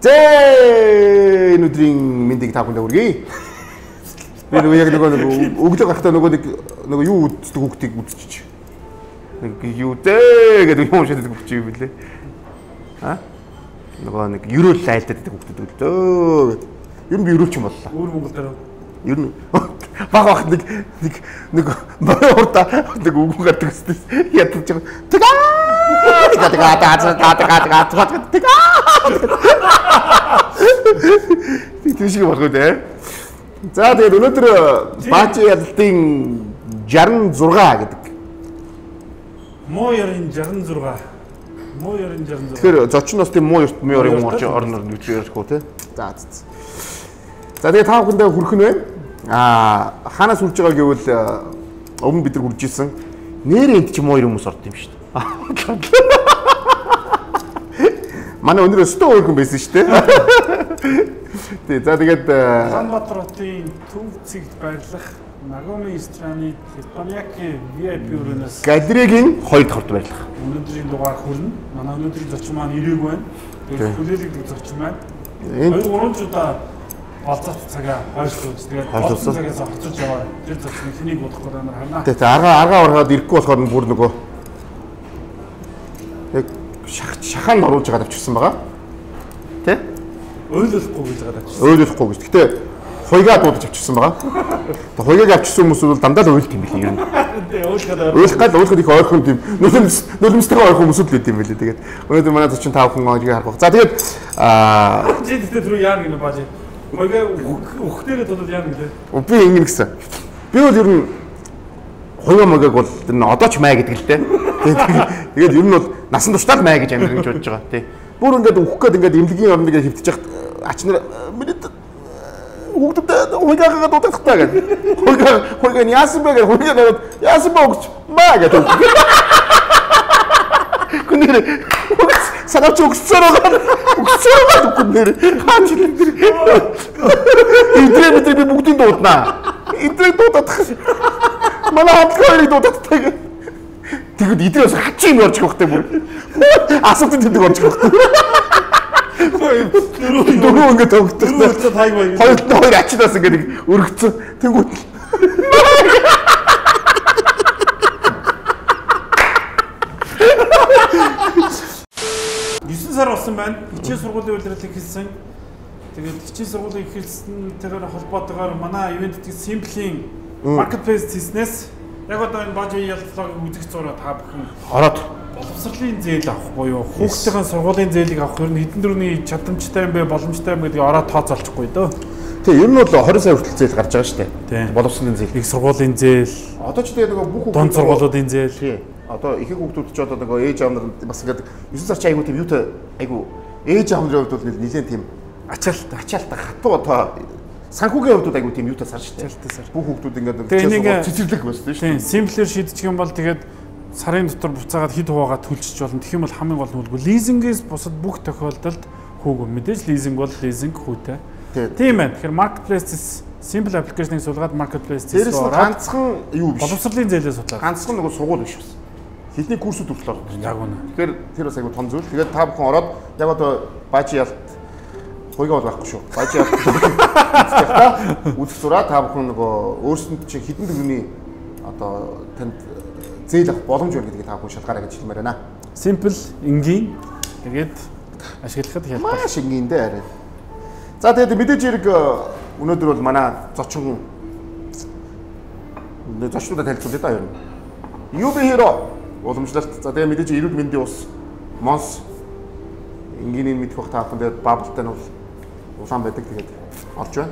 энэ өдрийн мэндийг та бүхэнд хүргэе. Би нөгөө яг нөгөө өглөө гарахтаа нөгөө юу үздэг хүүхдийг үзчихэж. Нэг юу дээ гэдэг юм шиг өгч юм билээ. Нөгөө нэг ерөөл айлдаад байдаг хүүхдүүд өглөө гэдэг. Ер нь би ерөөлч юм боллоо. Өөр Монгол дээр. Ер нь баг нэг урда нэг үгүй гардаг өстэй ядаж байгаа. Тийшээ болох үү те. За тэгээд өнөөдөр Баажи ялалтын 66 гэдэг. Муу ёрын 66. Муу ёрын 66. Тэгэхээр зочноос тийм муу ёрын орноор нүдээр ярихгүй те. За тэгээд та бүхэндээ хүрэх нь байна. Хаанаас үрж байгаа гэвэл өмнө бид нар үрж исэн. Нэрээ энд ч муу хүмүүс орд юм шүү дээ. Манай өнөр өстөө өөр хүн байсан шүү дээ. Тий, за тэгээд Улаанбаатар хотын Төв цэгт байрлах Нагоми рестораны Японяки VIP өрөөнөөс галерегийн 2 дахь байрлах. Өнөөдрийн дугаар хүрнэ. Манай өнөөдрийн зочин маань ирээгүй байна. Тэгээд хүлээлгдэг зочин байна. Энэ 2-3 удаа олзооч цагаа хойшлуулж тэгээд олсон цагаас хоцож яваа. Тэр зочин хэнийг бодохгүй байна харна. Тий, аргаа ургаад ирэхгүй болохоор бүр нөгөө яг шахаанд оруулж байгаа авчихсан байгаа. Тэ? Ойлгохгүй гэж байгаа даа. Ойлгохгүй гэж. Гэтэ хуйгаа дуудаж авчихсан байгаа. Тэгээ хуйгааг авчихсан хүмүүс бол дандаа л ойлт юм билээ ер нь. Ойлгоход их ойрхон тийм нулимстэйгээ ойрхон хүмүүсүүд л байт юм билээ. Тэгээд өнөөдөр манай зочин 5 хүн оргийг харах. За тэгээд жидтэй түрүү яа гэнэ баажи. Хуйгаа ухтэрээ тодод яа гэнэ. Би ингэн гэсэн. Би бол ер нь хуйгаа маяг бол одоо ч май гэдэг л дээ. Тэгээд ер нь бол насан туршдаа май гэж амьдрах гэж бодож байгаа тий. Бүр ингээд өөх гээд ингээд эмнэлгийн орнд ингээд хөвтөж яхад ач нар минут хүүхдэд хуйгаагаа дуудахтаа гэдэг. Хуйгаа яасан бэ гэж хуйгаа наваад яасан бэ гэж маа гэдэг. Күнээр санаач өгсөөр байгаа күнээр хаач илэр. Идрээ би бүгдийг дууднаа. Идрээ дуудах. Манай хамтлагыг дуудах таг. Тэгэд идрээс хачин юм орчих واخтай бүр. Асуултын тэмдэг орчих واخтай. Дөрөв ингээд төгтөв. Хоёр ачнаас ингээд өргөцсөн. Тэнгүүт. 9 сар болсон байна. Хичээл сургуулийн үйлрэл эхэлсэн. Тэгээд хичээл сургуулийн эхэлсэнтэйгээр холбоотойгоор манай ивент Simple-ийн marketplace хийснээс яг одоо энэ Баажи ялалтыг үзэх зураа та бүхэн ороод боловсролын зээл авах буюу хүүхдийн сургуулийн зээлийг авах ер нь хэдэн дөрөвний чадамжтай юм бэ, боломжтой юм гэдгийг ороод тооцоолчихгүй дөө. Тэгээ ер нь бол 20 сая хүртэл зээл гарч байгаа шүү дээ. Боловсролын зээл. Их сургуулийн зээл. Одоо ч тэгээ нөгөө бүх дунд сургуулиудын зээл. Тий. Одоо ихэнх хүүхдүүд ч одоо нөгөө ээж аав нар бас ингээд 9 сар чи айгуу тийм юутай айгуу ээж аав нарын хувьд бол нэлээд тийм ачаалтаа хатуу одоо санхүүгийн хувьд айгуу тийм юутай сар шүү дээ. Бүх хүүхдүүд ингээд цэцэрлэг байсан шүү дээ. Тийм, симплэр шийдчих юм бол тэгээд сарын дотор буцаагаад хэд хуваагаа төлчих болно. Тэгэх юм бол хамгийн гол нь үлгүү лизингээс бусад бүх тохиолдолд хүүг мэдээж лизинг бол лизинг хүүтэй. Тийм байна. Тэгэхээр marketplace simple application-ыг суулгаад marketplace-ээс ганцхан юу биш. Боловсролын зээлээ судлаа. Ганцхан нөгөө сургууль биш бас. Хэлний курсүүд өгчлөө. Яг үнэ. Тэгэхээр тэр бас айгуу том зүйл. Тэгээд та бүхэн ороод яг одоо Баажи ялт хуйгаа бол байхгүй шүү. Баажи ялт үзэх зураа та бүхэн нөгөө өөрсөнд чи хэдэн төгрөгийн одоо танд зээл авах боломж байна гэдгийг та бүхэн шалгаарай гэж хэлмээр байна. Simple, энгийн тэгээд ашиглахад хялбар. Маш энгийн дээ арай. За тэгээд мэдээж хэрэг өнөөдөр бол манай зочнуудаа танилцуулъя да ер нь. UB Hero уламжлалт. За тэгээд мэдээж эрүүл мэндийн ус Монс энгийн мэдэх бах та бүхэн тэгээд бабалтай нь бол улаан байдаг тэгээд орж байна.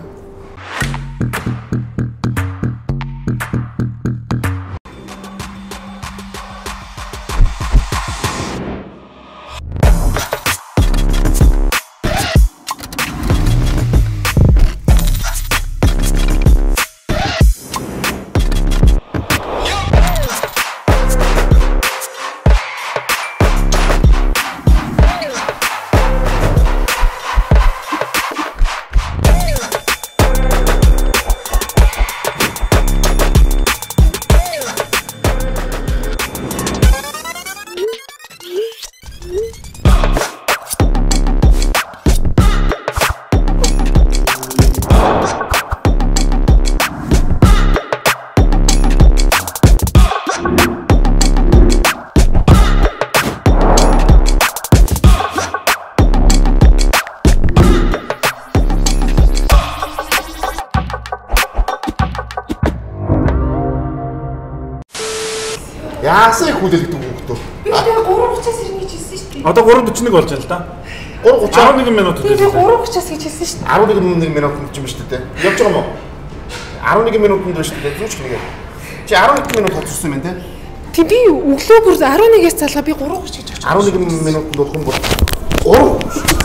Яасан их хүлээлгдэг хүүхдөө. Би тэгээ 3:30-аас ирнэ гэж хэлсэн шүү дээ. Одоо 3:41 болж байна л да. 3:30 11 минут Би үлээ. 3:30-аас гэж хэлсэн шүү дээ. 11 минут юм шүү дээ. Явж байгаа юм уу? 11 минутанд байна шүү дээ. Зүүч нэгэ. Чи 11 минут хоцорсон юм байна те? Тэг би өглөө бүр 11-ээс залгаа би 3:30 гэж очив. 11 минутанд болох юм бол 3.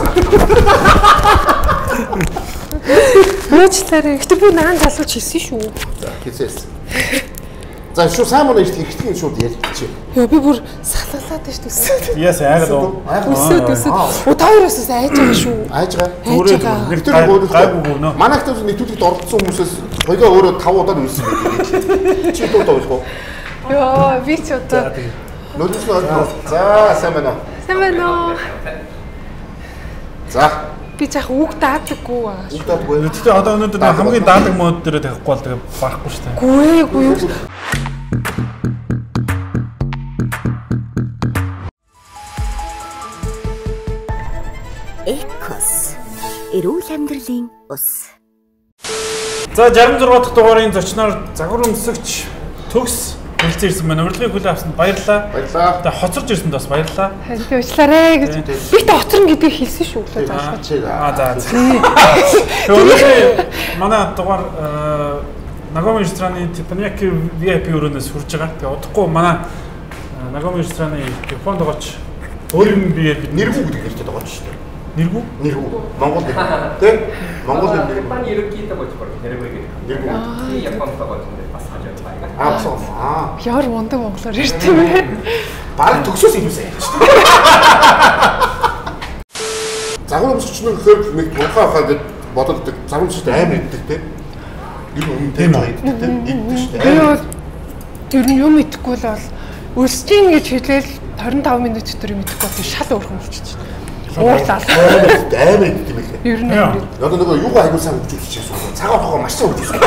Муучлаарай. Гэтэ би наан залгууч хэлсэн шүү. За хийсээс. За шүү сайн мөн ихтгэн шууд ярьчих. Йоо би бүр салгалаад байж төссөн. Яас айгаад уу. Өсөө. Утаароос айж байгаа шүү. Айж байгаа. Зүгээр нэгтэр гайгүй гүнөө. Манайх төс нэвтрүүлэгт оролцсон хүмүүсээс хоёроо өөрөө 5 удаа үлсэн байдаг. Чи дуу тавих. Йоо би ч одоо. Нөлөөс нь за сайн байна уу? Сайн байна уу? За Би жаах үг даадаггүй аа. удаагүй. Тэгтээ одоо өнөөдөр хамгийн даадаг мод дээр тавихгүй бол тэгээ барахгүй шүү дээ. Гүй юу. Экос эрүүл амьдралын ус. За 66 дахь дугаарын зочноор загвар өмсөгч Төгс хэлцэн ирсэн байна. Урилгын хүлээн авсанд баярлалаа. Баярлалаа. Тэгээ хоцорж ирсэнд бас баярлалаа. Би уучлаарай гэж. Би ч хоцорно гэдгийг хэлсэн шүү өглөө залгаж. За. Тэгээ манай дугаар Нагоми рестораны Teppanyaki VIP өрөөнөөс хүрж байгаа. Тэгээ удахгүй манай Нагоми рестораны Японд байгаач өөрийн биеэр бид Нэргүү гэдэг нэртэй байгаа ч шүү дээ. нэргүү Нэргүү. Монгол нэр. Тэ? Монгол нэр. Японы ерөнхийдөө гэж байна. Нэргүү. Японд байгаа юм бас хажууд байгаа. Яар мундаг монголоор ярьдаг вэ? Бараг төгсөөс ирүүлсэн юм шүү дээ. Загвар өмсөгчнөр гэхээр нэг тухай хаа гэж бодоод загвар өмсөгчд амар иддэг те. Юу юм те иддэг те. Иддэг шүү дээ. Би бол тэр нь юм идэхгүй л бол өсчин гэж хэлээл 25 минут дотор юм идэхгүй бол шал өөрхөн болчихчих. Уурлаа. Амар иддэг юм лээ. Ер нь Одоо нөгөө юугаа аягүй сайн хөгжүүлчих гэсэн. Цагаан хогоо маш сайн хөгжүүлсэн.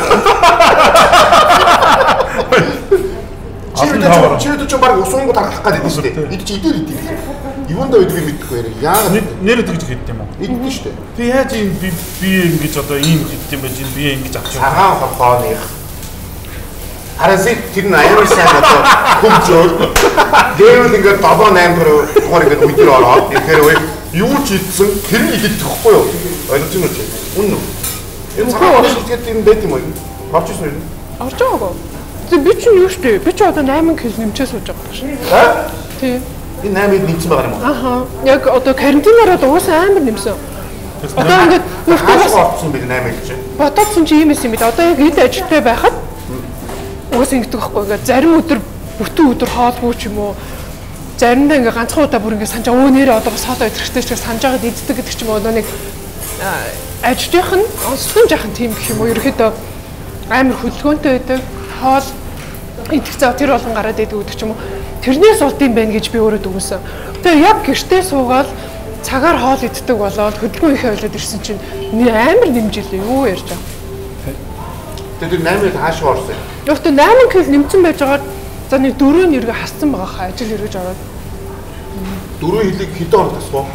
Чи ч баг усуунгууд харах гэдэг шүү дээ. Эд чи идэл идэв. Юундаа идэх юм мэдэхгүй яа. Яагаад нэр тэгж хэлдэг юм уу? иддэг шүү дээ. Би яаж ийм би ингэж одоо ийм хэлдэг юм бэ? Би ингэж авч байгаа. Цагаан хогооных Хараасыг тэр нь аяар сайн одоо хөгжөөр. Дээвэл ингээд 7-8 дугаар ингээд үдээр ороод тэгэхээр юу ч идсэн тэр нь идэх тэгэхгүй юу? Ойлгож байна уу чи? Үнэн үү? Энэ цагаан шилтгэд юм байт юм уу? Орж ирсэн юм. орж байгаагүй. Тэг би ч юу штэ. Би ч одоо 8 кг нэмчээ сууж байгаа шүү. Тий. Энэ 8-д нэмсэн байгаа юм уу? Аха. Яг одоо карантинаар уусаа амар нэмсэн. Одоо ингээд Хаашаа орсон бэ 8-д чи? бодоодсон чи юм юм бил. Одоо яг ил ажилттай байхад уусаа ингэдэг байхгүй. Ингээд зарим өдөр бүтэн өдөр хоолгүй ч юм уу. Заримдаа ингээ ганцхан удаа бүр ингээ санаж өө нэрээ одоо бас хоолой идэхтэй ч санаж байгаад иддэг гэдэг ч юм уу. Нөгөө нэг ажлынх нь онцлон жаахан тийм гэх юм уу. Ерөөхдөө амар хөдөлгөөнтэй байдаг. Хоол идэх зав тэр болгон гараад идэг гэдэг ч юм уу. Тэрнээс болд юм байна гэж би өөрөө дүгнсэн. Тэгээ яг гэртээ суугаад цагаар хоол иддэг болоод хөдөлгөөн ихэ болоод ирсэн чинь амар нэмжилээ. Юу ярьж байгаа. Тэр 8-д хаашаа орсон? Яг тэ 8 кг нэмсэн байж байгаа. За нэг 4 нь эргээ хассан байгаа хаа ажил хэрэгж ороод. 4 хилийг хэдэн орд тасваа?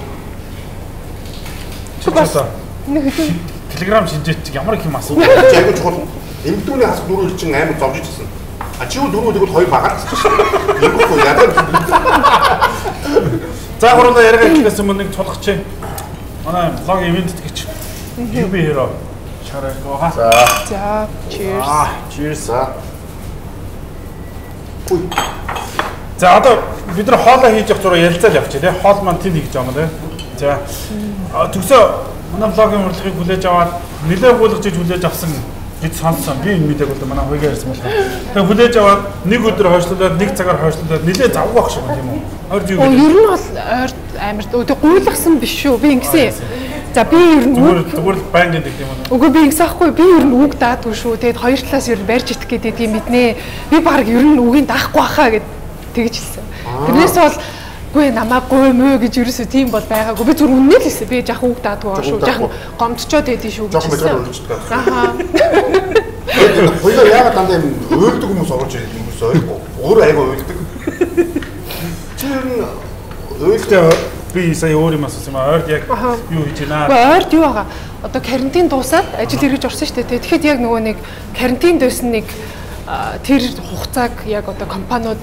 Чи одоо Нэг хэдэн Telegram шинжээч ямар их юм асуу. Айгуу чухал. Эмдүүний хас 4 хил чинь амар зовж ижсэн. А чи юу 4 тэгвэл 2 багаар тасчих шүү. Иймэрхүү яагаад. За гурван яриага хэлээс өмнө нэг цулгач. Манай блог ивент тэтгэж. UB Hero. Шараагаа ха. За cheers. Cheers. За. Хүй. За одоо бид нар хоолоо хийж явах зураг ярилцаал явчих тий. Хоол маань тэнд хийж байгаа юм тий. За. Төгсөө манай блогийн урилгыг хүлээж аваад нэлээд хуулгаж хүлээж авсан гэж сонссон. Би энэ мэдээг бол манай хуйгаа ярьсан байна. Тэгээ хүлээж аваад нэг өдөр хойшлуулаад нэг цагаар хойшлуулаад нэлээд завгүй байх шиг байна тийм үү? Ойр юу Ер нь бол ойр амар өдөө гуйлгасан биш шүү. Би ингэсэн. За би ер нь зүгээр баян гэдэг юм уу? үгүй би ингэсэн ахгүй. Би ер нь үг даадгүй шүү. Тэгээд хоёр талаас ер нь барьж идэх гэдэг юм мэднэ. Би баг ер нь үгийг даахгүй хаа гэд тэгж хэлсэн. Тэрнээс бол гүй намаагүй мөө гэж ерөөсөө тийм бол байгаагүй. Би зүр үнэн л хэлсэн. Би яах үг даадгүй аа шүү. Яах гомдчоод байдгийн шүү гэж хэлсэн. Ахаа. Хоёроо яагаад дандаа юм өөлдөг хүмүүс орж ирэх юм бэ? Өөр айгаа өөлдөг. Тэр нь Өөлтөө би сая өөр юм асуусан юм. Ойрд яг юу хийж байна? Ойрд юу байгаа? Одоо карантин дуусаад ажил хэрэгж орсон шүү дээ. Тэгэхэд яг нөгөө нэг карантин дойсон нэг тэр хугацааг яг одоо компаниуд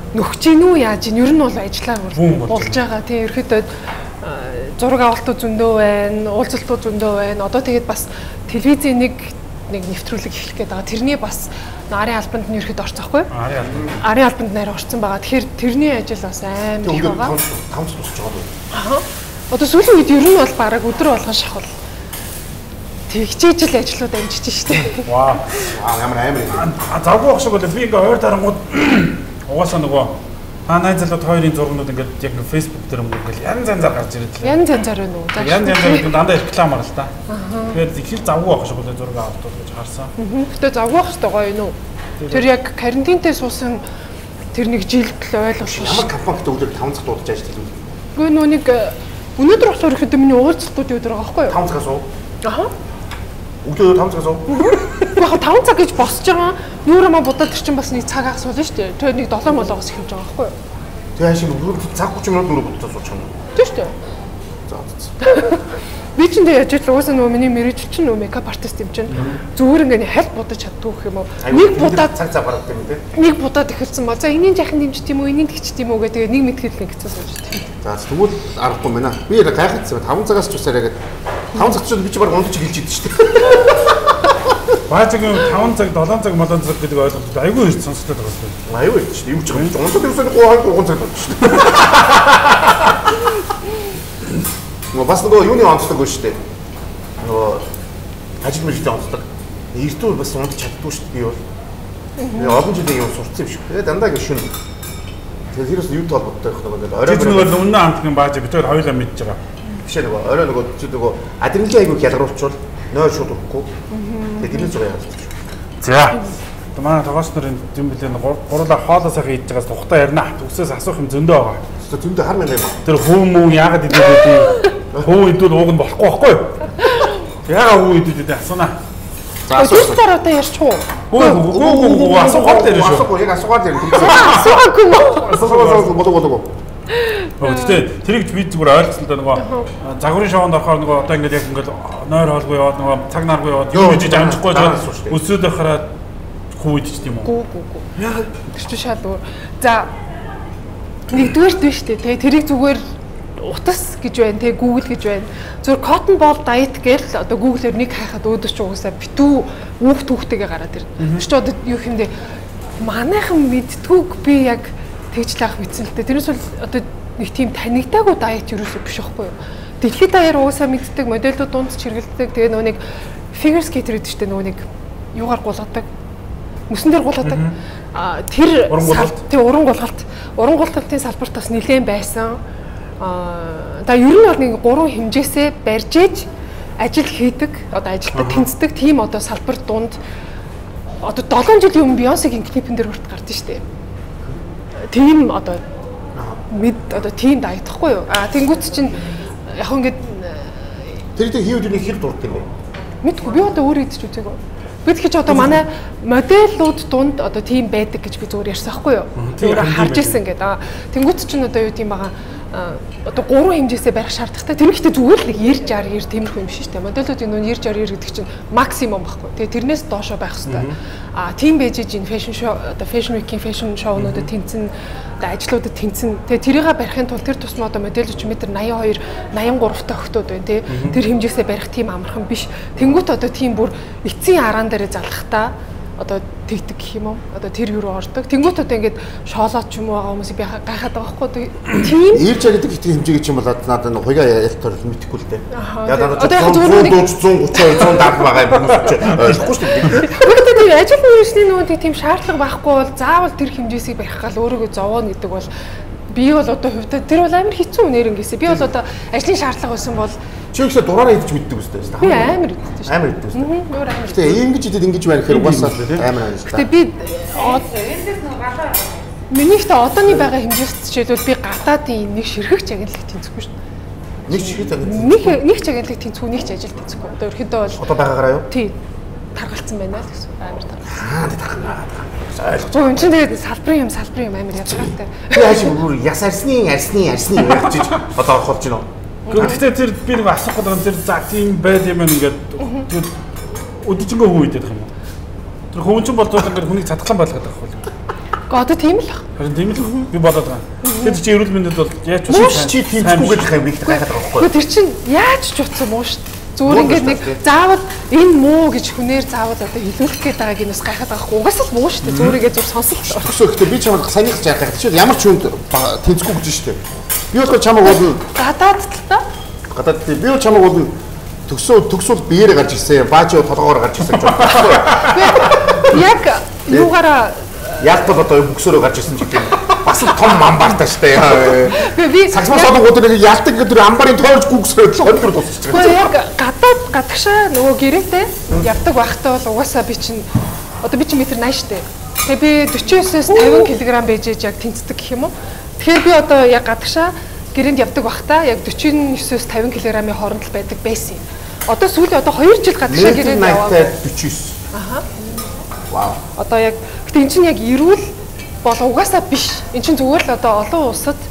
нөхж гин үү яаж гин ер нь бол ажиллаа болж байгаа. Тийм ерөөхдөө зураг авалтууд зөндөө байна, уулзалтууд зөндөө байна. Одоо тэгээд бас телевизийн нэг нэвтрүүлэг эхлэх гээд байгаа. Тэрний бас арын албанд нь ерөөхдөө орцоохгүй. Арын албанд нэр орцсон байгаа. Тэгэхээр тэрний ажил бас амар их байгаа. Тавц тусч байгаа юм. Аа. Одоо сүүлийн үед ер нь бол бараг өдөр болгон шахал тэгчээж л ажлууд амжиж штэ. Вау. Ямар амар юм. Завгүй ах шиг бол би ингээ ойр дарангууд угаасаа нөгөө найз залууд хоёрын зургнууд ингээд яг Facebook дээр ингээд янз янзаар гарч ирээд л. Янз янзаар байна уу? Янз янзаар дандаа рекламаар л та. Тэгэхээр их завгүй ах шиг бол зураг аваад гэж харсан. Гэтэ завгүй ах шүү гоё юу? Тэр яг карантинтэй суусан тэр нэг жилд л ойлгосон. Ямар компанид өдөр 5 цаг дуудаж ажиллаж байна. Гэхдээ нөө нэг өнөөдөр болохоор ихэд миний уулзалтууд өдөр байгаа байхгүй юу? 5 цагаас уу? Аха. Өглөө 5 цагаас уу? Яг 5 цаг гэж босч байгаа. Нүүрэмэ будаад тэр чинь бас нэг цаг асуулна шүү дээ. Тэр нэг 7 молоогоос эхэлж байгаа байхгүй юу? Тэгээ хашиг өглөө цаг 30 минут нүүрэ будаад сууж байгаа юм. Тийм шүү дээ. За. Би ч энэ яаж л уусаа нөгөө миний мэрэгжил чинь нөгөө мейкап артист юм чинь зүгээр ингээ хальт будаж чаддгүй гэх юм уу? Нэг будаад цаг бараад юм тий. Нэг будаад эхэлсэн ба. За энийн жахын дэмж тийм үү, энийн тэгч тийм үү гэдэг нэг мэдхэл нэг хэцүү сууж тийм. За тэгвэл аргагүй мэнэ. Би гайхацсан 5 цагаас ч усаараа гээд 5 цаг ч би ч баг ундаж хэлж идэв шүү дээ. Баазгийн 5 цаг 7 цаг молон цаг гэдэг ойлголт айгүй их сонсогдоод байгаа шүү дээ. Айгүй шүү дээ. Юу ч юм. Ундаж юусаа 3 цаг болж шүү дээ. Бас нөгөө юуны онцлог шүү дээ. Нөгөө ажил мэргэжлийн онцлог. Эртөө бас ундаж чаддгүй шүү дээ. Би бол олон жилийн юм сурцсан юм шиг. Тэгээ дандаа ингэ шүн. Тэгэхээр хэрэгс юу толботтой байх нөгөө орой нөгөө өмнө амтгийн бааж бид хоёр хоёулаа мэдж байгаа. Биш нөгөө орой нөгөө чи нөгөө адреналин айгүй ялгаруулчвал нойр шууд өгөхгүй. Тэгээ тэрний зүгээр яадаг. За. Манай тогооч нарын юм билээ гурлаа хоолоо сайхан идэж байгаас тухтаа ярина. Төгсөөс асуух юм зөндөө байгаа. Зөндөө хар мэн юм. Тэр хүмүүн яагаад идээд байдгийг хөө идвэл ууг нь болохгүй байхгүй юу? Яагаад хөө идээд асуунаа. За асуугаар одоо ярьчих уу? Үгүй асуугаар дээр шүү. Асуугаа яг асуугаар дээр. Асуугаагүй мó. Асуугаа болоо. Гэхдээ тэрийг би зүгээр ойлгосон л да нөгөө загварын шоунд орохоор нөгөө одоо ингээд яг ингээд нойр хоолгүй яваад нөгөө цаг наргүй яваад юу гэж амжихгүй жаа өсөөд байхаараа хүү идэж тийм үү? Гүү. Яа тэр шал өөр. За нэгдүгээрт биш үү? Тэрийг зүгээр утас гэж байна те Google гэж байна. Зүгээр cotton ball diet гэж одоо Google-ээр нэг хайхад өөдөөч угаасаа битүү хүүхдэйгээ гараад ирнэ. Чи одоо юу хэмдэ манайхан мэдтгүйг би яг тэгжлэх мэдсэн л дээ. Тэрнээс бол одоо нэг тийм танигдаагүй diet юусоо биш байхгүй юу? Дэлхийд даяар угаасаа мэддэг модельүүд дундч хэрэгэлдэг. Тэгээ нөгөө нэг figure skater гэдэг чинь нөгөө нэг юугаар гулгадаг. Мөсөн дээр гулгадаг. Тэр уран гулгалт. Уран гулгалтын салбарт бас нэлээд байсан. За ер нь бол нэг 3 хэмжээсээ барьж ээж ажил хийдэг, одоо ажилтдаг, тэнцдэг тийм одоо салбар дунд одоо 7 жилийн өмнө Beyoncé-гийн клипэн дээр хүрт гардаг шүү дээ. Тийм одоо одоо тийм даягдахгүй юу? Тэнгүүт чинь яг ингээд тэр хийвд нэг хэр дуртай юм бэ? Мэдгүй би одоо өөрөө идэж үзээгүй. Би тэгэхээр одоо манай модельүүд дунд одоо тийм байдаг гэж би зүгээр ярьсан байхгүй юу? Зүгээр харж ирсэн гэдэг. Тэнгүүт чинь одоо юу тийм байгаа одоо 3 хэмжээсээ барих шаардлагатай. Тэр ихтэй зүгээр л нэг 90 60 тиймэрхүү юм шиг шүү дээ. Модельүүдийн нөө 90 60 гэдэг чинь максимум байхгүй. Тэгээ тэрнээс доошоо байх хэрэгтэй. Тийм байж ийн фэшн шоу одоо фэшн викийн фэшн шоунуудад тэнцэн одоо ажлуудад тэнцэн. Тэгээ тэрийгэ барихын тулд тэр тусмаа одоо модель 40 м 82 83 та охтууд байна тий. Тэр хэмжээсээ барих тийм амархан биш. Тэнгүүт одоо тийм бүр эцсийн араан дээр залхахтаа одоо тэгдэг гэх юм уу? Одоо тэр юу руу ордог. Тэнгүүт одоо ингээд шоолоод ч юм уу байгаа хүмүүсийг би гайхаад байгаа байхгүй. Тийм. Ирж яг гэдэг их хэмжээ гэж юм бол надад нэг хуйгаа ялтаар мэдэхгүй л дээ. Яг одоо 130 170 байгаа юм хүмүүс ойлгохгүй шүү дээ. Гэхдээ тийм ажил үйлсний нөгөө тийм шаардлага байхгүй бол заавал тэр хэмжээсийг барих гал өөрийгөө зовоно гэдэг бол би бол одоо хувьдаа тэр бол амар хэцүү нэрнгээсээ. Би бол одоо ажлын шаардлага байсан бол чи ихсэ дураараа идэж мэддэг үстэй шүү дээ. Би амар иддэг шүү. Амар иддэг үстэй. Өөр амар. Тэгээ ингэж идээд ингэж байна гэхээр угаасаа амар байна шүү. Гэтэ би минийхтэй одооний байгаа хэмжээс жишээлбэл би гадаадын нэг ширхэгч агентлаг тэнцэхгүй шүү. Нэг ширхэгч агентлаг. Нэг ч агентлаг тэнцэхгүй, нэг ч ажил тэнцэхгүй. Одоо ерөөхдөө бол одоо байгаагаараа юу? Тий. Таргалцсан байна л гэсэн. Амар таргалцсан. Таргалгаа. Зөө энэ чинь тэгээд салбарын юм амар ядгаалтай. Би хаашаа бүр яс арсны байх чиж одоо орхолж байна. Гэхдээ тэр би нэг асуух гэдэг тэр за тийм байд юм ингээд өдөжөнгөө хүү идэх юм уу? Тэр хүн чинь болдог ингээд хүнийг цатглан байлгаад байгаа юм. Одоо тийм л. Харин тийм л би бодоод байгаа. Тэгэхээр чи эрүүл мэндэд бол яаж ч Мууш чи тэнцэхгүй гэдэг юм их гайхаад байгаа байхгүй. Тэр чинь яаж ч утсан муу шүү дээ. Зүгээр ингээд нэг заавал энэ муу гэж хүнээр заавал одоо илүүлэх гээд байгааг нь бас гайхаад байгаа хгүй. Угаас л муу шүү дээ. Зүгээрээ зур сонсох. Өсөөхтэй би чамд санийх яаж гайхаад чи ямар ч хүнд тэнцэхгүй гэж шүү дээ. Би бол чамаг бол Гадаад л та. гадаад би бол чамаг бол төгсөөл биеэрээ гарч ирсэн. Баажи толгоогоор гарч ирсэн гэж байна. Яг юугаараа яг бол одоо бүксөөрөө гарч ирсэн ч гэдэг бас л том амбартай штэ. би Сагсмаас одоогууд нэг ялдаг гэдэг амбарын тоорж гүгсрээд 24 дуусчих. яг гадагшаа нөгөө гэрээтэй явдаг байхдаа бол угаасаа би чинь метр 80 штэ. Тэгээ би 49-с 50 кг байж яг тэнцдэг гэх юм уу. Тэгэхээр би одоо яг гадагшаа гэрээнд явдаг байхдаа яг 49-с 50 кг-ийн хооронд л байдаг байсан. Одоо сүүлийн 2 жил гадагшаа гэрээнд яваад 49. Аха. Вау. Одоо яг гэтээ эн чинь яг эрүүл бол угаасаа биш. Эн чинь зүгээр л одоо олон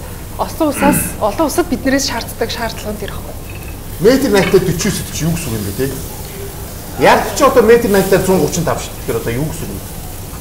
улсад биднээс шаарддаг шаардлага тэр ихгүй. Метр 80-тай 49 чи юу гэсэн үг юм бэ те? Яг ч одоо метр 80-тай 135 шүү. Тэгэхээр одоо юу гэсэн үг юм?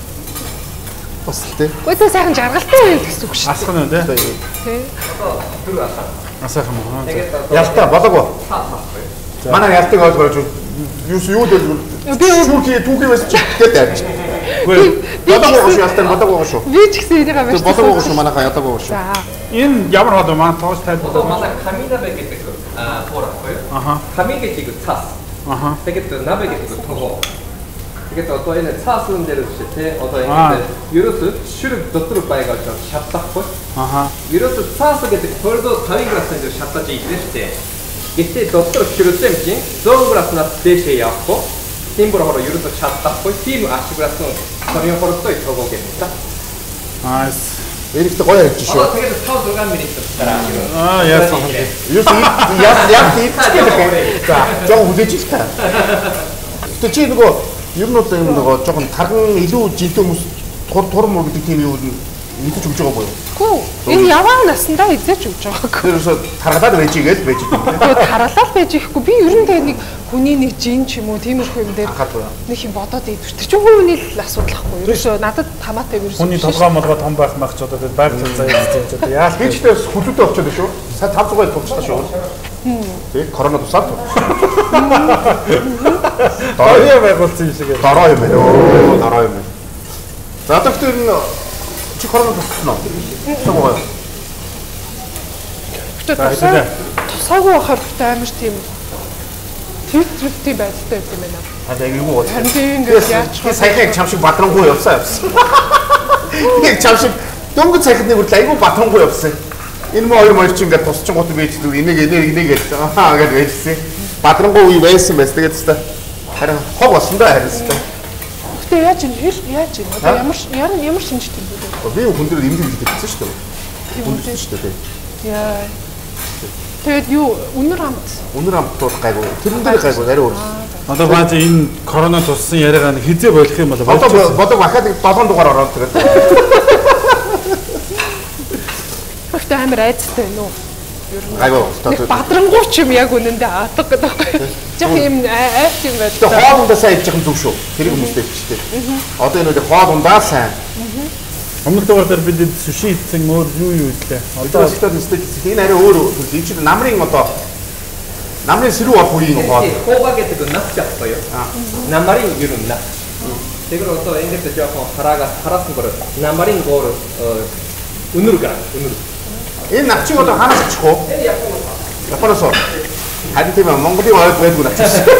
Бас л те. Үгүй сайхан жаргалтай байл гэсэн үг шүү. Асах нь тий. Тий. түр асаа. Асах юм аа. Тэгээд Ялтаа болоогүй. Манай ялтыг ойлгож юу дээр шүүхий түүхий байсан ч гэдэг байж. Болоогүй шүү ялтаа болоогүй шүү. Би ч гэсэн энийг аваад Болоогүй шүү манайхаа ядаагүй шүү. За. Энэ ямар хол маань тоос тайлбар. манай каминабе гэдэг хорохгүй. Аха. Камин гэдэг цаас. Аха. Тэгээд набе гэдэг того. Тэгээд одоо энэ цаасан дээр шүү те. Одоо ингэ ерөөсө шүрэг дотор байгаад шатахгүй. Аха. Ерөөсө цаас гэдэг хөрдөө 50 градусаар дээр шатаж ийлээ шүү дээ. Гэтэ дотор шүрэгтэй юм чинь 100 градуснаас дээшээ явахгүй. Тийм болохоор ерөөсө шатахгүй. Тийм ашиграас нь сарын хөрдөө того гэдэг та. Айс. Эрэгтэй гоё ярьж шүү. Одоо тэгээд 5-6 минут дараа. Аа яасан. Яг за жоо хүлээж ил та. Гэтэ чи нөгөө ер нь бол юм нөгөө жоохон тарган илүү жилтэй хүмүүс тур муу гэдэг тийм юу мэдэж өгч байгаа боёо. Гүү. Энэ яваа насандаа эзэж өгч байгаагүй. Тэр таргалаад байж игээд байж идэв. Тэгээд харгалаад байж ихгүй. Би ер нь тэгээд нэг хүний нэг жин ч юм уу тиймэрхүү юм дээр нэг юм бодоод идвэр. Тэр чинь хүний л асуудал ахгүй. Ерөөсөө надад хамаатай вирус. Хүний толгой молгой том байх мах ч одоо тэгээд байг заяа хийж одоо яах Би ч тэр хүлээдээ очоод шүү. Сая 500-аар тулчлаа шүү. Тэг корона тусаад. Дорой байгуулсан юм шиг. Дорой юм байна. Оо дорой юм байна. За доктор чи корона туссан уу? Тусаагүй. Тусаагүй байхаар амар тийм тийм байдалтай юм байна. Аа яг юу вэ? Харин тийм ингээд яаж би саяхан чам шиг бадрангуй явсан. Яг чам шиг дөнгөж саяхан нэг хүртэл айгүй бадрангуй явсан. Энэ мөр хоёр ч ингээд тусчин гут байж дүү энийг гэж аа гэж байжсэн. Бадрангуй үе байсан байс тэгээд тест харин хог болсон да харин тест. Гэтэ яаж юм одоо ямар шинжтэй юм бэ? Би хүн дээр имлэг хэлсэн шүү дээ. Хүндсэн шүү дээ. Яа. Тэгээд юу үнэр хамт бол гайгүй. Тэрэн дээр гайгүй арай өөр. Одоо бааз энэ корона туссан яриагаа нэг хизээ болох юм бол бодог бахад 7 дугаар ороод тэгээд. Гэхдээ амар айцтай нүү. Гайгүй. Бадрангуй ч юм яг үнэндээ аадаг гэдэг байхгүй. Жох юм айц юм байна. Тэгээд хоолундаа сайн ижих юм зүг шүү. Тэр хүмүүстэй бичтэй. Одоо энэ үе хоолундаа сайн. Өмнөх дугаар дээр бид суши хийсэн өөр юу идлээ. Одоо энэ арай өөр энэ чинь намрын сэрүү болох үеийн хоол. Хога гэдэг нь нах байхгүй юу? Намарын ер нь нах. Тэгэхээр одоо ингэж жоохон хараасан гоор намарын гоор өнөр. Энэ нах чинь одоо хаанаас очих вэ? Энэ Японоос. Харин тийм Монголын ойд байдгүй нах.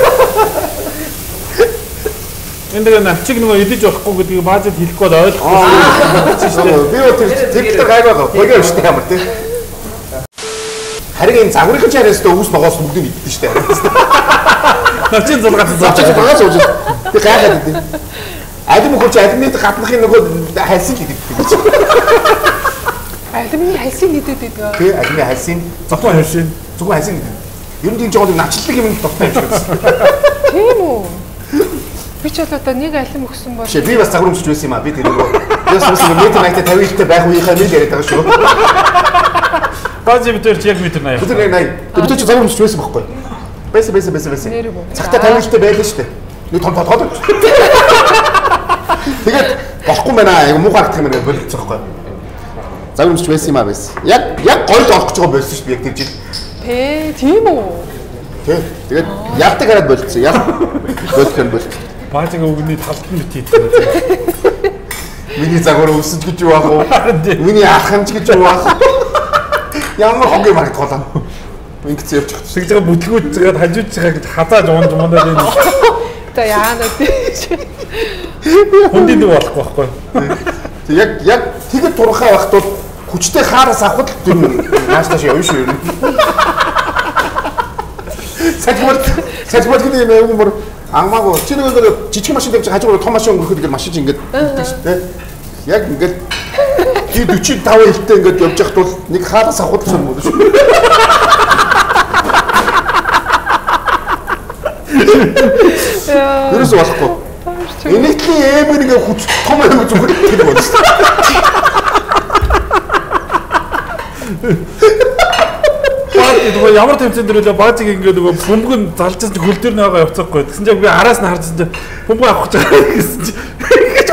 Энд нэг навчиг нөгөө идэж болохгүй гэдгийг баазад хэлэхгүй бол ойлгохгүй. Би тэр гайг байгаа. Богио шүү дээ ямар тийм. Харин энэ загварынхын чараас өөс ногоос бүгдийг иддэг шүү дээ. Навчиг зургаад сууж. Тэг гайхаад идэв. Алим хурц алимны гаднахын нөгөө хальсыг иддэг гэж. Алимны хальсыг иддэг гэдэг. Тэг алимны хальсыг зөвхөн хальсыг. Ер нь тийм жоохон начлаг юм дуртай юм шиг байна. Тийм үү? Би ч одоо нэг алим өгсөн бол би бас загвар өмсөж байсан юм аа. Би тэр нөгөө метр 80-тай 50-тай байх үеийнхээ нэг яриад байгаа шүү. Бааз битэр чи яг метр 80. Метр 80. Бид ч загвар өмсөж байсан байхгүй. Байсан. Цагтаа 50-тай байлаа шүү дээ. Нэг том. Тэгээд болохгүй байна. Айгу муу харагдах юм байна болчихсон байхгүй. Загвар өмсч байсан юм аа байсан. Яг гойд орох гэж байгаа байсан шүү дээ яг тэр жил. Тийм үү. Тэгээд явдаг хараад болчихсон. Яг болох юм болчихсон. Баазыг өгний талд нь битээ. Миний загвар өмсөж гэж юу аах вэ? Миний ах хамж гэж юу аах? Ямар хогийн маргад голоо. Ингэж явж байгаа. Тэгж байгаа бүтлгүүд згээд хажууд цагаад хазааж ундаа энэ. За яана тий. Хүндий дүү болохгүй байхгүй. Яг тэгэд турхаа байхад бол хүчтэй хаараас авахд л тэр нааш тааш явна шүү. Сажмал гэдэг юм уу? Ангмаагүй чи нэг жижиг машин тавьж хажуугаар том машин өнгөрөхөд ингээд машин ингээд гэдэг шүү дээ. Яг ингээд чи 45 хэлтэй ингээд явж яхад бол нэг хаараас авахд л юм уу шүү. Ерөөс болохгүй. Энэтний ээбэр ингээ хүч том юм зүгээр гэдэг байна шүү. Бааз ямар тэмцээн дээр үлээ баазыг ингээ нөгөө бөмбөг нь залж чинь хөл дээр нэгаа явцахгүй. Тэгсэн чинь би араас нь харж чинь бөмбөг авах гэж байгаа гэсэн чинь ингэж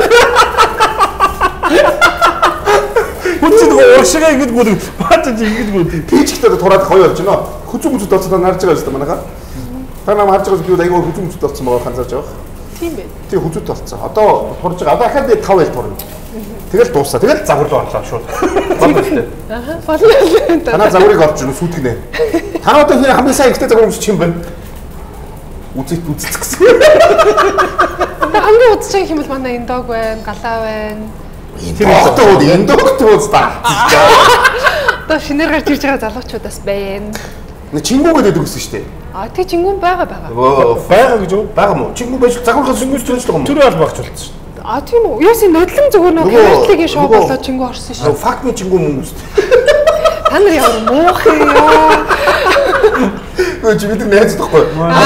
хүч нөгөө уршигаа ингэж гүдэг бааз чинь ингэж гүдэг. Пичгтэй тураад гоё болж байна. Хүчүн хүчүүд олцоо нарж байгаа шүү дээ манайхаа. Та нам харж байгаа би айгаа хүчүн хүчүүд олцсон байгаа ханзарж байгаа. Тийм ээ. Тэг хүчүүд олцсон. Одоо турж байгаа. Одоо ахаад би 5 ил турна. Тэгэл дуусаа. Тэгэл загвар руу орлоо шууд. Болтой. Болтой. Танаа загварыг олж өгнө сүйтгэнэ. Танаа одоо хин хамгийн сайн ихтэй загвар өмсч юм байна. Үзэт үзэлцсэн. Одоо хамгийн удаж юм бол манай эндог байна, галаа байна. Эндогт уустаа. Одоо шинээр гарч ирж байгаа залуучуудаас байна. Нэг чингүү гэдэг өгсөн шүү дээ. Тэг чингүн байгаа. Байгаа гэж юу? Байгаа мó. Чингүү байж загвархаас чингүүс төрж байгаа мó. Тэр аль багч болчихсон. Тийм үү. Яасан нодлон зүгээр нэг хэмжлэгийн шоу болоо чингүү орсон шүү. Факт нь чингүү юм уу? Та нар ямар муухай ёо. Чи бид найз тахгүй.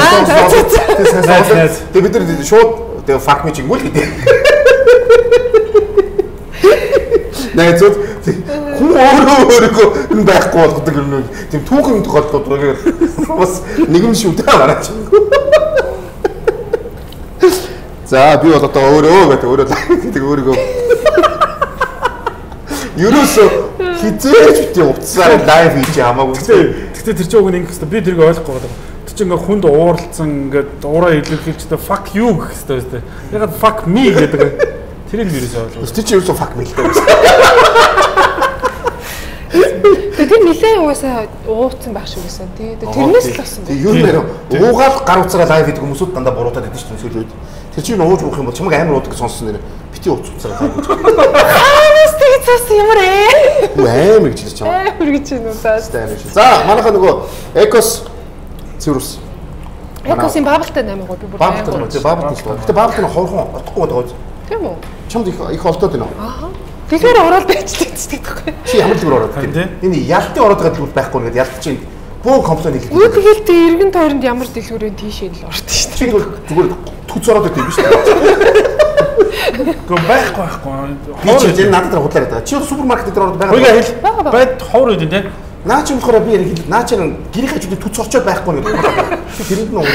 Тэг бид нар шууд тэг факт нь чингүү л гэдэг. Найзууд хүн өөрөө энэ байхгүй болгодог юм. Тийм түүхэн тохиолдлууд байгаа. Бас нэгэн шүү дээ мараач. За би бол одоо өөрөө гэдэг өөрийгөө ерөөсөө хизээж бити уцсаар лайв хийж хамаагүй. Тэгтээ тэр чинь уг нэг хэвээр би тэрийг ойлгохгүй байна. Тэр чинь ингээ хүнд ууралцсан ингээд уураа илэрхийлжтэй fuck you гэх хэвээр. Ягаад fuck me гэдэг. Тэрийг ерөөсөө ойлгохгүй. Тэр чинь ерөөсөө fuck me л дээ. Тэр нилээ уусаа ууцсан байх шиг байсан тий. Тэрнээс л болсон. Юу нэр уугаал гар уцаараа лайв хийдэг хүмүүсүүд дандаа буруутаад байдаг шүү дээ. Тэр чинь ууж уух юм бол чамайг амар уудаг сонссон нэр бити ууц уцаараа лайв хийж. Хаас тийцээс ямар ээ. Амар гэж хэлж байгаа. Амар гэж юм уу таа. За манайхаа нөгөө Экос цэврус. Экосын бабалтай 8 гоо би бүр. Бабалтай нь бабалтай. Гэтэ бабалтай нь ховхон утгагүй байгаа. Тийм үү? Чамд их олдоод байна уу? Аа. Тэгэхээр ороод байцдаг гэхгүй. Чи ямар дэлгүүр ороод байна? Энэ ялтын ороод байгаа дэлгүүр байхгүй нэгэд ялт чинь бөө комплайн хэлдэг. Үгүй хэлтэй эргэн тойронд ямар дэлгүүрийн тийшээ л ордог шүү дээ. Чи зүгээр төц ороод байдаг юм шүү дээ. Гүн байхгүй. Би чи тэр надад худлаад байгаа. Чи супермаркет дээр ороод байгаа. Хөөе хэл. Байд ховор үү те. Наа чи болохоор би яг хэл наа чи гэрийн хажууд төц орчоод байхгүй гэдэг. Чи тэрэнд нь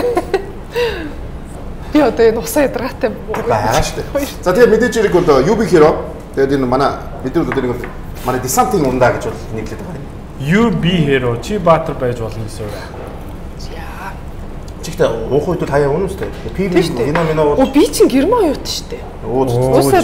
би одоо энэ усаа ядаргаатай байгаа шүү дээ. За тэгээ мэдээж хэрэг бол UB Hero тэгээд энэ манай бидний өдөр нэг манай десантын ундаа гэж бол нэглээд байгаа. UB Hero чи баатар байж болно гэсэн үг. яа. Чигтээ уух үед хаяа үнэ үстэй. Пив мино Оо би чинь герман оюут шүү дээ. Уусаа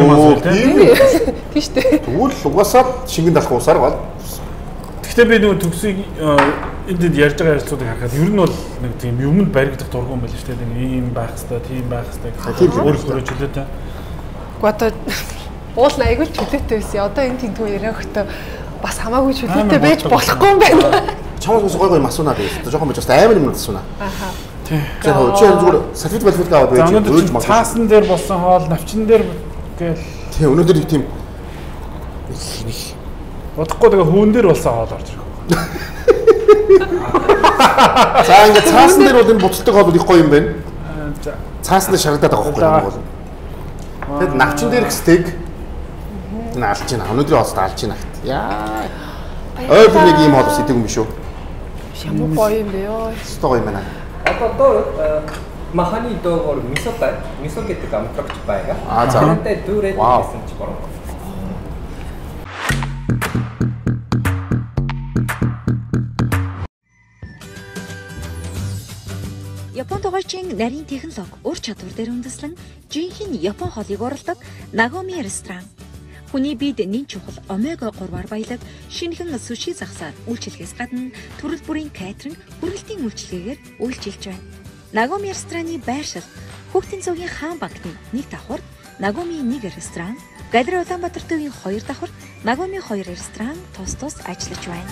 тийш дээ. Тэгвэл угаасаа шингэн далах усаар бол. Гэхдээ би нөгөө төгсөйг энд ярьж байгаа ярилцлагыг харахад ер нь бол нэг тийм юмд баригдах дургүй юм байл шүү дээ. Нэг ийм байх хэвээр, тийм байх хэвээр. Өөрөө чөлөөтэй. Гэхдээ уул айгүй чөлөөтэй байсан. Одоо энэ тэнтгүү яриагт бас хамаагүй чөлөөтэй байж болохгүй юм байна. Чамаас гой гой масуунаад байсан. Жохон байж бас амар юм асууна. Аха. Тий. За зүгээр сертификат аваад байж өөрж маа. Цаасан дээр болсон хоол, навчин дээр гээл. Тий өнөөдөр их тийм Бодохгүй тэгээ хүүн дээр болсон хоол орж ирэх. За ингээд цаасан дээр бол энэ буцалдаг хоол их гоё юм байна. Цаасан дээр шаргадаад байгаа байхгүй юу? Тэгэд навчин дээр стейк энэ алж байна. Өнөөдрийн хоолд алж байна. Яа. Ой би нэг юм хоол ус идэв юм биш үү? Ямар гоё юм бэ ёо. Өстой гоё юм байна. Одоо Махани доогоор мисотай. Мисо гэдэг амтрагч байгаа. За. Тэрнтэй дүүрээд гэсэн чи бороо. Япон дугаарчин нарийн технологи ур чадвар дээр үндэслэн жинхэнэ Япон хоолыг оруулдаг Nagomi ресторан. Хүний биед нэн чухал омега 3-аар баялаг шинэхэн суши загсаар үйлчилгэхээс гадна төрөл бүрийн катеринг, хүргэлтийн үйлчилгээгээр үйлчилж байна. Nagomi рестораны байршил Хүүхдийн цугийн хаан банкны 1 давхар Nagomi 1 ресторан, Галерей Улаанбаатар төвийн 2 давхар Nagomi 2 ресторан тус ажиллаж байна.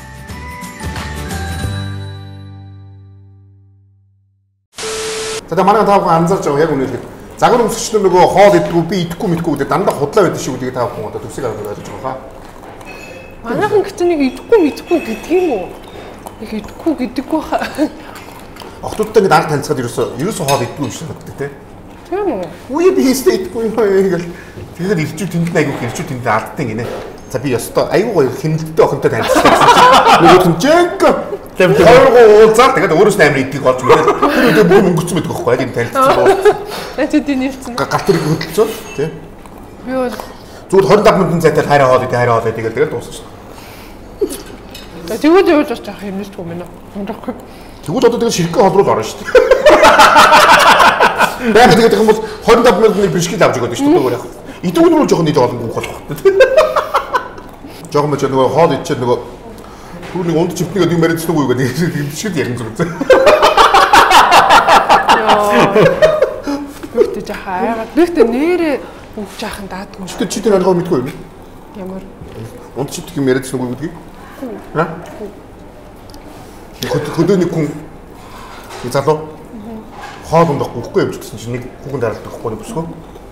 За манай тав хүн анзаарч байгаа яг үнэхээр загвар өмсөгчнөр нөгөө хоол идэггүй би идэхгүй мэдгүй гэдэг дандаа худлаа байдаг шиг үгийг тав хүн одоо төсөг аваад ойлгож байгаа хаа. Манайхан гэсэн нэг идэхгүй мэдгүй гэдэг юм уу? Их идэхгүй гэдэггүй хаа. Охтуудтай ингэ анх танилцахад ерөөсөө хоол идэггүй юм шиг надад тий. Тийм үү? Үе би хийстэй идэггүй юм ингээл тэгээд ирчүү тэнд айгуу ирчүү тэнд алдтай гинэ. За би ёстой айгуу гоё хэмнэлттэй охинтой танилцсан гэсэн чинь нөгөө тэмчээнг хоёргоо уулзаад тэгээд өөрөөс нь амир идгийг олж мэдээ. Тэр үедээ бүр өнгөрцөн байдаг байхгүй яг энэ танилцсан бол. Тэдний нэрцэн. Галт хэрэг хөдөлцөө тий. Би бол зүгээр 25 минутын зайтай хайраа хоол идэ тэгээд дуусчихсан. Тэгвэл явж бас яах юм нэстгүй мэнэ. Ундрахгүй. Тэгвэл одоо тэгээд ширхэг хоол руу орно шүү дээ. Яг тэгээд юм бол 25 минутын бишкет авч өгöd шүү дээ өөр яг. Идэвгүй рүү жоохон нийт олон гүөх болох байна. Жоохон мэж нөгөө хоол идчихээ нөгөө түрүүний унд чивтнийгээд юм яриадсан уу гэдэг бишкет ярин зүрхсэн. Бүгд жахаа. Бүгд нэрээ үг жаахан даадгүй. Чи тэр алгаа мэдгүй юм. Ямар Унд чивт юм яриадсан уу гэдгийг? Ха? Хөдөөний хүн залуу хоол ундахгүй үхгүй юм ч гэсэн чинь нэг хүүхэн даралдаг байхгүй бүсгүй.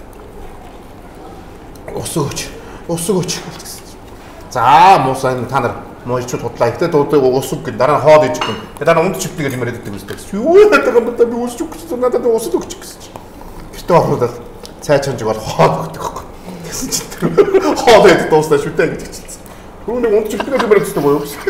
Ус өгч гэсэн. За муусаа та нар муучууд худлаа. Ихтэй дуудаа ус үг гэн дараа нь хоол иж гэн. Дараа унд чивтэйгээ юм яриад байдаг гэсэн. Юу гэдэг юм бэ? Би ус өгч надад ус өгч гэсэн. Гэртээ авахудаа цай чанжиг бол хоол өгдөг байхгүй. Гэсэн чинь тэр хоол идэх дуустаа шүтээ гэж хэлсэн. Түрүүний унд чивтэйгээ юм яриад байсан гоё юм.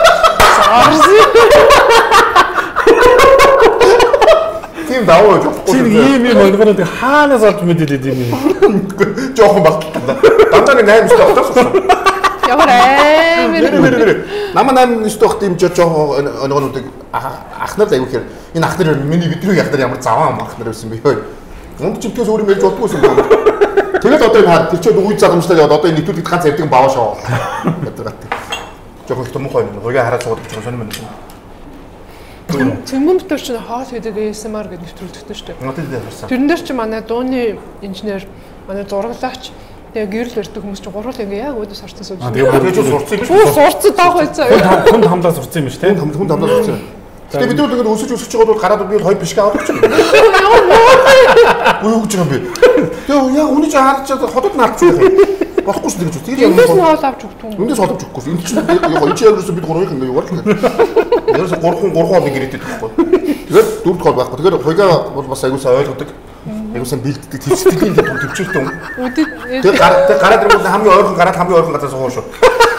Тийм даваа жоохгүй. Чи ийм болгонод хаанаас олж мэдээлээд юм. Жоохон багталтаа. Дандаа нэг 8 өстө багтаасан. ямар амар. Намаа 8 өстө багт юм жоохон оногнуудыг ахнаар л аягүй хэр энэ ахнаар миний бидрүү ахнаар ямар заваа ахнаар байсан бэ хөөе. Унд чимтээс өөр юм ярьж болдгоо юм байна. Тэгээд одоо энэ тэр чинь үе загамжтай яваад одоо энэ нэвтрүүлэгт ганц ярьдаг баава шоо. Гэдэг. Жоохон их томхой юм. Хоёроо хараад суудаг ч сонирм юм. Цэнгэн дотор чинь хоол хийдэг ASMR гэж нэвтрүүлдэгтэй шүү дээ. Тэрэн дээр чи манай дууны инженер, манай зураглагч тэгээ гэрэл барьдаг хүмүүс чинь гурвал ингээ яг өөдөөс орсон сууж. Тэгээд ч сурцсан юм шүү. Сурцсан таах байцаа. Хүнд хамлаа сурцсан юм шүү дээ. Хүнд хамлаа сурцсан. Тэгээд бид бол ингээ өсөж байгаа бол гараад би хоёр бишгэ авах гэж байна. Юу гэж юм бэ? Тэгээ яг үний чинь харж ходод наалцсан юм. Болохгүй шүү гэж. Тэгээд яг энэ хоол авч өгтүн. Үндээс хоол авч өгөхгүй. Энэ чинь яг чи ерөөсөө бид гурвын ингээ яваад л. Ерөөсөө 3 хоол ингэрээд байхгүй. Тэгээд 4 хоол байхгүй. Тэгээд хойгаа бол бас аягуулсаа ойлгодог. Аягуулсаа бэлддэг төвчтлийн төвчөлтөө. Тэгээд гараад ирэнгүүт хамгийн ойрхон газар суух шүү.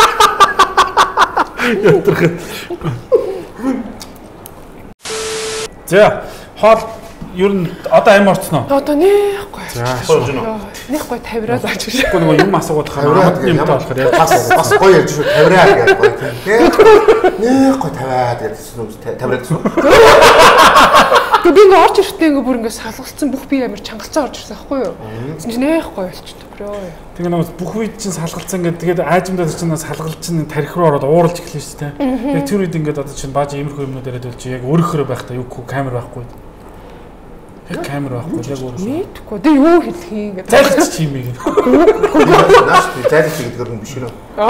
За хоол ер нь одоо амь орцноо. Одоо нэхгүй. За нэхгүй тавираад авч гэж. Гэхдээ нөгөө юм асуугаад хамаад юмтай болохоор яг бас гоё ярьж шүү тавираа гэж гоё тийм. Нэхгүй тавиад гэж тавираад шүү. Гэхдээ би ингээ орж ирэхдээ ингээ бүр ингээ салгалцсан бүх би амир чангалцсан орж ирсэн байхгүй юу? Тэгж нэхгүй болчихдог. Тэгээ нөгөө бүх үед чинь салгалцсан гэдэг тэгээд аажимдаа чинь салгалч чинь тарих руу ороод ууралж эхэлнэ шүү дээ. Тэгээд тэр үед ингээд одоо чинь бааж иймэрхүү юмнууд яриад болж яг өөрөөрөө байхдаа юу камер байхгүй. Яг камер байхгүй яг өөрөө. Мэдгүй. Тэг юу хэлэх юм гэдэг. Зайлч чи юм ийм. Наас би зайлч гэдэг юм биш үү?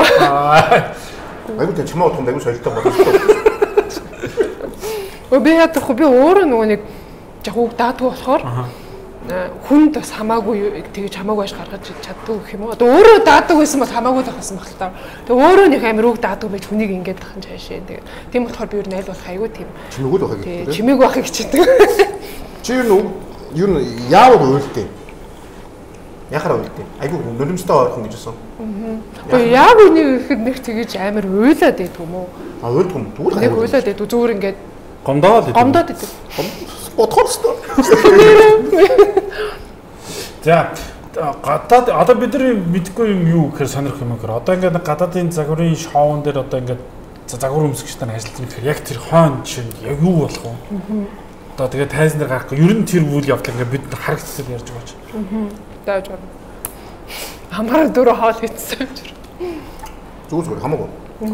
Айгуу тэ чамаа утганд айгуу солилтой болно шүү. Би ядахгүй би өөрөө нөгөө нэг яг үг даадгүй болохоор хүнд бас хамаагүй тэгэж хамаагүй аж гаргаж чаддаг гэх юм уу. Одоо өөрөө даадаг байсан бол хамаагүй тахсан баг л та. Тэгээ өөрөө нэг амир үг даадаг байж хүнийг ингэж тахын цаашаа. Тэгээ тийм болохоор би юу найл болох айгүй тийм. Чимээгүүд байхыг гэдэг. Чимээг байхыг хичээдэг. Чи юу яавал уйлдээ. Яхаар уйлдээ. Айгуу нулимстай ойрхон гэж хэлсэн. Тэгээ яг үнийг ихэд нэг тэгэж амир уйлаад байдг юм уу? Уйлдгүй юм. Зүгээр нэг уйлаад байдг зүгээр ингээд гомдоод байдаг. бодохоор өстөө. За гадаад одоо бидний мэдгүй юм юу гэхээр сонирх юм гэхээр одоо ингээд гадаадын загварын шоун дээр одоо ингээд загвар өмсгчтэй ажиллаж байгаа яг тэр хойно чинь яг юу болох вэ? Одоо тэгээд тайзан дээр гарахгүй ер нь тэр үйл явдал ингээд бид харагдчихсан ярьж байгаа ч. Дааж байна. Хамаараа дөрөв хоол хийсэн. Зүгээр хамаагүй.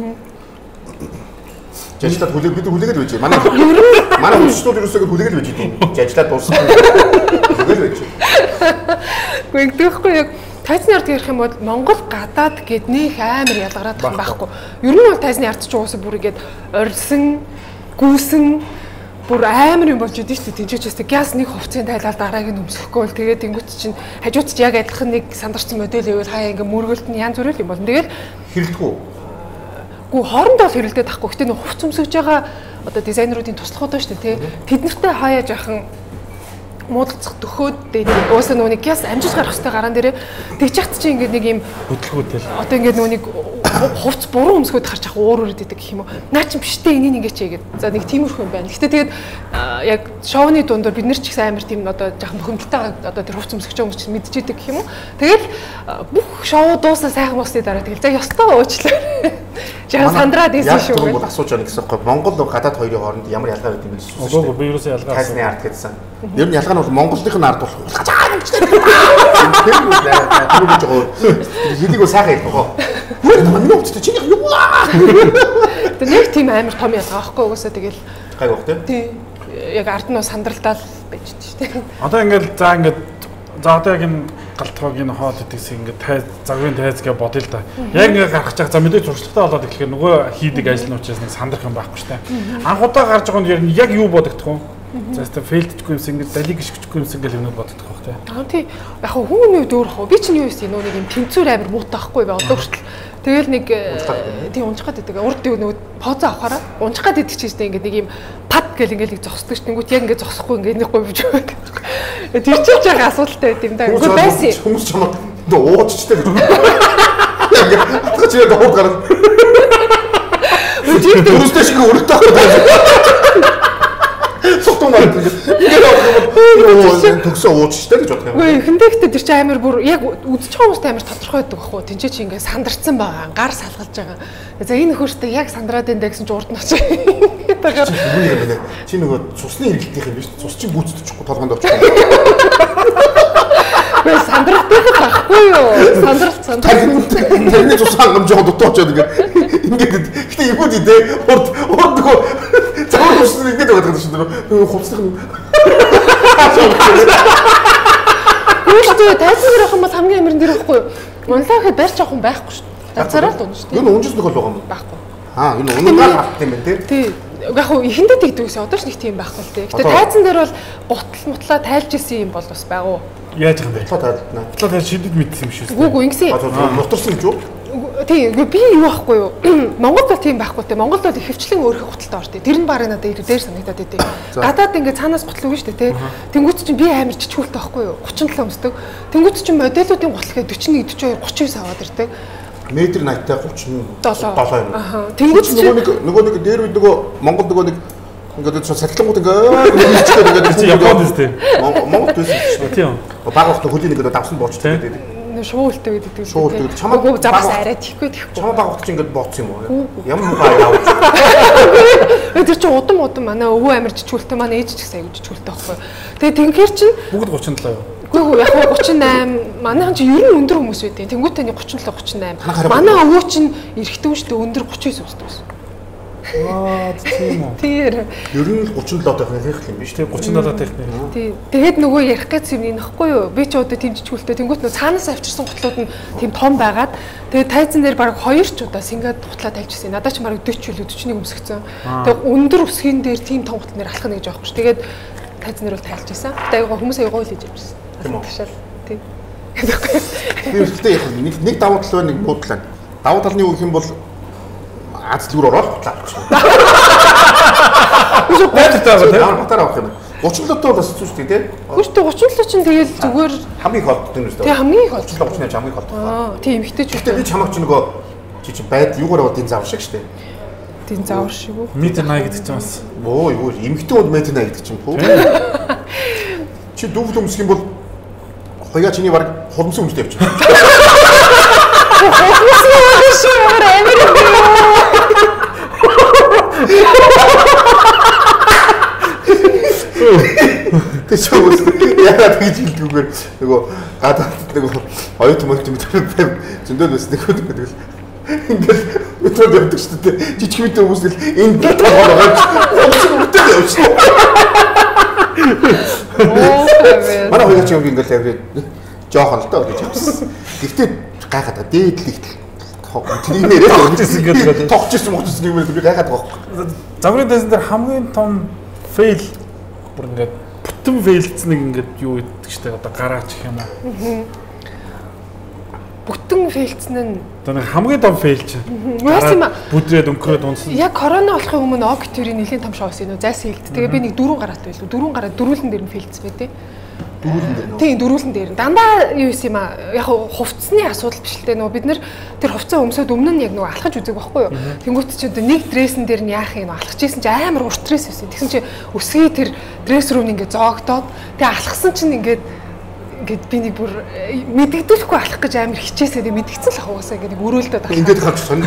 Жажлаад бид хүлээгээд байж. Манай хүчтэй ерөөсөө хүлээгээд байж идэв. Жажлаад дууссан. Хүлээгээд байж. Гэхдээ яг тайзны ард ярих юм бол Монгол гадаад гэд нэг амар ялгараад байхгүй. Ер нь бол тайзны ард ч уусаа бүр ингээд орилсон, гүйсэн бүр амар юм болж идэв шүү дээ. Тинчээчээс газ нэг хувцсын тайлал дараагийн өмсөхгүй бол тэгээд тэнгуут чинь хажууд ч яг адилхан нэг сандарсан модель байвал хаяа ингээ мөргөлт нь янз бүрэл юм болно. Тэгээд хэрэлдэггүй. Гүү хоорондоо хэрэлдээд тахгүй. Гэтэ нэг хувц өмсөж байгаа одоо дизайнеруудын туслахуд байна шүү дээ. Тэд нартай хаяа жаахан муудалцах төхөөд уусаа нүг газ амжиж гарах хэрэгтэй гараан дээрээ тэгчихт чи ингээд нэг юм хөдөлгөөтэй л одоо ингээд нүг хувц буруу өмсгөөд харж ах уур үрээд идэг гэх юм уу наа чи биштэй энийг ингээд чи гэдэг за нэг тиймэрхүү юм байна. Гэтэ тэгээд яг шоуны дундор бид нар ч ихсэн амар тийм одоо жаахан бухимдалтай одоо тэр хувц өмсгөж байгаа юм чи мэдчихэдэг гэх юм уу. Тэгэл бүх шоу дуусна сайхан болсны дараа тэгэл за ёстой уучлаа. Жаа сандраад ийсэн шүү. Яг бол асууж байгаа гэсэн юм. Монгол гадаад хоёрын хооронд ямар ялгаа байдаг юм бэ? Үгүй би юусэн ялгаа. Тайзны ард гэсэн. Ер нь ялгаа нь бол Монголынхын ард бол хэлийг сайхан хэлэх гоо. Миний хувьд чи юу аа. Тэг нэг тийм амар том ялгаа байхгүй угаасаа тэгэл гайг баг тий. Яг ард нь сандралдаад байж дээ тий. Одоо ингээд за одоо яг энэ галтгоог энэ хоол идэгс ингээд загварын тайз гэж бодъё л да. Яг ингээд гарах чаг за мэдээ зуршлагтай болоод ирэхээр нөгөө хийдэг ажил нь учраас нэг сандрах юм байхгүй шүү дээ. Анхудаа гарч байгаа нь ер нь яг юу бодогдох вэ? За тест фейлдчихгүй юмс ингээд далиг гიშгчихгүй юмс ингээд юм бодогдох байх тий. Тий. Яг хүмүүний үед өөр хоо. Би чинь юу хийсэн нөө нэг юм тэмцүүр амир муутай байхгүй бай одоо хүртэл. Тэгэл нэг тий унчих гад идэг. Урд нөгөө позо авахаараа унчих гад идэг чинь ингээд нэг юм пад гэл ингээд нэг зогсдог ш. Тэнгүүт яг ингээд зогсохгүй ингээд нэг говьж байгаа. Тэр чинь жаахан асуудалтай байт юм да. Үгүй байсан. Хүмүүс чамд ууччтэй гэж. Яг чи яг доо гараад. Өөрөөсөө шиг өртөө авах. Сотон гараад ингээд төгсөө ууччтэй гэж бодох юм. Үгүй хиндээгтээ тэр чинь амар бүр яг үдчих байгаа хүмүүстэй амар тодорхой байдаг байхгүй. Тинчээ чи ингээд сандарсан байгаа. Гар салгалж байгаа. За энэ нөхөртэй яг сандраад энэ гэсэн чи урд нь очив. Чи нөгөө цусны хэрэглэлтийнх юм биш. Цус чинь гүйцэтгэхгүй толгоонд очих. Гэ сандралтай байхгүй юу? Сандрал. Тэрний цус хангамж жоо дутуу очоод ингээд гэтээ игүүд идэ урд нөгөө цаавар усны ингээд байгаа гэдэг чинь нөгөө хувцсах нь. Өөртөө тайзан дээр авах юм бол хамгийн амирн дээр байхгүй юу? Монлахад барьж авах юм байхгүй шүү дээ. Тацараа л унж шүү дээ. Юу унжс нөхөл байгаа юм байхгүй. Юу унгаар хат юм бэ тий. Яг хөө ихэндээ тэгдэг гэсэн одоо ч нэг тийм байхгүй л тий. Гэтэ тайзан дээр бол гутал мутлаа тайлж исэн юм бол бас байгуу. Яаж юм бэ? Тайлна. Тайлж шидэд мэдсэн юм шүү дээ. Үгүй ингэсэн. Нутарсан гэж юу? Тийм би юу байхгүй юу? Монголд бол тийм байхгүй те. Монголд бол ихэвчлэн өөрийнхөө гуталтай ортой. Тэр нь барыг надад дээр санагдаад байдیں۔ Гадаад ингээд цаанаас гутал өгнө шүү дээ те. Тэнгүүт чинь би амар чичгүүлтэй байхгүй юу? 37 өмсдөг. Тэнгүүт чинь модельүүдийн гутал гээ 41, 42, 39 аваад ирдэг. Метр 80-тай 37 юм. Тэнгүүт нөгөө нэг дээр үед нөгөө Монгол нөгөө нэг ингээд сахилангууд ингээд Японд үстэй. Монголд байсан шүү дээ. Тийм. Бага ухт хөлийн ингээд давсан боочтой гэдэг. Шуу үлтэй гэдэг. Шуу үлтэй. Чамаа завс арай тийхгүй тийхгүй. Чамаа бага ухт чинь ингээд бооцсон юм уу? Ямар муу явж. Тэр чинь удам манай өвөө амир жижигүүлтэй манай ээж ч гэсэн аягүй жижигүүлтэй байхгүй. Тэгээ тэнхэр чинь бүгд 37 юу? Үгүй яг 38 манайхан чи ер нь өндөр хүмүүс байдیں۔ Тэнгүүтээ 37 38. Манай өвөө чинь эрэгтэй шүү дээ өндөр 39 өсдөг. Аа тийм үү. Тэр ер нь 37 дахь ярих юм биш тийм 37 дахь нэ. Тий. Тэгээд нөгөө ярих гэж юм нэхгүй юу? Би ч одоо тийм жижигүүлтэй тэнгүүт нөгөө цаанаас авчирсан гутлууд нь тийм том байгаад тэгээд тайзан дээр баг 2 ч удаа сингаад гутлаа тайлж ирсэн. Надад ч баг 40 или 41 өмсгцэн. Тэгээд өндөр өсгөн дээр тийм том гутал нэр алах нь гэж байхгүй ш. Тэгээд тайзан дээр бол тайлж ирсэн. Тэгээд хүмүүс аягаа л хийж ирсэн. Тийм үү. Тий. Би ихтэй яг нэг давуу тал байна нэг буу тал байна. Давуу тал нь юу гэх юм бол аз зүгээр ороод гутлаа авчих. Үгүй байтаа байгаа тийм. Батар авах юм. 37 тоо бас зүг шүү дээ тийм. Хүчтэй 37 чинь тэгээд зүгээр хамгийн их холддог юм шүү дээ. Тий хамгийн их 38 хамгийн их холддог. Тийм эмхтэй ч үгүй. Би чамаач нөгөө чи байд юугаар бодын зав шиг шүү дээ. тийм заавар шиг үү? Метр 80 гэдэг чинь бас. Оо юу эмхтэн унд метр 80 гэдэг чинь пүү. Чи дүүл өмсөх юм бол хоёроо чиний баг хурмсан өмсөд явчих. Тэчээс яагаад гэж хэлдэггээр нөгөө гадаад нөгөө оюут мультимедиа зөндөл бас нэг ингээд метрод явдаг шүү дээ. Жижиг метр хүмүүсэл энэ толгоор байгаа. Өмсөд явчих. Манай хоёр ч юм ингээд яваад жоохон л доо гэж явсан. Гэхдээ гайхаад дээдлийг тэрийгээрээ өмчсөн гэдэг. Тогчсон юм би гайхаад байгаа. Загварын дэсэн дээр хамгийн том фейл бүр ингээд бүтэн фейлцнийг ингээд юу гэдэг чтэй одоо гараач гэх юм аа. Бүтэн фейлцэн нь одоо нэг хамгийн том фейл чинь. Бүдрээд өнгөрөөд унсан. Яг корона болохын өмнө огтөрийн нэлийн том шоу байсан нөө зайсан хэлд. Тэгээ би нэг 4 гараад байлгүй. 4 гараад дөрүүлэн дээр нь фейлцсэн бай тээ. Дөрүүлэн дээр. Тийм дөрүүлэн дээр. Дандаа юу юм аа. Яг хувцсны асуудал биш л дээ нөө бид нар тэр хувцас өмсөд өмнө нь яг нөгөө алхаж үзег байхгүй юу. Тэнгүүт чи одоо нэг дрессэн дээр нь яах юм алхаж ийсэн чи амар урт дресс байсан. Тэгсэн чи өсгий тэр дресс руу ингээд зоогдоод тэгээ алхсан чинь ингээд би нэг бүр мэддэгдэхгүй алах гэж амар хичээсээ тэг мэдгдсэн л ахуусаа гэдэг өрөөлдөд байна. Ингээд хавч сонь.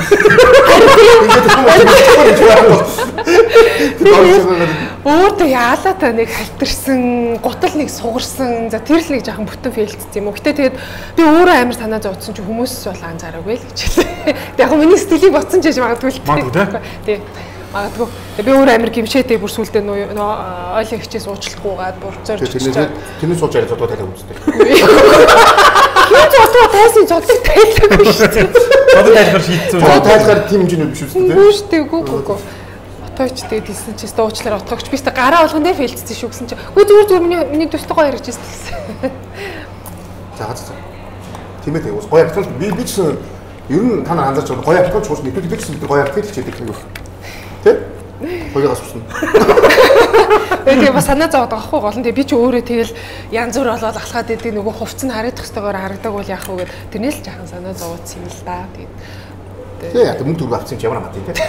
Өөртөө яалаа та нэг халтарсан, гутал нэг сугарсан. За тэр л нэг жоохон бүтэн фейлцсэн юм уу. Гэтэ тэгээд би өөрөө амар санаа зовдсон чи хүмүүс бол анзаараагүй л гэж хэлээ. Тэг яг миний стилийг ботсон ч гэж магадгүй л тий. Магадгүй. Би өөрөө амар гимшээтэй бүр сүлдээ нөө ойлын хичээс уучлахгүйгээд бүр зорж чичээ. Тэний сууж яриад зодоо тайлах үзтээ. Хин зодоо тайсан зодог тайлаагүй шүү дээ. Зодоо тайлахаар шийдсэн. Зодоо тайлахаар тийм хэмжээний биш үү дээ. Үгүй шүү дээ. Гү. Отооч тэгээд хэлсэн чи уучлаар отоогч би өөртөө гараа болгон дээр фейлцсэн шүү гэсэн чи. Үгүй зүгээр миний төстэй гоё ярьж байсан. За. Тиймээ ус гоё явсан. Би ч ер нь та нар анзаарч гоё явсан ч уус нэг тэгсэн гоё явсан л чийдэг нэг. Тэ? Хоёроо асуусан. Тэгээ бас санаа зовоод байгаа хгүй гол нь би ч өөрөө тэгэл янз бүр болоод алхаад идэг нөгөө хувцс нь харагдах хэвээр харагдаг бол яах вэ гэд тэрнээс л жаахан санаа зовоодсан юм л да. Тэгээ яа мөнгө төгрөг авсан ч ямар амт юм те.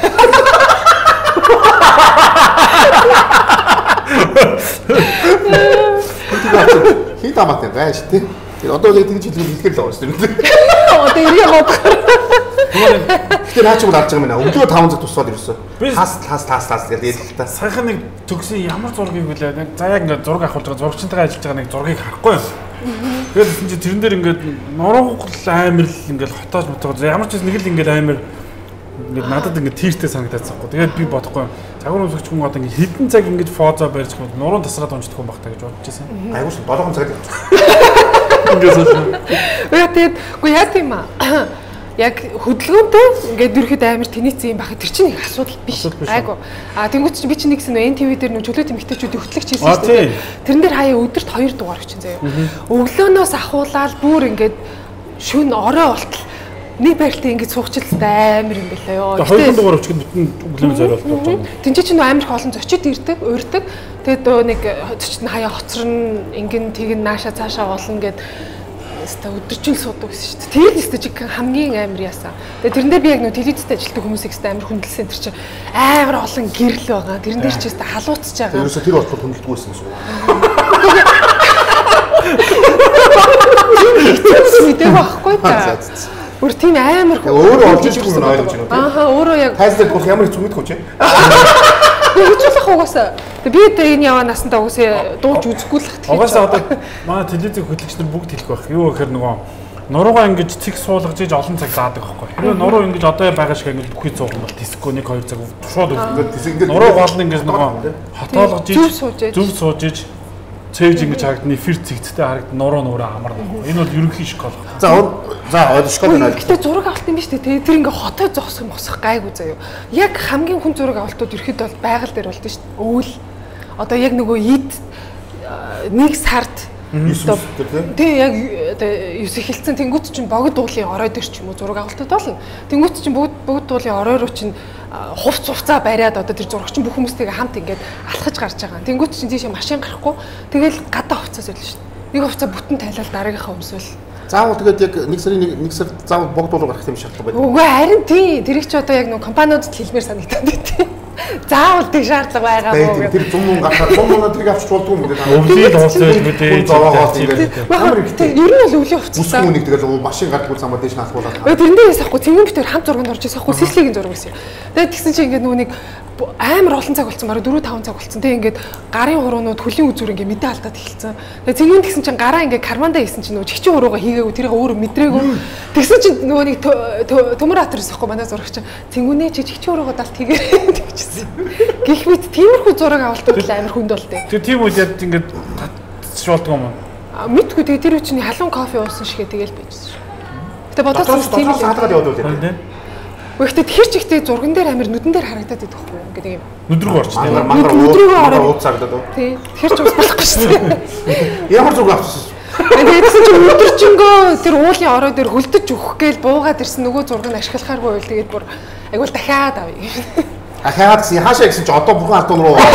Хит амт юм байж те. Одоо яг тэгж хэлэхээр л байгаа шүү дээ. Одоо ирээ мод. Тэгэхээр наач бол харж байгаа юм байна. Өглөө 500 тусаад ирсэн. Таас гэдэг л та. Саяхан нэг төгсөн ямар зургийг үлээ. Нэг за яг ингээд зураг авахулж байгаа зурагчтайгаа ажиллаж байгаа нэг зургийг харахгүй юм. Тэгээд чи тэрэн дээр ингээд нуруугл амар л ингээд хотоож мотоо. Ямар ч нэг л ингээд амар ингээд надад ингээд тийртэй санагдаацсахгүй. Тэгээд би бодохгүй. Загвар өмсөгч хүн одоо ингээд хэдэн цаг ингээд фозо барьж хөө нуруу тасраад унждаг хүн багтаа гэж бодож байсан. Айгуу шүү 7 цаг л. Ингээд сонь. Тэгээд үгүй яа тийм аа. Яг хөдөлгөөнтэй ингээд ерөөд амар тэнийцсэн юм байхад тэр чинь их асуудал биш. Айгу. Тэнгуүт чи би чи нэгсэн нөө NTV дээр нөө чөлөө тэмэгтэйчүүд хөтлөгч хийсэн шүү дээ. Тэрэн дээр хаяа өдөрт 2 дугаар өгчин заяа. Өглөөнөөс ахуулаад бүр ингээд шүн орой болтол нэг байралтай ингээд суухчлалтай амар юм байлаа ёо. Тэгээ 2 дугаар өчгөд бүтэн өглөөний зориулт болж байгаа. Тинчээ чи нөө амар хоолон зочид ирдэг, уурдаг. Тэгээд нөө нэг зочид нь хаяа хоцорно, ингэн тэгэн нааша цаашаа болно гэд өстө өдөржин суудаг гэсэн шүү дээ. Тэр л өстө чиг хамгийн амар яасан. Тэгээ тэрэн дээр би яг нөө телевизэд ажилладаг хүмүүсийг өстө амар хүндэлсэн тэр чинь амар олон гэрэл байгаа. Тэрэн дээр ч өстө халууцж байгаа. Ерөөсө тэр болтол хүндэлдэггүй байсан гэсэн үг. Тийм мэдээ байхгүй та. Бүр тийм амар өөрөө олж иж хүн ойлгож байна. Ааха өөрөө яг тайлбар болох ямар хэцүү мэдгүй чи. Хичээлэх угаасаа. Би энэ яваа насандаа угаасаа дууж үзэхгүй л хат. Угаасаа одоо манай телевизийн хөтлөгч нар бүгд хэлэх байх. Юу гэхээр нөгөө нуруугаа ингэж цэг суулгаж иж олон цаг заадаг байхгүй. Хэрвээ нуруу ингэж одоо байгаа шиг ингэж бүхий цууган бол диско 1-2 цаг шууд үздэг. Нуруу гол нь ингэж нөгөө хотоолгож иж зүв сууж иж цээж ингэж харагдана эфир цэгцтэй харагдана нуруу амар нөх. Энэ бол ерөнхий школ. За школ байна. Гэтэ зураг авалт юм биш үү? Тэр ингээ хотоо зогсох гайгүй заяа. Яг хамгийн хүн зураг авалтууд ерхэд бол байгаль дээр болдог шүү дээ. Өвөл. Одоо яг нөгөө ид нэг сард тий яг юус эхэлсэн тэнгуут чинь богд уулын орой дээр ч юм уу зураг авалтууд болно. Тэнгуут чинь богд уулын орой руу чинь хувц хувцаа бариад одоо тэр зурагч бүх хүмүүстэйгээ хамт ингээд алхаж гарч байгаа. Тэнгуут чинь тийш машин гарахгүй тэгэл гадаа хувцас байлаа шүү дээ. Нэг хувцас бүтэн тайлал дараагийнхаа өмсвөл Заавал тэгээд яг нэг сар заавал богдуулга гарах юм шаардлага байдаг. Үгүй харин тий тэрийг ч одоо яг нэг компаниудад хэлмээр санагдаад байт. Заавал тэг шаардлага байгаа мó. Тэр 100 мөнгө гарахаар 100 мөнгө тэрийг авч болдгоо юм гэдэг. Өвлөд хооцож мэдээ. Зовоогоос ингээд. Ер нь бол өвлийн хувцастай. Үсгүй нэг тэгэл машин гаргал замаа дэш наалгуулаад. Тэрэндээ ясахгүй цэнгэн битээр хамт зурганд орж ясахгүй сэлслийн зураг байсан. Тэгээд тэгсэн чинь ингээд нүг амар олон цаг болсон. Бараг 4-5 цаг болсон. Тэгээ ингээд гарын хуруунууд хөлийн үзүүр ингээд мэдээ алдаад эхэлсэн. Тэгээ цэнгэн тэгсэн чинь гараа ингээд кармандаа хийсэн чинь нөгөө чигчин хурууга хийгээгүй тэрийг өөрөө мэдрээгүй. Тэгсэн чинь нөгөө нэг төмөр атэрс ихгүй манай зурагч цэнгүнээ чигчин хурууга далт хийгээ тэгчихсэн. Гэх мэт тиймэрхүү зураг авалтууд амар хүнд болтой. Тэгээ тийм үед яг ингээд татчих болдгоо юм. Мэдгүй тэгээ тэр үчиний халуун кофе уусан шигээ тэгэл байжсэн. Гэтэ бодоос тийм л саагаад яваад үлээ. Гэхдээ тэр чигтээ зурган дээр амар нүдэн дээр харагдаад байдаг байхгүй юу гэдэг юм. Нүдрүүг орч тийм. Нүдрүүгөө ороод ууцагдаад. Тий. Тэр ч ус болохгүй шүү дээ. Ямар зураг авчихсан. Тэгсэн чинь өдөржингөө тэр уулын ороо дээр хөлдөж өгөх гээл буугаад ирсэн нөгөө зургийг ашиглахааргүй байл тэгээд бүр айгуул дахиад авъя. Ахаад гэсэн хаашаа гэсэн чи одоо бурхан ардуун руу.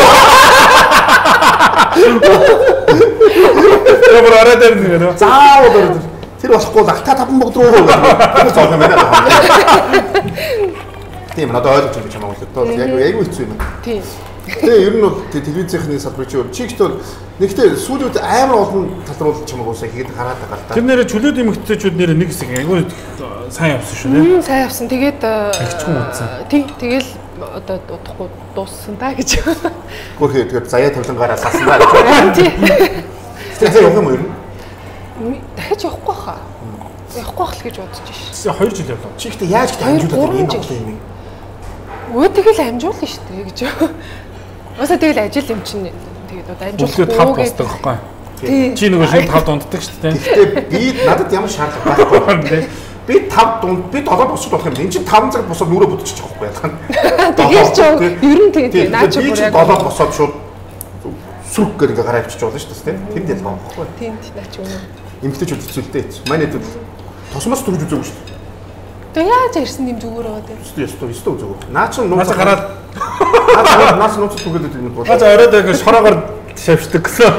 Тэр ороод ирнэ нөө. Заавал ороод. Тэр болохгүй л та таван богд руу гэдэг зураг юм байна. Тийм надад ойлгож байгаа юм аа л яг хэцүү юм. Тийм. Тэгээ ер нь бол телевизийнхний салбар чи ихтэй нэгтэй сүүлүүд амар олон талруулж чамаагуусаа хийгээд хараад байгаа л да. Тэр нэрэ чөлөөд эмэгтэйчүүд нэрэ нэг хэсэг айгүй сайн явсан шүү дээ. Сайн явсан. Тэгээд ихчгүй утсан. Тий. Тэгэл одоо удахгүй дууссан та гэж. Гөрхөө тэгээд заяа тавлангаараа сасан даа гэж. Тий. Тэр явах юм уу ер нь? Дахиж явахгүй хаа. Явахгүй хэл гэж бодож шээ. 2 жил явлаа. Чи ихтэй яаж гэж амжуулаад юм бэ? Өө тэгэл амжуулна шүү дээ гэж. Уусаа тэгэл ажил юм чинь тэгээд одоо амжуулахгүй гэдэг байхгүй. Тий. Чи нөгөө шууд 5 дунддаг шүү дээ. Гэхдээ би надад ямар шаардлага байхгүй. Би 5 дунд би 7 босч болох юм. Энд чинь 5 цаг босоод нүрэ бүтчих байхгүй яах. Тэгээд ч ер нь тий наач бүр яг 7 босоод шууд сүрх гэдэг ингээ гараа авчиж болно шүү дээ. Тэнд ял байхгүй. Тийм наач үнэ. Эмгтэйчүүд хэцүүлтэй. Манай хэд тосмос төрж үзээгүй шүү дээ. Тэгээ яаж ирсэн юм зүгээр байгаа дээ. Өстө зүгээр. Наа чи нууц гараад наас нууц түгээд юм бол. Наач ороод яг шороогоор шавьчихдаг гэсэн.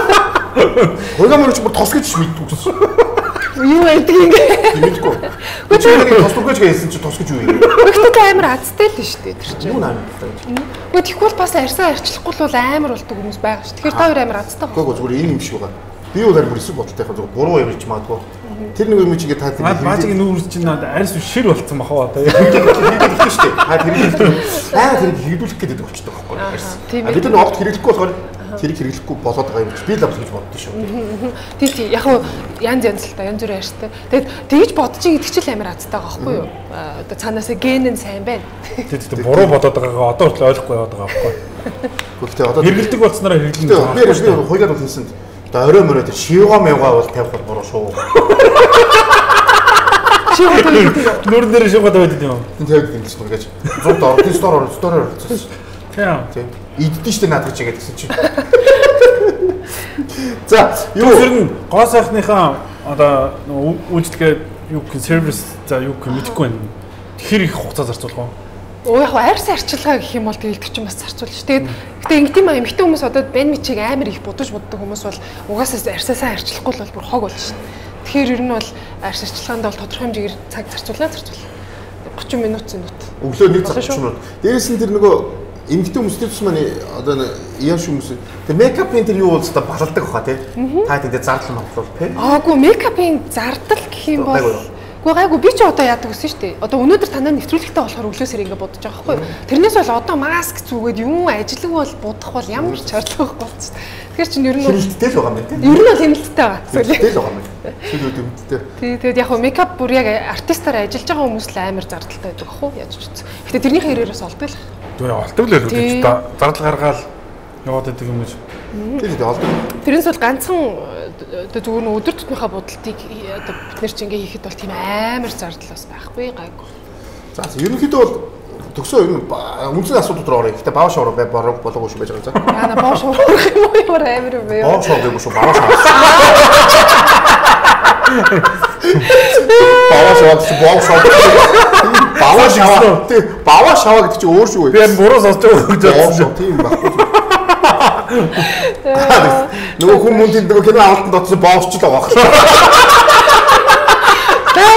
Хойгоо мөрч бүр тос гэж мэддэг гэсэн. Юу байдаг юм мэдгүй. Өчигдөр тос түгэж гэсэн чи тос гэж юу юм. Гэхдээ амар азтай л шүү дээ тэр чинь. Юу наа. Гэхдээ тэгвэл бас арьсаа арчлахгүй л амар болдог хүмүүс байгаа шүү. Тэгэхээр та хоёр амар азтай байна. Гэхдээ зүгээр энэ юм шиг байгаа. Би бол амар эсвэл бодолтой хаа зүгээр буруу ярьж магадгүй. Тэр нэг юм чигээ та тэр баажиг нүүрс чинь арьс шир болцсон бахаа одоо. Хийдэгдэх шүү дээ. Тэр хийдүүлэх гэдэг болчихдог байхгүй. Бид нар огт хэрэглэхгүй болохоор тэрийг хэрэглэхгүй болоод байгаа юм чи би л авах гэж боддоо шүү. Тий яг хуу янз л та янз бүрийн арьстай. Тэгээд тэгж бодчих гэдэг чинь амар азтай байгаа байхгүй юу? Одоо цаанаасаа ген нь сайн байна. Тэгээд буруу бодоод байгаагаа одоо хүртэл ойлгохгүй яваад байгаа байхгүй. Гэхдээ одоо хэрэглэдэг болцснараа хэрэглэнэ. Би хойгаад бол хэлсэн. Одоо орой мөрөө тэр шивга мявга бол тавих бол буруу шүү. Нүр дээр шивга тавиад юм. Тэн тавиад юм чинь гэж. 100 ордын стор орсон. Тийм. Иддэн штэ наадах чигээ гэсэн чинь. За, юу ер нь гоо сайхныхаа одоо үйлчлэгээ юу гэх сервис за юу гэх мэдэхгүй байна. Тэр их хугацаа зарцуулах уу? Оо яг арьс арчилгаа гэх юм бол тэгэлдэг чинь бас зарцуулж ш. Тэгээд гэтээ ингэдэм аа эмхтэн хүмүүс одоо бэн мичиг амар их будаж боддог хүмүүс бол угаасаа арьсаасаа арчлахгүй бол бүр хог болно ш. Тэгэхээр ер нь бол арьс арчилгаанд бол тодорхой хэмжээгээр цаг зарцуулаад 30 минут зинут. Өглөө 1 цаг 30 минут. Дээрээс нь тэр нөгөө эмгтэн хүмүүстэй тус маань одоо яаш хүмүүс тэр мейкапын тэр юу болоо балалдаг баха тий. Та тэндээ зардал матлуул тий. Аагүй мейкапын зардал гэх юм бол гайгүй би ч одоо яадаг гэсэн шүү дээ. Одоо өнөөдөр танаа нэвтрүүлэгтэй болохоор өглөөсөр ингэ бодож байгаа байхгүй юу? Тэрнээс бол одоо маск зүгээд юм ажлаг бол будах бол ямар ч шаардлага болчих. Тэгэхээр чинь ер нь хэмнэлттэй л байгаа юм байна тий. Ер нь бол хэмнэлттэй байгаа. Хэмнэлттэй л байгаа юм байна. Сүүлийн хэмнэлттэй. Тий, тэгээд яг мейкап бүр яг артистаар ажиллаж байгаа хүмүүс л амар зардалтай байдаг ах уу яаж ч үгүй. Гэтэ тэрний хэрээрээс олдог л. Тэгээ олдог л гэж зардал гаргаал яваад байдаг юм гэж. Тэгээд олдог. Тэрнээс бол ганцхан одоо зүгээр нь өдөр тутмынхаа будалтыг одоо бид нэр чинь ингээ хийхэд бол тийм амар зардал бас байхгүй гайгүй. За ерөнхийдөө бол төгсөө ер нь үнцэн асуудал руу орё. Гэтэ баав шоуруу болоогүй шүү байж байгаа за. Яна баав шоуруу юм уу ямар амар юм бэ? Баав шоуруу гэвэл шүү баав шоуруу. Баав шоуруу гэдэг чинь өөр шүү. Би буруу сонсож байгаа гэж бодсон. Тийм байхгүй. Нөгөө хүмүүс нөгөө кино авалтанд дотсон боовч л байгаа.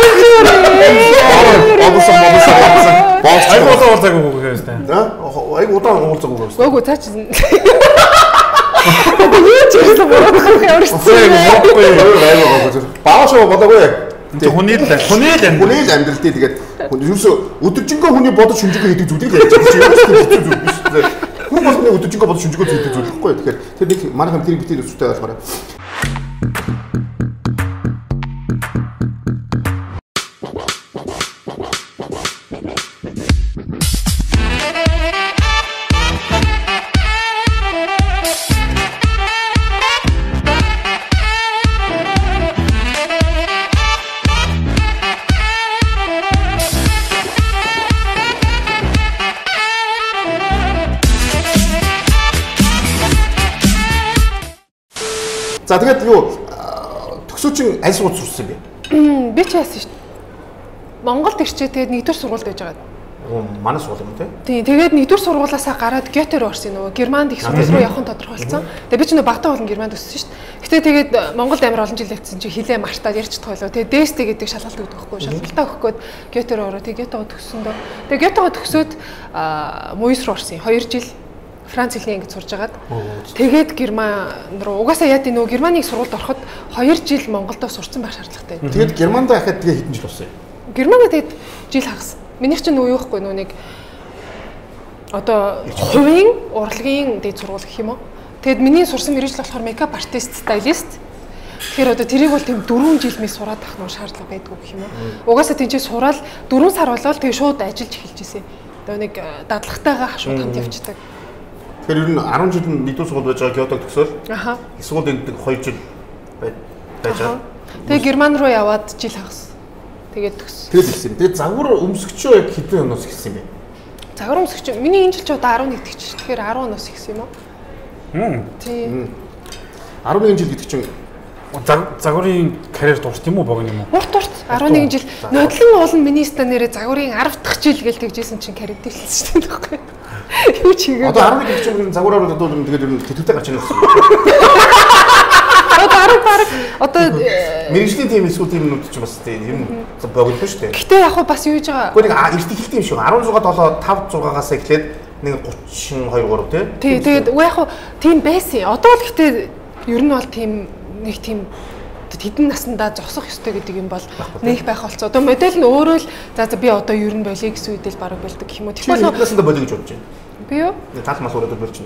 Бодсон. Айгуу удаан уулзаагүй гэх юм. Айгуу удаан уулзаагүй гэсэн. Гөөгүй цаач. Юу ч ярьсан байна. Баашаа бодоогүй. Хүний л амьдрал тий тэгээд ерөөсө өдөржингөө хүний бодож шүнжингөө хийдэг зүйлийг ярьж байгаа чинь ерөөсө хэцүү зүйл биш үү? Хүн болгоны өдөржингөө бодож шүнжингөө хийдэг зүйл байхгүй. Тэгэхээр тэр нэг манайхан тэр битэр өсөлтөө ойлгоорой. За тэгээд юу төгсөөчин аль сургууль сурсан бэ? Би ч яасан шүү дээ. Монголд ирчээ тэгээд нэгдүгээр сургуульд байж байгаа. Манай сургууль юм тий. Тийм тэгээд нэгдүгээр сургуулаасаа гараад Гёте руу орсон нөгөө Германд их сургууль руу явахын тодорхойлцсон. Тэгээд би ч нөгөө багтаа болон Германд өссөн шүү дээ. Гэтэ тэгээд Монголд амар олон жил явсан чи хилээ мартаад ярьж чадахгүй лөө. Тэгээд ДСТ гэдэг шалгалт өгдөг байхгүй. Шалгалтаа өгөхгүйд Гёте руу ороо. Тэгээд Гётего төгссөн дөө. Тэгээд Гётего төгсөөд Муйс руу орсон. 2 жил Франц хэлний ангид сурж агаад тэгээд Герман руу угаасаа яа тийм нөгөө Германы сургуульд ороход 2 жил Монголдо сурцсан байх шаардлагатай. Тэгээд Германд ахаад тэгээ хэдэн жил болсон юм? Германд тэгээд жил хагас. Минийх чинь нөгөө юу ихгүй нөгөө нэг одоо хувийн урлагийн дэд сургууль гэх юм уу. Тэгэд миний сурсан мэргэжил болохоор makeup artist, stylist. Тэгэхээр одоо тэрийг бол тийм 4 жил мис сураад авах нь шаардлага байдгүй гэх юм уу. Угаасаа тийч сураад 4 сар болоод тэгээ шууд ажиллаж эхэлж ирсэн. Одоо нэг дадлагтайгаа шууд хамт явчихдаг. Тэгэхээр ер нь 10 жил нэгдүгээр сургууль байж байгаа Кётог төгсөөл. Аха. Сургууль энд 2 жил байж байгаа. Тэгээ Герман руу яваад жил хагас. Тэгээд төгс. Тэгээд ирсэн. Тэгээд загвар өмсгчөө яг хэдэн оноос ихсэн бэ? Загвар өмсгч миний энэ жил ч удаа 11 дэх чинь. Тэгэхээр 10 оноос ихсэн юм уу? Тийм. 11 жил гэдэг чинь загварын карьер дууст юм уу богино юм уу? Урт 11 жил. Нодлон уулын миний станерээ загварын 10 дахь жил гэж тэгжсэн чинь карьер дэвшилсэн шүү дээ. Юу ч хийгээ. Одоо 11 жил чинь загвараар одоо тэгээд ер нь тэтгүүтэй гарч ирсэн. Одоо мэргэжлийн тим эсвэл тимнүүд ч бас тийм юм богино шүү дээ. Гэтэ яг бас юу хийж байгаа. Гэхдээ нэг эрт эхэлт юм шүү. 16 5 6-аас эхлээд нэг 32 3 тий. Тэгээд яг тийм байсан. Одоо л гэтээ ер нь бол тийм нэг тийм хэдэн наснда зогсох ёстой гэдэг юм бол нэг байх болцоо. Одоо модель нь өөрөө л за би одоо ер нь болиё гэсэн үедээ л бараг болдог гэх юм уу. Тэгэхээр хэдэн наснда болиё гэж бодож байна. Би юу? Тал мал ураад болчихно.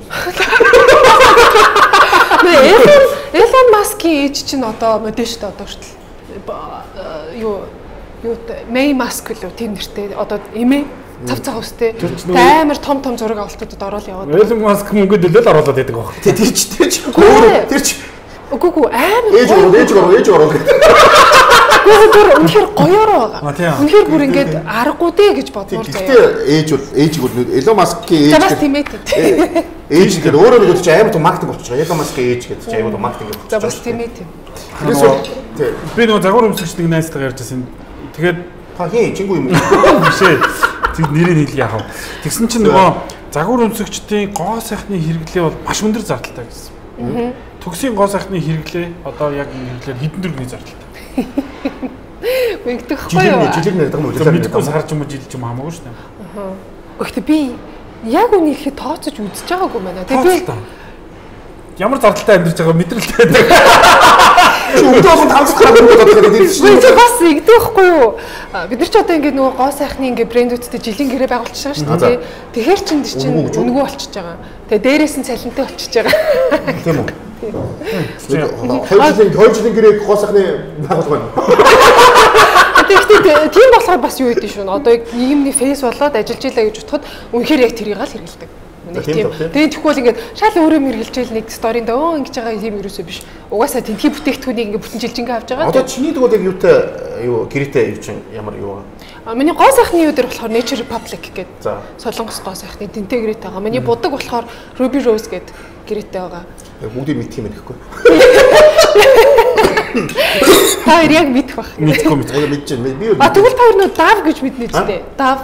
Элон Маскийн ээж чинь одоо модель шүү дээ одоо хүртэл. Юу Мэй Маск лөө тийм нэртэй одоо эмээ цав цав өстэй. Амар том зураг авалтуудад ороод яваад. Элон Маск мөнгө дэлэл оруулаад байдаг баг. Тэр ч Үгүй амар ээж ороо. Гүр үнэхээр гоёороо байгаа. Үнэхээр бүр ингээд аргагүй дээ гэж бодмоор заяа. Гэтэ ээж бол Элон Маскийн ээж. За бас тиймээ. Ээж гэдэг өөрөө нэг ч амар том маркетинг болчих. Элон Маскийн ээж гэдэг чинь амар том маркетинг болчих. За бас тиймээ. Би нөгөө загвар өмсөгч нэг найзтайгаа ярьжсэн. Тэгээд та хин чингүү юм уу? Биш ээ. Тэг нэрийг хэлье яах вэ? Тэгсэн чинь нөгөө загвар өмсөгчдийн гоо сайхны хэрэглээ бол маш өндөр зардалтай гэсэн. Төгсийн гоо сайхны хэрэглээ одоо яг энэ хэрэглээр хэдэн төгрөгийн зардалтай. Үгдэх байхгүй юу? Жилиг нэрдэг юм уу? Мэдгүй сар ч юм уу жил ч юм хамаагүй шүү дээ. Гэхдээ би яг үнийг ихэд тооцож үзэж байгаагүй байна. Тэгээд ямар зардалтай амьдарч байгаа мэдрэлтэй байдаг. Чи өдөөс тавцах гараад бодоод байдаг чинь. Би бас игдэх байхгүй юу? Бид нар ч одоо ингээд нөгөө гоо сайхны ингээд брэндүүдтэй жилийн гэрээ байгуулчихж байгаа шүү дээ. Тэгэхэр чин чинь өнгөө болчихж байгаа. Тэгээ дээрээс нь цалинтай болчихж байгаа. Тийм үү? 2 жилийн гэрээ гоо сайхны байгуулгын. Тэгэхдээ тийм болохоор бас юу гэдэг шүү. Одоо нийгмийн фейс болоод ажиллаж илаа гэж бодоход үнэхээр яг тэрийг л хэрэгэлдэг. Тэгээд тэгвэл ингээд шал өөрөө мэргэлжээл нэг сторинд ингэж байгаа юм ерөөсөө биш. Угаасаа тэнхий бүтээгдэхүүнийг ингээд бүтэн жилжингээ авч байгаа. Одоо чиний дгүүл яг юу гэрээтэй юу чинь ямар юу аа? Миний гоо сайхны юу дээр болохоор Nature Republic гэдэг. Солонгос гоо сайхны тэнтэй гэрээтэй байгаа. Миний будаг болохоор Ruby Rose гэдэг гэрээтэй байгаа. Бүгдийг мэдх юм байхгүй. Та яг мэдэх бах. Мэдхгүй мэдж байна. Би А тэгвэл та өөрөө DAV гэж мэднэ ч дээ. DAV.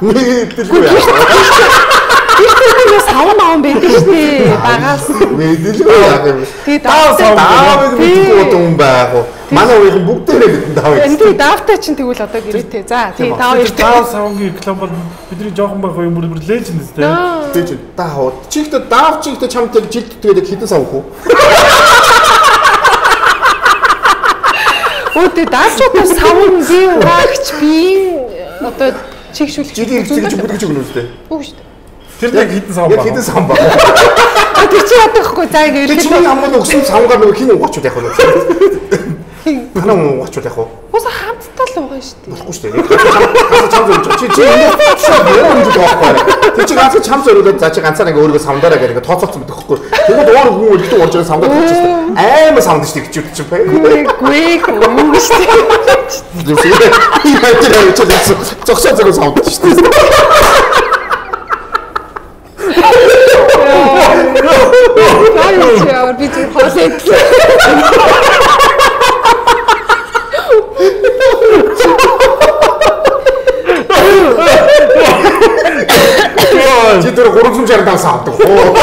Тэр савн байдаг шүү дээ. Багаас. Мэдээлгүй яах юм. Тэгээ DAV-ыг мэдхгүй юм байгаа. уу. Манай уугийн бүгдээрээ бидэнд даваа. Энд давтай чинь тэгвэл одоо гэрээтэй. За тий таа хоёр Дав савгийн клуб бол бидний жоохон байх юм бүр леженд тест. Леженд дав. Чигтээ дав чигтээ чамтай жилд тэгээд хідэн сав хөө. Өөдөө даачуудаа савн би хаагч би одоо чигшүүлж жилийн хэрэгцээ бүдгэж өгнө үстэй. Үгүй шүү дээ. Тэр яг хідэн сав баг. Хідэн сав баг. Тэр чи ядахгүй за ингэ чи хамгийн өгсөн савгаар нөгөө хин угаачуд яах вэ? Манай угаачуд яах вэ? Ус хамтдаа л угаа шүү дээ. Болохгүй шүү дээ. Чам зорж чи юм байхгүй. Тэр чи ганц чам зориулаад за чи ганцаар ингээ өөрийгөө савндаараа гэх ингээ тооцоолсон байдаг байхгүй. Тэгвэл өөр хүн өргөдөг орж байгаа савндаа тавьчихсан. Аймаа савнд шүү дээ гэж чи бай. Гүй үгүй шүү дээ. Зогсоо зогсоо савнд шүү дээ. Яа, би тэр хоолой. Чи тэр 360 савдаг.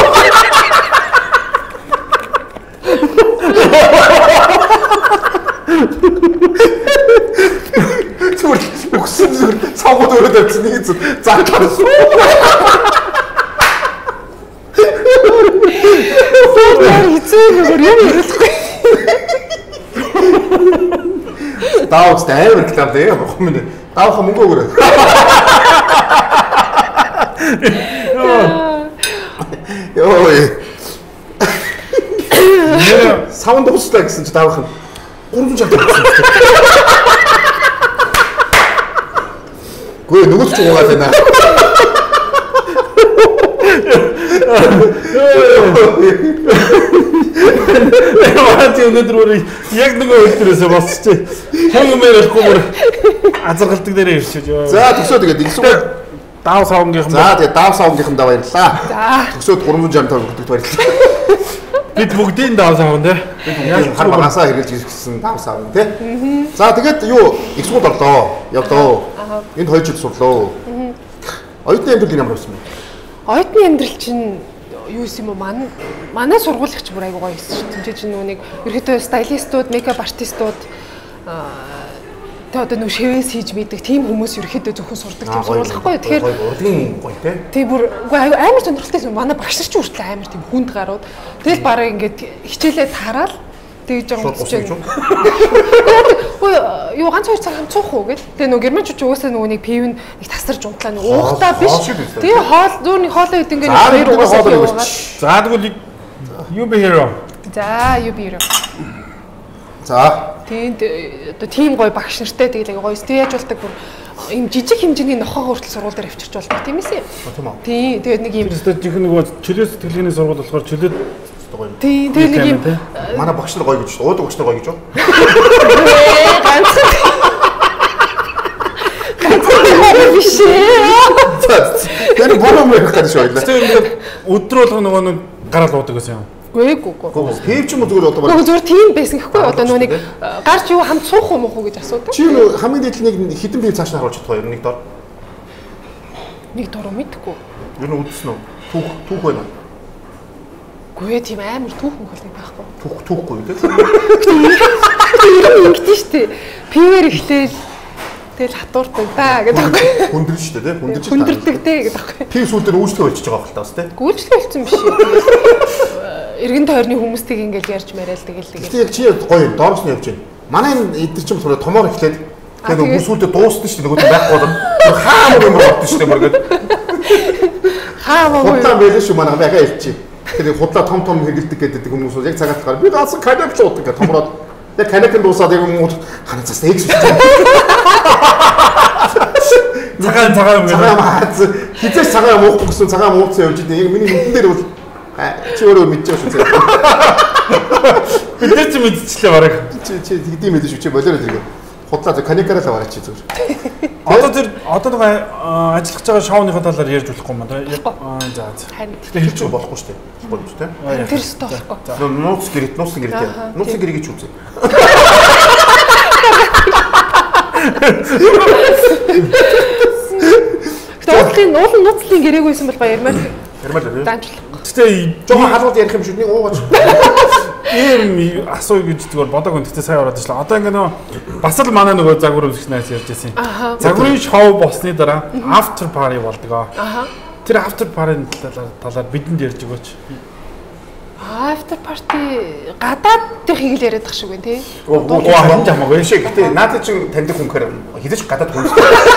Зүгээр өгсөн савгууд өрөөд авчихсан нэг заа тарсан. Даавс тайвар клуб дээ бохом минь. Даавха мөнгө өгөрөө. Йоо. Саунд дуустай гэсэн чи даавах нь 360 гэсэн. Гүй нөгөөч ч угаад байна. Яа өнөөдөр яг нэг өдрөөсөө босчихъя. Хүн юмэр ихгүй бүр азаргалдаг дээрээ ирчихэж. За төсөө тэгээд ихсгүй даав савнгийнхан. За тэгээд даав савнгийнхандаа баярлалаа. За төсөөд 365 өгдөгт баярлалаа. Бид бүгдийн даав савн те. Яг хар багасаа хэрэгжилж ирсэн даав савн те. За тэгээд юу ихсгүй боллоо. Явлаа. Энд 2 жил сурлоо. Оюутны амьдрал ямар байсан бэ? Оюутны амьдрал чинь юу юм бэ? Манай сургуулийн бүр айгуу гоё байсан шүү. Тэмцэж чинь нүг ерөөдөө стайлистууд, мейкап артистууд одоо нүг шивээс хийж мэддэг тийм хүмүүс ерөөдөө зөвхөн сурдаг тийм сургуулихгүй. Тэгэхээр урдын гоё те. Тийм бүр амар сонирхолтой юм. Манай багш нар ч хүртэл амар тийм хүнд гарууд. Тэгэл бараг ингээд хичээлээ тараал тэгж байгаа юм чинь. Юу ганц 2 цаг хамцуух уу гэл. Тэгээ нөгөө германчууд угаасаа нөгөө нэг пив нэг тасарч унтлаа нэг уухтаа биш. Тэгээ хоол зүүрний хоолоо ид ингээд хоёр угаасаа яваад. За тэгвэл you be hero. За you be hero. За. Тийм оо тийм гоё багш нартай тэгээ гоё. Тэг яаж болдог бүр ийм жижиг хэмжээний нохоо хүртэл сургууль дээр авчирч болдог тийм эсэ. Тийм үү. Тийм тэгээд нэг ийм жих нөгөө чөлөө сэтгэлгээний сургууль болохоор чөлөөд тийм тэгээд нэг ийм манай багш нар гоё гэж шүү. Уудаг багш нар гоё гэж юу? биш. Тэр бороо мөрөх гэж шүү. Тэгээд өдрөө болгоо нөгөө нэг гараал уудаг гэсэн юм. Гүйгүй. Пив ч юм уу зүгээр одоо баг. Зүгээр тийм байсан гэхгүй одоо нөгөө нэг гарч юу хамт суух юм уу гэж асуудаг. Чи хамгийн дээд нэг хитэн пив цааш нь харуулж чадах хоёр нэг дор. Нэг дор мэдхгүй. Юу н үдсэн үү? Түүх байна уу? Гүй тийм амар түүхэн хөлний байхгүй. Түүхгүй үү те. Ингэдэж штэ. Пивэр ихтэй тэгэл хатуурдаг да гэдэг. Хүндэрч штэ те. Хүндэрдэг те гэдэг. Пив сүүл дээр үйлчлэг болчихж байгаа хэл таас те. Үйлчлэг болсон биш үү? Эргэн тойрны хүмүүстэйг ингээл ярьж мараал тэгэл. Тэг яг чи гоё доороос нь явж байна. Манай эдгэр чинь болохоор томоор эхлээд тэгээд нөгөө сүүлдээ дуусна штэ нөгөө байхгүй бол хаамаг юм болдог штэ мөргөд. Хаамаг. Худлаа байлаа шүү манай бага хэлчих. Тэр худлаа том хэрэгэлдэг гэдэг хүмүүс яг цагаат гар. Би даасан канап ч уудаг гэх томроод. Яг канап дуусаад яг юм хана цаас нэг шүү. Цагаан хизээс цагаан уухгүй гэсэн цагаан ууцсан явж идэв. Миний нүдэн дээр бол чи өөрөө мэдчихэж шүү. Бид нар ч мэдчихлээ бараг. Чи тэгдэм мэдэж шүү чи болоод иргээ. Худлаа зөв каникараа л аваач чи зүгээр. Одоо нэг ажиллаж байгаа шоуныхоо талаар ярьж болохгүй юм байна. За. Тэгэхээр хэлж болохгүй шүү дээ. Болохгүй шүү дээ. Тэр стоохгүй. Нууц гэрээ. Нууцын гэрээг ч үзье. Уулын нууцлын гэрээг байсан бол баярмаар. Ярмаар л. Данжлах. Гэтэ жоохон халууд ярих юм шиг нэг уугаач. ийм асууя гэж зүгээр бодоагүй. Гэтэ сая ороод ирлээ. Одоо ингээ нөө бас л манай нөгөө загвар үзэгч найз ярьж байсан. Загварын шоу болсны дараа after party болдгоо. Тэр after party-ны талаар бидэнд ярьж өгөөч. After party гадаадын хийг л яриад тах шиг байна тий. Харин жамаагүй шиг. Гэтэ наадад чинь таньдаг хүнхээр хизэж гадаад хүмүүс.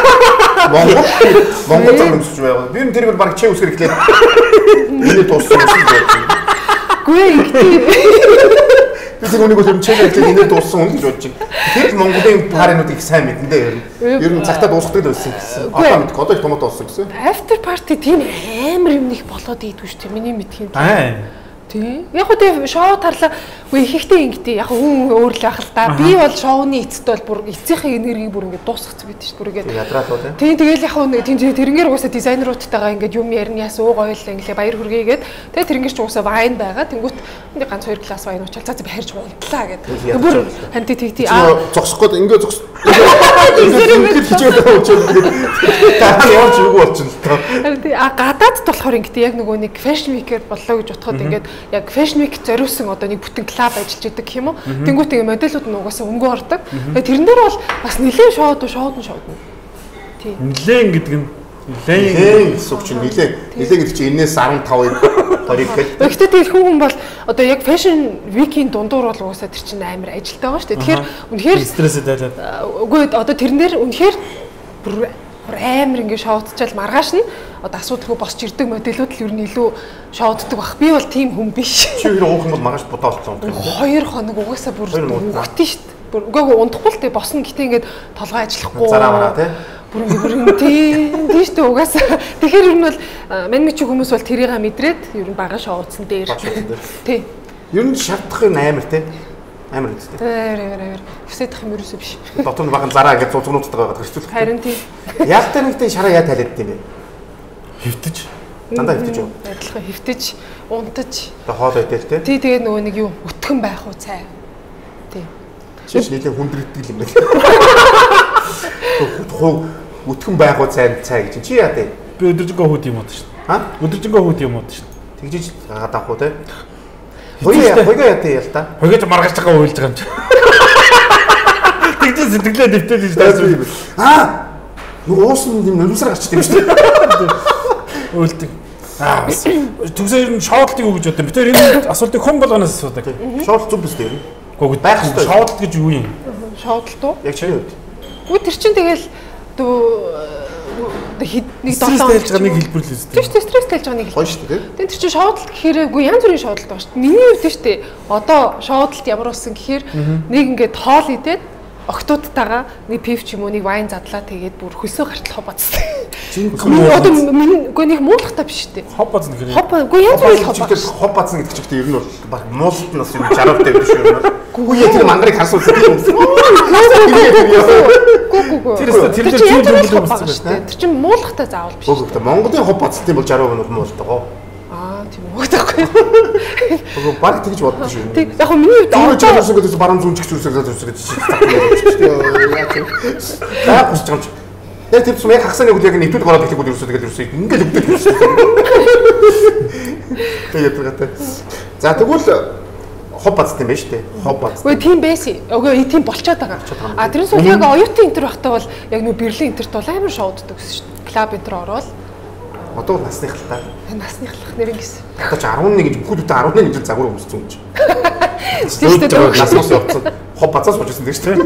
Монгол хүмүүс байгаа. Би энэ тэрийг баг чи үсгэр ихлээр миний дууссан юм шиг. Гүй ихтэй. Би тэр үнийг өдөр чигээр ихлээр энэ дууссан хүн гэж бодож байна. Тэр Монголын паринууд их сайн мэдэн дээ. Ер нь цагтаа дуусгадаг байсан гэсэн. Одоо мэдгүй одоо их томот дууссан гэсэн. After party тийм амар юм их болоод идэггүй шүү дээ. Миний мэдхийн. Тий. Яг уу тий шоу тарлаа үгүй ихтэй ингэдэй. Яг хүн өөр л байх л та. Би бол шоуны эцэд бол бүр эцсийнхээ энергийг бүр ингэ дуусгацсан байдаг шүү дээ. Бүр ингэ ядраалуу тий. тий. Тэгэл яг уу тэрнгээр угаасаа дизайнеруудтайгаа ингэ юм ярина яас ууг ойл ингэ баяр хүргээгээд тэгээ тэрнгээр ч угаасаа вайн байгаа. Тэнгүүт энэ ганц 2 класс вайн уучаал за би харж унтлаа гэдэг. Бүр ханти тий зогсохгүй ингэ зогс. Ингээд хичээд байгаа учраас дараа нь явж үгүй болчихно л тоо. Гадаад болохоор ингэдэй яг нөгөө нэг fashion week-ээр боллоо гэж бодоход ингээд яг fashion week зориулсан одоо нэг бүтэн клуб ажиллаж идэг гэх юм уу. Тэнгүүт ингээ модельүүд нь угаасаа өнгө ордог. Тэгээ тэрэн дээр бол бас нэлээд шоуд. Тий. Нэлээд гэдэг нь нэлээд гэсэн чинь нэлээд гэдэг чинь энэс 15 хориг гэдэг. Гэхдээ тэр хүн бол одоо яг fashion week-ийн дундуур бол угаасаа тэр чинь амар ажилтаа байгаа шүү дээ. Тэгэхээр үнэхээр стрессэд байлаад. Үгүй одоо тэрэн дээр үнэхээр амар ингээ шоудчаал маргааш нь одоо асуудалгүй босч ирдэг модельүүд л ер нь илүү шоуддаг бах. Би бол тийм хүн биш. Чи юу уух юм бол маргааш бодоолцсон юм. 2 хоног угаасаа бүр өгтөн шүү дээ. Бүр үгүй унтахгүй л дээ босно гэтээ ингээд толгой ажиллахгүй. Зараа мараа тий. Бүр тийм шүү дээ угаасаа. Тэгэхээр ер нь бол манай чи хүмүүс бол тэрийг мэдрээд ер нь бага шоудсан дээр. Тий. Ер нь шаардах юм амар тий. Амар үстэй. Амар. Хүсэдэх юм ерөөсөө биш. Дотор нь баган зараа гэж цуцгнуудтай байгаа хэрэгцүүлэх. Харин тий. Яг тэр нэгтэй шараа яа талаад дим бэ? Хөвтөж. Дандаа хөвтөж юу? Адилхан хөвтөж, унтаж. Тэгээ хоол идэл тий. Тий тэгээ нөгөө нэг юу өтгөн байх уу цай. Тий. Шиш нийлээ хүндрэгдэг юм байна. Хөө өтгөн байх уу цай гэж чи яа дээ? Би өдөржингөө хүүд юм уу шүү. Өдөржингөө хүүд юм уу шүү. Тэгжиж гаадах уу тий. Хойгоо яа тий ял та. Хойгож маргаж байгаа уйлж байгаа юм чи. Тэгж сэтгэлээ дэвтээд гэж таасан. Нөгөө уусан юм нөлөөсөр гарчдаг юм шүү дээ. Уйлдаг. Түгсээр нь шоолтыг өгж бодсон. Би тэр энэ асуултыг хон болгоноос асуудаг. Шоолт зүг биз дээ. Гүг байх хэрэгтэй. Шоолт гэж юу юм? Шоолт уу? Яг чиний үед. Үгүй тэр чинь тэгэл нэг 7 стресстэй байгаа нэг хэлбэр л үстэй. Тийм стресстэй байгаа нэг хэлбэр. Гоё шүү дээ. Тэр чинь шоудалт гэхээр үгүй янз бүрийн шоудалт байгаа шүү дээ. Миний хувьд шүү дээ. Одоо шоудалт ямар болсон гэхээр нэг ингээд тоол идээд октоодтайгаа нэг пив ч юм уу нэг вайн задлаа тэгээд бүр хөлсөө гартал хоцсон. Одоо үгүй нэг муулахтай биш шүү дээ. Хоб базна гэхээр. Үгүй янз бүрийн хоб базна гэдэг чинь ер нь бол баг муултнаас юм 60-тай биш юм. Үгүй тэр мангарыг харсуулсан тийм юм. Тэр тэр чинь муулахтай заавал биш. Үгүй Монголын хоб базтай бол 60% нь муулдаг. Тийм үү таахгүй. Үгүй баг тэгж боддоо шүү. Тэг яг миний одоо чамсан гэдэг баруун зүүн чигч үүсгэж За босч байгаа юм чи. Яг тэр яг хагасны үйл яг нэвтрүүлэг ороод ирэхгүй юу тэгээд ерөөсөө ингээд өгдөг юм шиг. Тэгээд гадаа. За тэгвэл хоб бацтай юм байна шүү дээ. Хоб бац. Үгүй тийм байсан. Үгүй тийм болчиход байгаа. Тэрнээс бол яг оюутан энтер байхдаа бол яг нөө Берлин энтерт бол амар шоуддаг гэсэн шүү дээ. Клуб энтер ороод одоо насных л та. Насныхлах нэр ингэсэн. Одоо ч 11 гэж бүхэлдээ 11 жил загвар өмссөн юм чи. Тийм шүү дээ. Наснаас явцсан. Хоб бацаас бочсон дээ шүү дээ.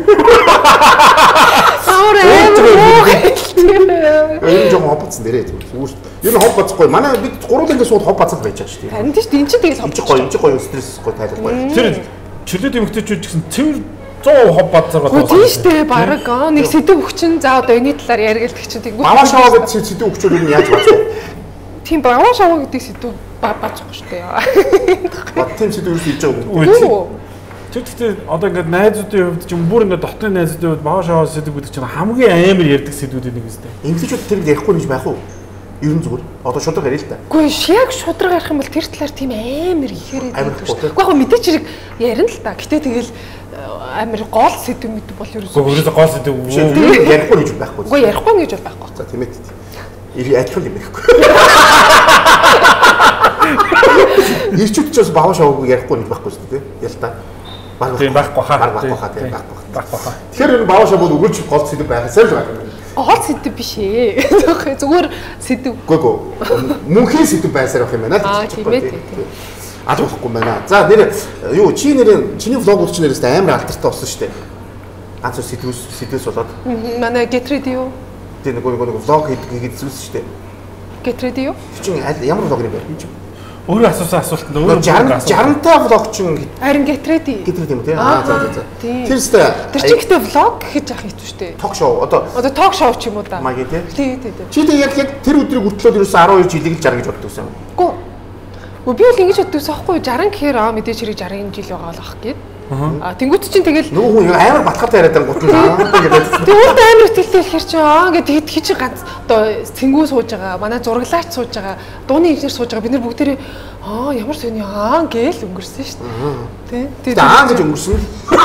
Энэ жоохон хоб бацсан дээрээ тийм үү. Ер нь хоб бацхгүй. Манай бид гурван ингэ сууд хоб бацаад байж байгаа шүү дээ. Харин тийм энэ чинь тэгэл хоб. Гоё стресс гоё тайлбар гоё. Тэр чөлөөт эмэгтэйчүүд гэсэн цэвэр 100 хоб бацаар байгаа. Тийм шүү дээ. Бараг нэг сэдв өгчин за одоо энэ талаар яригддаг чинь тэгвэл Бава шоу гэдэг сэдв өгчүүд юу яаж бацах вэ? Тийм бава шоу гэдэг сэдв бацахгүй шүү дээ. Бат тийм сэдв юу хийж байгаа юм. Тэгтээ одоо ингээд найзуудын хувьд ч юм бүр ингээд дотны найзуудын хувьд баа шоу сэдв гэдэг чинь хамгийн амар ярьдаг сэдвүүд нэг үстэй. Эмэгтэйчүүд тэр ярихгүй гэж байх уу? Ер нь зүгээр. Одоо шудраг ярил л та. Үгүй яг шудраг ярих юм бол тэр талаар тийм амар ихээр байдаг шүү дээ. Үгүй яг мэдээч хэрэг ярина л та. Гэтэ тэгэл амар гол сэдв мэд бол ерөөсөө. Үгүй ерөөсөө гол сэдв ярихгүй гэж байхгүй. Үгүй ярихгүй гэж бол байхгүй. За тийм ээ. Адилхан юм ярихгүй. Ирчүүд ч бас баваа шоуг ярихгүй нэг байхгүй шүү дээ. Ялта. Тийм байхгүй хаа. Байхгүй. Тэгэхээр энэ баваа шоуг бол өгүүлж гол сэдв байхасаа л байна. Гол сэдв биш ээ. Зүгээр сэдв. Үгүй. Мөнхийн сэдв байсаар авах юм байна л. Тийм ээ. Ад болохгүй байна. За нэр юу чиний влогууд ч нэрээс амар алдартай болсон шүү дээ. Ганц сэдвээс болоод. Манай Get Ready юу? Тийм нэг влог хийгээд зүйлс шүү дээ. Get Ready юу? Чин ямар влог юм бэ? Өөрөө асуусан асуултанд өөрөө 60 та влог чин харин Get Ready. Get Ready юм тий. За. Тэр чинь гэдэг влог гэж яах юм шүү дээ. Ток шоу одоо ток шоу ч юм уу да. Маяг тий. Тий. Чи яг тэр өдрийг өртлөөд ерөөсөн 12 жилийг 60 гэж боддог юм. Үгүй би бол ингэж боддог байхгүй 60 гэхээр мэдээж хэрэг 60 жил байгаа л ах гээд. Тэнгүүт чинь тэгэл нөгөө хүн амар батхалтай яриад байгаа гутал гэдэг. Тэгвэл амар ихтэй ихэр чи ингээд хий чи ганц одоо тэнгүү сууж байгаа манай зураглаач сууж байгаа дууны инженер сууж байгаа бид нар бүгдээрээ ямар сони гээл өнгөрсөн шүү дээ. Тэ. Гэж өнгөрсөн.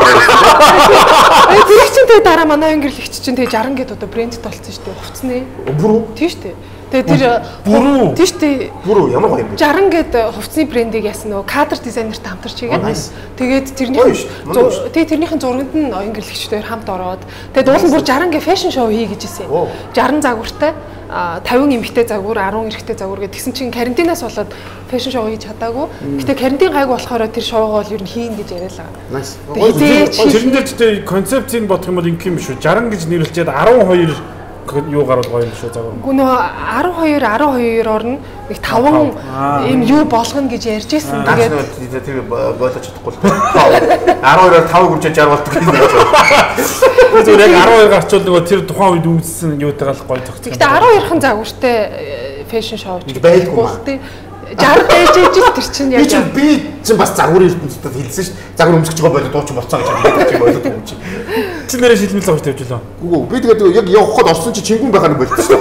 Тэр чинь тэгээ дараа манай өнгөрлөгч чинь тэгээ 60 гээд одоо брэнд толцсон шүү дээ. Хувцсны. Бүрүү. Тийм шүү дээ. Тэгээ тэр бүрүү. Тийм шүү дээ. Бүрүү ямар гоё юм бэ? 60 гээд хувцсны брендийг яасан нөгөө кадр дизайнертай хамтарч хийгээд. Тэгээд тэрнийхэн зурганд нь өнгөрлөгчтэй хамт ороод тэгээд уул нь бүр 60 гээ фэшн шоу хий гэж ирсэн. 60 загвартай 50 эмэгтэй загвар 10 эрэгтэй загвар гэдэг тэгсэн чинь карантинаас болоод фэшн шоу хийж чадаагүй. Гэтэ карантин гайг болохоор тэр шоугаа бол ер нь хийн гэж яриалаа. Nice. Тэрэн дээр ч концепцийг бодох юм бол ингэ юм шүү. 60 гэж нэрлэлчээд 12 юу гарвал гоё юм шүү загвар. Үгүй нөө 12-12-оор нь нэг 5 юм юу болгоно гэж ярьж ирсэн. Тэгээд тэр боолож чадахгүй л. 12-оор 5 гүржиж 60 болдог юм байна. Зүгээр яг 12 гарчвал нөгөө тэр тухайн үед үүссэн юутай гал гоё зогцсон. Гэтэ 12-ын загвартай фэшн шоу ч байхгүй. 60 байж тэр чинь яг би чинь бас загварын ертөнцид хэлсэн шүү дээ. Загвар өмсгөж байгаа болоо дуучин болцоо гэж хэлдэг юм болоо юм чи. Чи нэрээ шилмэл загвар тавьж лөө. Үгүй би тэгээд яг явахад орсон чи чингүн байхаа нэг болчихсон.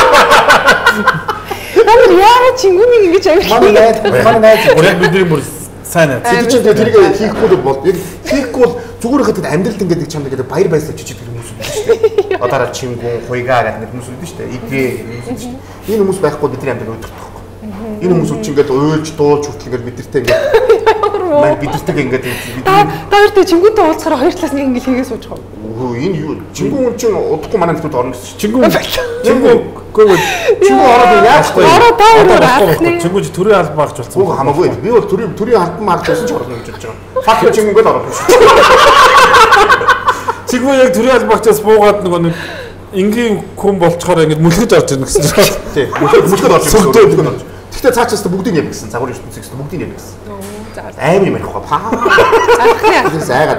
Намайг яа чингүнийг ингэж авчих. Манай найз яг бидний бүр сайн аа. Тэд чинь тэрийг хийхгүй бол яг хийхгүй бол зүгээр хатад амьдралд ингээд чамд гэдэг баяр баясгалж чичдэг хүмүүс үү шүү дээ. Одоороо чингүн, хуйгаа гэдэг хүмүүс үү шүү дээ. Игээ энэ хүмүүс байхгүй бидний амьдрал өдөртөх. Энэ хүмүүс чинь ингээд уйлж дуулж хүртэл ингээд бидэртэй ингээд бидэртэй ингээд та хоёртой чингүнтэй уулзахаар хоёр талаас нэг ингээд хийгээ сууж байгаа. Үгүй энэ юу чингүн чинь удахгүй манай нэгтүүд орно гэсэн чингүн ороод яахгүй ороо та өөрөө аахгүй чингүн төрийн алба багч болсон. Үгүй хамаагүй би бол төрийн албан марк байсан ч орно гэж бодож байгаа. Факт чингүн гээд ороод шүү. Чингүн яг төрийн алба багчаас буугаад нэг энгийн хүн болцохоор ингээд мүлгэж орж ирнэ гэсэн чинь. Тий. Мүлгэж орж ирнэ. Гэхдээ цаачаас бүгдийг яв гэсэн. Загвар ертөнцөөс бүгдийг яв гэсэн. Аим юм ярихгүй. Тэр сайгаад.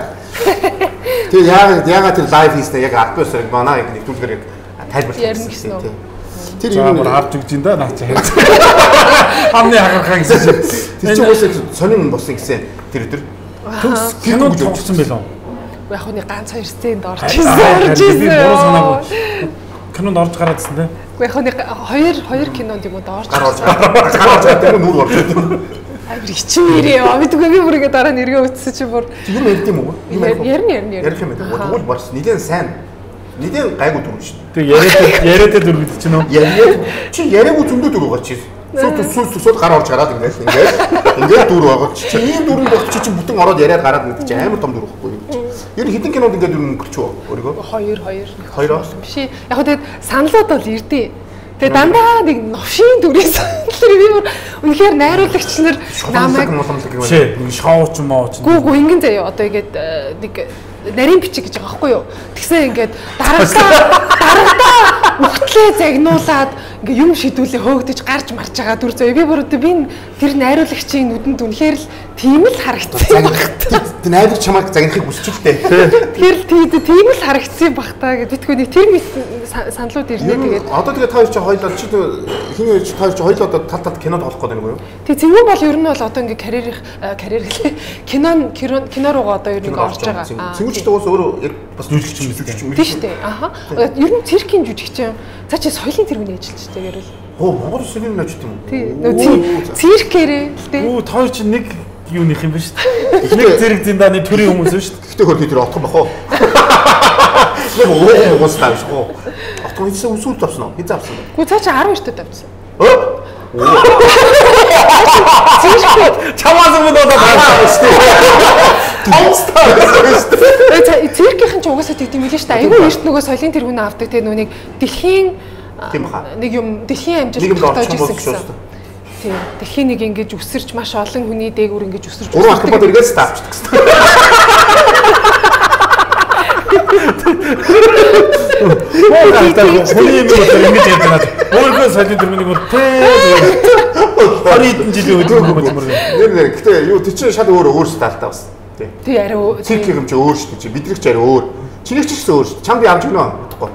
Тэгээ яагаад тэр лайв хийснэ яг альбаасаар манай яг нэгдүгээр яг тайлбарлах гэсэн. Тэр юм харж өгч ин да наач хаа. Амны хагархаа гэсэн. Тэр чинь үсээ сонин болсон гэсэн. Тэр өдөр кинонд тоглосон байлаа. Яг нэг ганц хоёр сценд орж ирсэн. Би буруу санаагүй. Кинонд орж гараадсэн те. Яг нэг хоёр кинонд юм уу орж гараад нүр орж ирсэн. Амар хичмээрээ мэдгүй би бүргээ дараа нэргээ үтсэн чи бүр юу мэд юм уу? Ярина. Ярих юм байна. Тэгвэл барс нилээн сайн. Нилээн гайгүй дүр шүү. Тэг яриатай дүр гэдэг чинь үү? Чи яриаггүй зөндөө дүр байгаа чи. Сууд гар орж гараад ингээд дүр байгаа чи. Ийм дүр болох чи бүтэн ороод яриад гараад гэдэг чи амар том дүр байхгүй юу? Ер нь хэдэн кинонд ингээд дүр өнгөрч үү? Өөрийгөө? Хоёр. Биш. Яг хөө тэгэд саналууд бол ирдээ. Тэгээ дандаа нэг новшийн дүрээс тэр би бүр үнэхээр найруулагч нар намайг нэг шоу ч юм уу ч. Гүү ингэн заяа одоо ингээд нэг нарийн бичиг гэж байгаа байхгүй юу. Тэгсэн ингээд дарагдаа өгтлээ загнуулаад ингээ юм шидүүлээ хөөгдөж гарч марж байгаа дүр заяа. Би бүр би тэр найруулагчийн нүдэнд үнэхээр л тийм л харагдсан. Тэр найруулагч чамайг загнахыг хүсчихлээ. Тэгэхээр тийм л харагдсан бах таа гэж битгүй нэг тэр саналууд ирнэ тэгээд. Одоо тэгээд та хоёр чи хоёулаа чи хин хоёр чи хоёулаа одоо тал талд кинод олох гэдэг юм уу? Тэг зэнгүүн бол ер нь бол одоо ингээ карьер кино руугаа одоо ер нь орж байгаа. Зэнгүүчтэй бас өөрөө яг бас жүжигч юм тийм шүү дээ. Аха. Ер нь циркийн жүжигч юм. Цаа чи соёлын тэргүүний ажиллаж байгаа гэрэл. Монгол улсын ажид юм уу? Тийм. Циркэрээ л дээ. Та хоёр чи нэг юуных юм ба шүү дээ. Нэг зэрэг зиндааны төрийн хүмүүс шүү дээ. Гэхдээ хөл тэр отхон бах уу? Нэг уус тааш уу? Отхон хийсэн үсүүл тавсан уу? Хизээ авсан. Гү цаа чи 12 тад авсан. Чамаас өмнө удаа таалаа шүү дээ. Томстаа шүү дээ. Циркийн ч угаасаа тийм мэлээ шүү дээ. Айгүй эрт нөгөө соёлын тэргүүнээ авдаг те нүг дэлхийн нэг юм дэлхийн амжилт тогтоож ирсэн гэсэн. Тийм. Дэлхийн нэг ингэж өсөрч маш олон хүний дээгүүр ингэж өсөрч 3 алфабет эргээс таавчдаг гэсэн. Хүний юм бол ингэж ярьдаг. Өөрөө соёлын тэргүүнийг бол тээ 20 жилийн өдрөг юм байна. Нэр гэтээ юу тийч шал өөр стайлтай бас. Тий арай цирк юм чи өөр шүү дээ. Бидний ч арай өөр. Чиний ч гэсэн өөр шүү. Чамд явж гинэ гэдэггүй.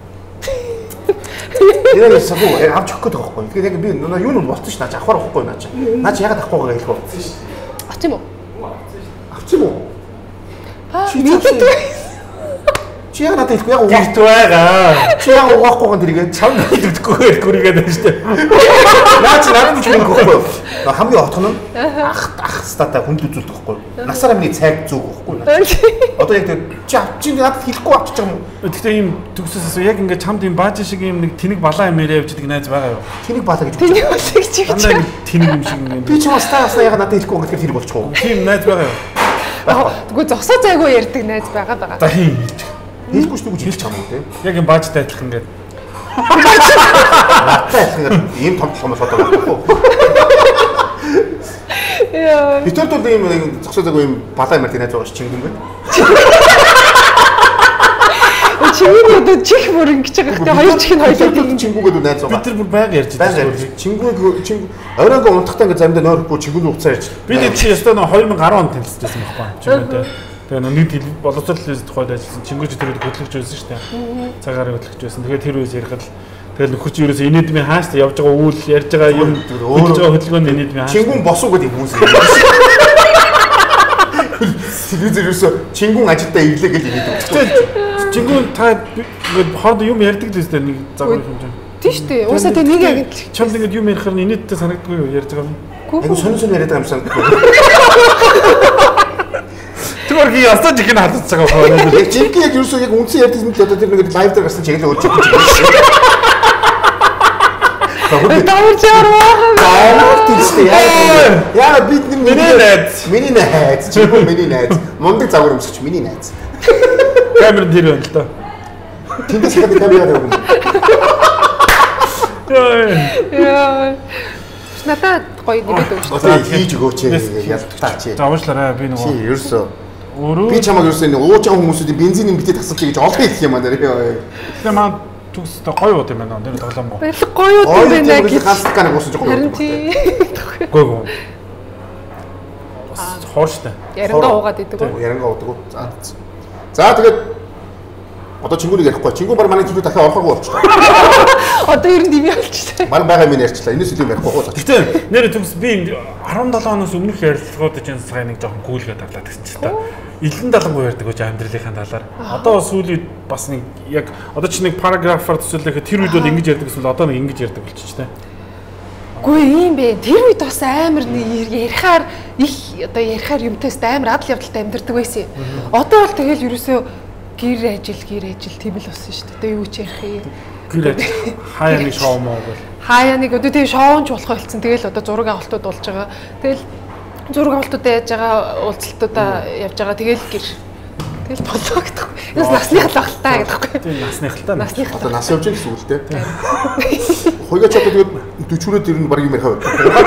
Яа ясаггүй авч өгөх гэдэг байхгүй. Тэгэхээр яг би юу нь болчихсон ш наач авахар واخгүй наач. Наач ягаад авахгүй байгаа хэлэх үү? Авч юм уу? Авч юм уу? Мэдээ. Чи ягаад надад хэлэхгүй яг Гэрт байгаа. чи яг угаахгүй гэн тэрийг Чамд хэлдэггүй гүрийгээд байна шүү дээ. наач надад ч хэлэхгүй байхгүй. Хамгийн отох нь ах стата хүнд үзүүлдэг байхгүй. Насаараа миний цайг зүг байхгүй. Одоо яг чи авчих надад хэлэхгүй авчих юм. Гэхдээ ийм төгсөөс яг ингээд чамд ийм бааж шиг ийм нэг тэнэг балаа юм яриа явж идэг найз байгаа юу? Тэнийг баалаа гэж Тэнийг шиг чиг. Дандаа тэнэг юм шиг юм. би ч бас ягаад надад хэлэхгүй гэхээр тэр болчихоо. Тийм найз байгаа юу? Тэгвэл зогсоо зайгүй ярьдаг найз байгаа даа. За хий. Хэлэхгүй ч гэж хэлж чамаа тийм. Яг юм баажтай адилхан ингээд. Ийм том шодоо байхгүй. Яа. Бид төрд ийм зогсоогүй ийм балаа юм найз байгаа ш чингэн байна. Чингэн одоо чих бүр ингэж байгаа хэрэгтэй хоёр чих нь хоёулаа чингүүгээд найз байгаа. Бид нар бүр байга ярьж байсан. Чингүү оройгоо унтахтаа ингээ заримдаа нойрхгүй чингүүний хугацаа ярьж. Би нэг чи өстөө 2010 онд танилцсан байхгүй чимээтэй. Тэгээ нэг боловсролын тухайд ажилласан чингүүч төрөд хөтлөгч байсан шүү дээ. Цагаараа хөтлөгч байсан. Тэгээ тэр үеэс ярихад тэгэл нөхөрч ерөөсөө инээдмийн хааштай явж байгаа үйл ярьж байгаа юм хөтлөж байгаа хөдөлгөөнд инээдмийн хааш. Чингүүн босуу гэдэг хүмүүс. Телевизээр ерөөсөө чингүүн ажилдаа ирлээ гэж инээдэг. Тэгвэл чингүүн та ингээд хоорондоо юм ярьдаг дээ нэг загвар хэмжээ. Тийм шүү дээ. Уусаа тэг нэг агент. Чамд ингээд юм ярихаар инээдтэй санагдгүй юу ярьж байгаа юм. Айгу сонь яриад байгаа юм санагдав. Тэгвэл ки ястаж их нь хатж байгаа хөө. Яг чингэн яг ерөөсөө яг үнсэн ярьдаг юм л одоо тэр нэг лайв дээр гарсан чиглэл өөрчилж байгаа. Давж яруу. Тийштэй яа бид нэг миний найз чингүүн миний найз мундаг загвар өмсгч миний найз. Камер дээр байна л да. Тэндээс хадаа камер яваа. Яа. Надад гоё нэмээд өгч. Одоо хийж өгөөч ялтаач. За уушлаарай би нөгөө. Чи ерөөсөө Өөрөө би чамайг ерөөсөө нэг ууж байгаа хүмүүсийн бензиний битээ тасалж гэж олон хэлэх юм аа нэр. Тэгээ маа төгсдөө гоё уу юм байна. Тэр тоглоом гоо. Гоё юм байна гэж. ганцлаг канаг уусаж байгаа. Харин тий. Гоо. Хооштой. Ярингаа уугаад идэг. Ярингаа уудаг. За тэгээд одоо чингүүнийг ярихгүй. Чингүү бар манай төлөө дахиад орохоогүй болчихлоо. Одоо ер нь дими болчихлоо. Манай байгаа юм ярьчлаа. Энэс илүү ярихгүй болчихлоо. Гэтэ нэр төгс би 17 оноос өмнөх ярилцлагуудад чинь сая нэг жоохон гүйлгээд авлаа гэсэн чинь та. Илэн далангуу ярьдаг гэж амьдралынхаа талаар. Одоо сүүлийн бас нэг яг одоо чи нэг параграфаар төсөөлөхэд тэр үед бол ингэж ярьдаг гэсэн одоо нэг ингэж ярьдаг болчих тээ. Үгүй юм бэ. Тэр үед бас амар ярихаар их одоо ярихаар юмтайс амар адал явдалтай амьдэрдэг байсан. Одоо бол тэгэл ерөөсөө гэр ажил тийм л болсон шүү дээ. Одоо юу ч ярих юм. Гэр ажил хаяа нэг шоу моо гэл. Хаяа нэг одоо тийм шоунж болох болсон. Тэгэл одоо зураг авалтууд болж байгаа. Тэгэл зураг авалтуудаа яаж байгаа уулзалтуудаа явж байгаа. Тэгэл гэр. Тэгэл болоо гэдэг. Бас насны халахалтай гэдэг. Тийм насны халахалтай. Одоо нас явж байгаа гэсэн үг л дээ. Хойгоч одоо тэгээд 40-өрөө дэр нь баг юм ярих байв.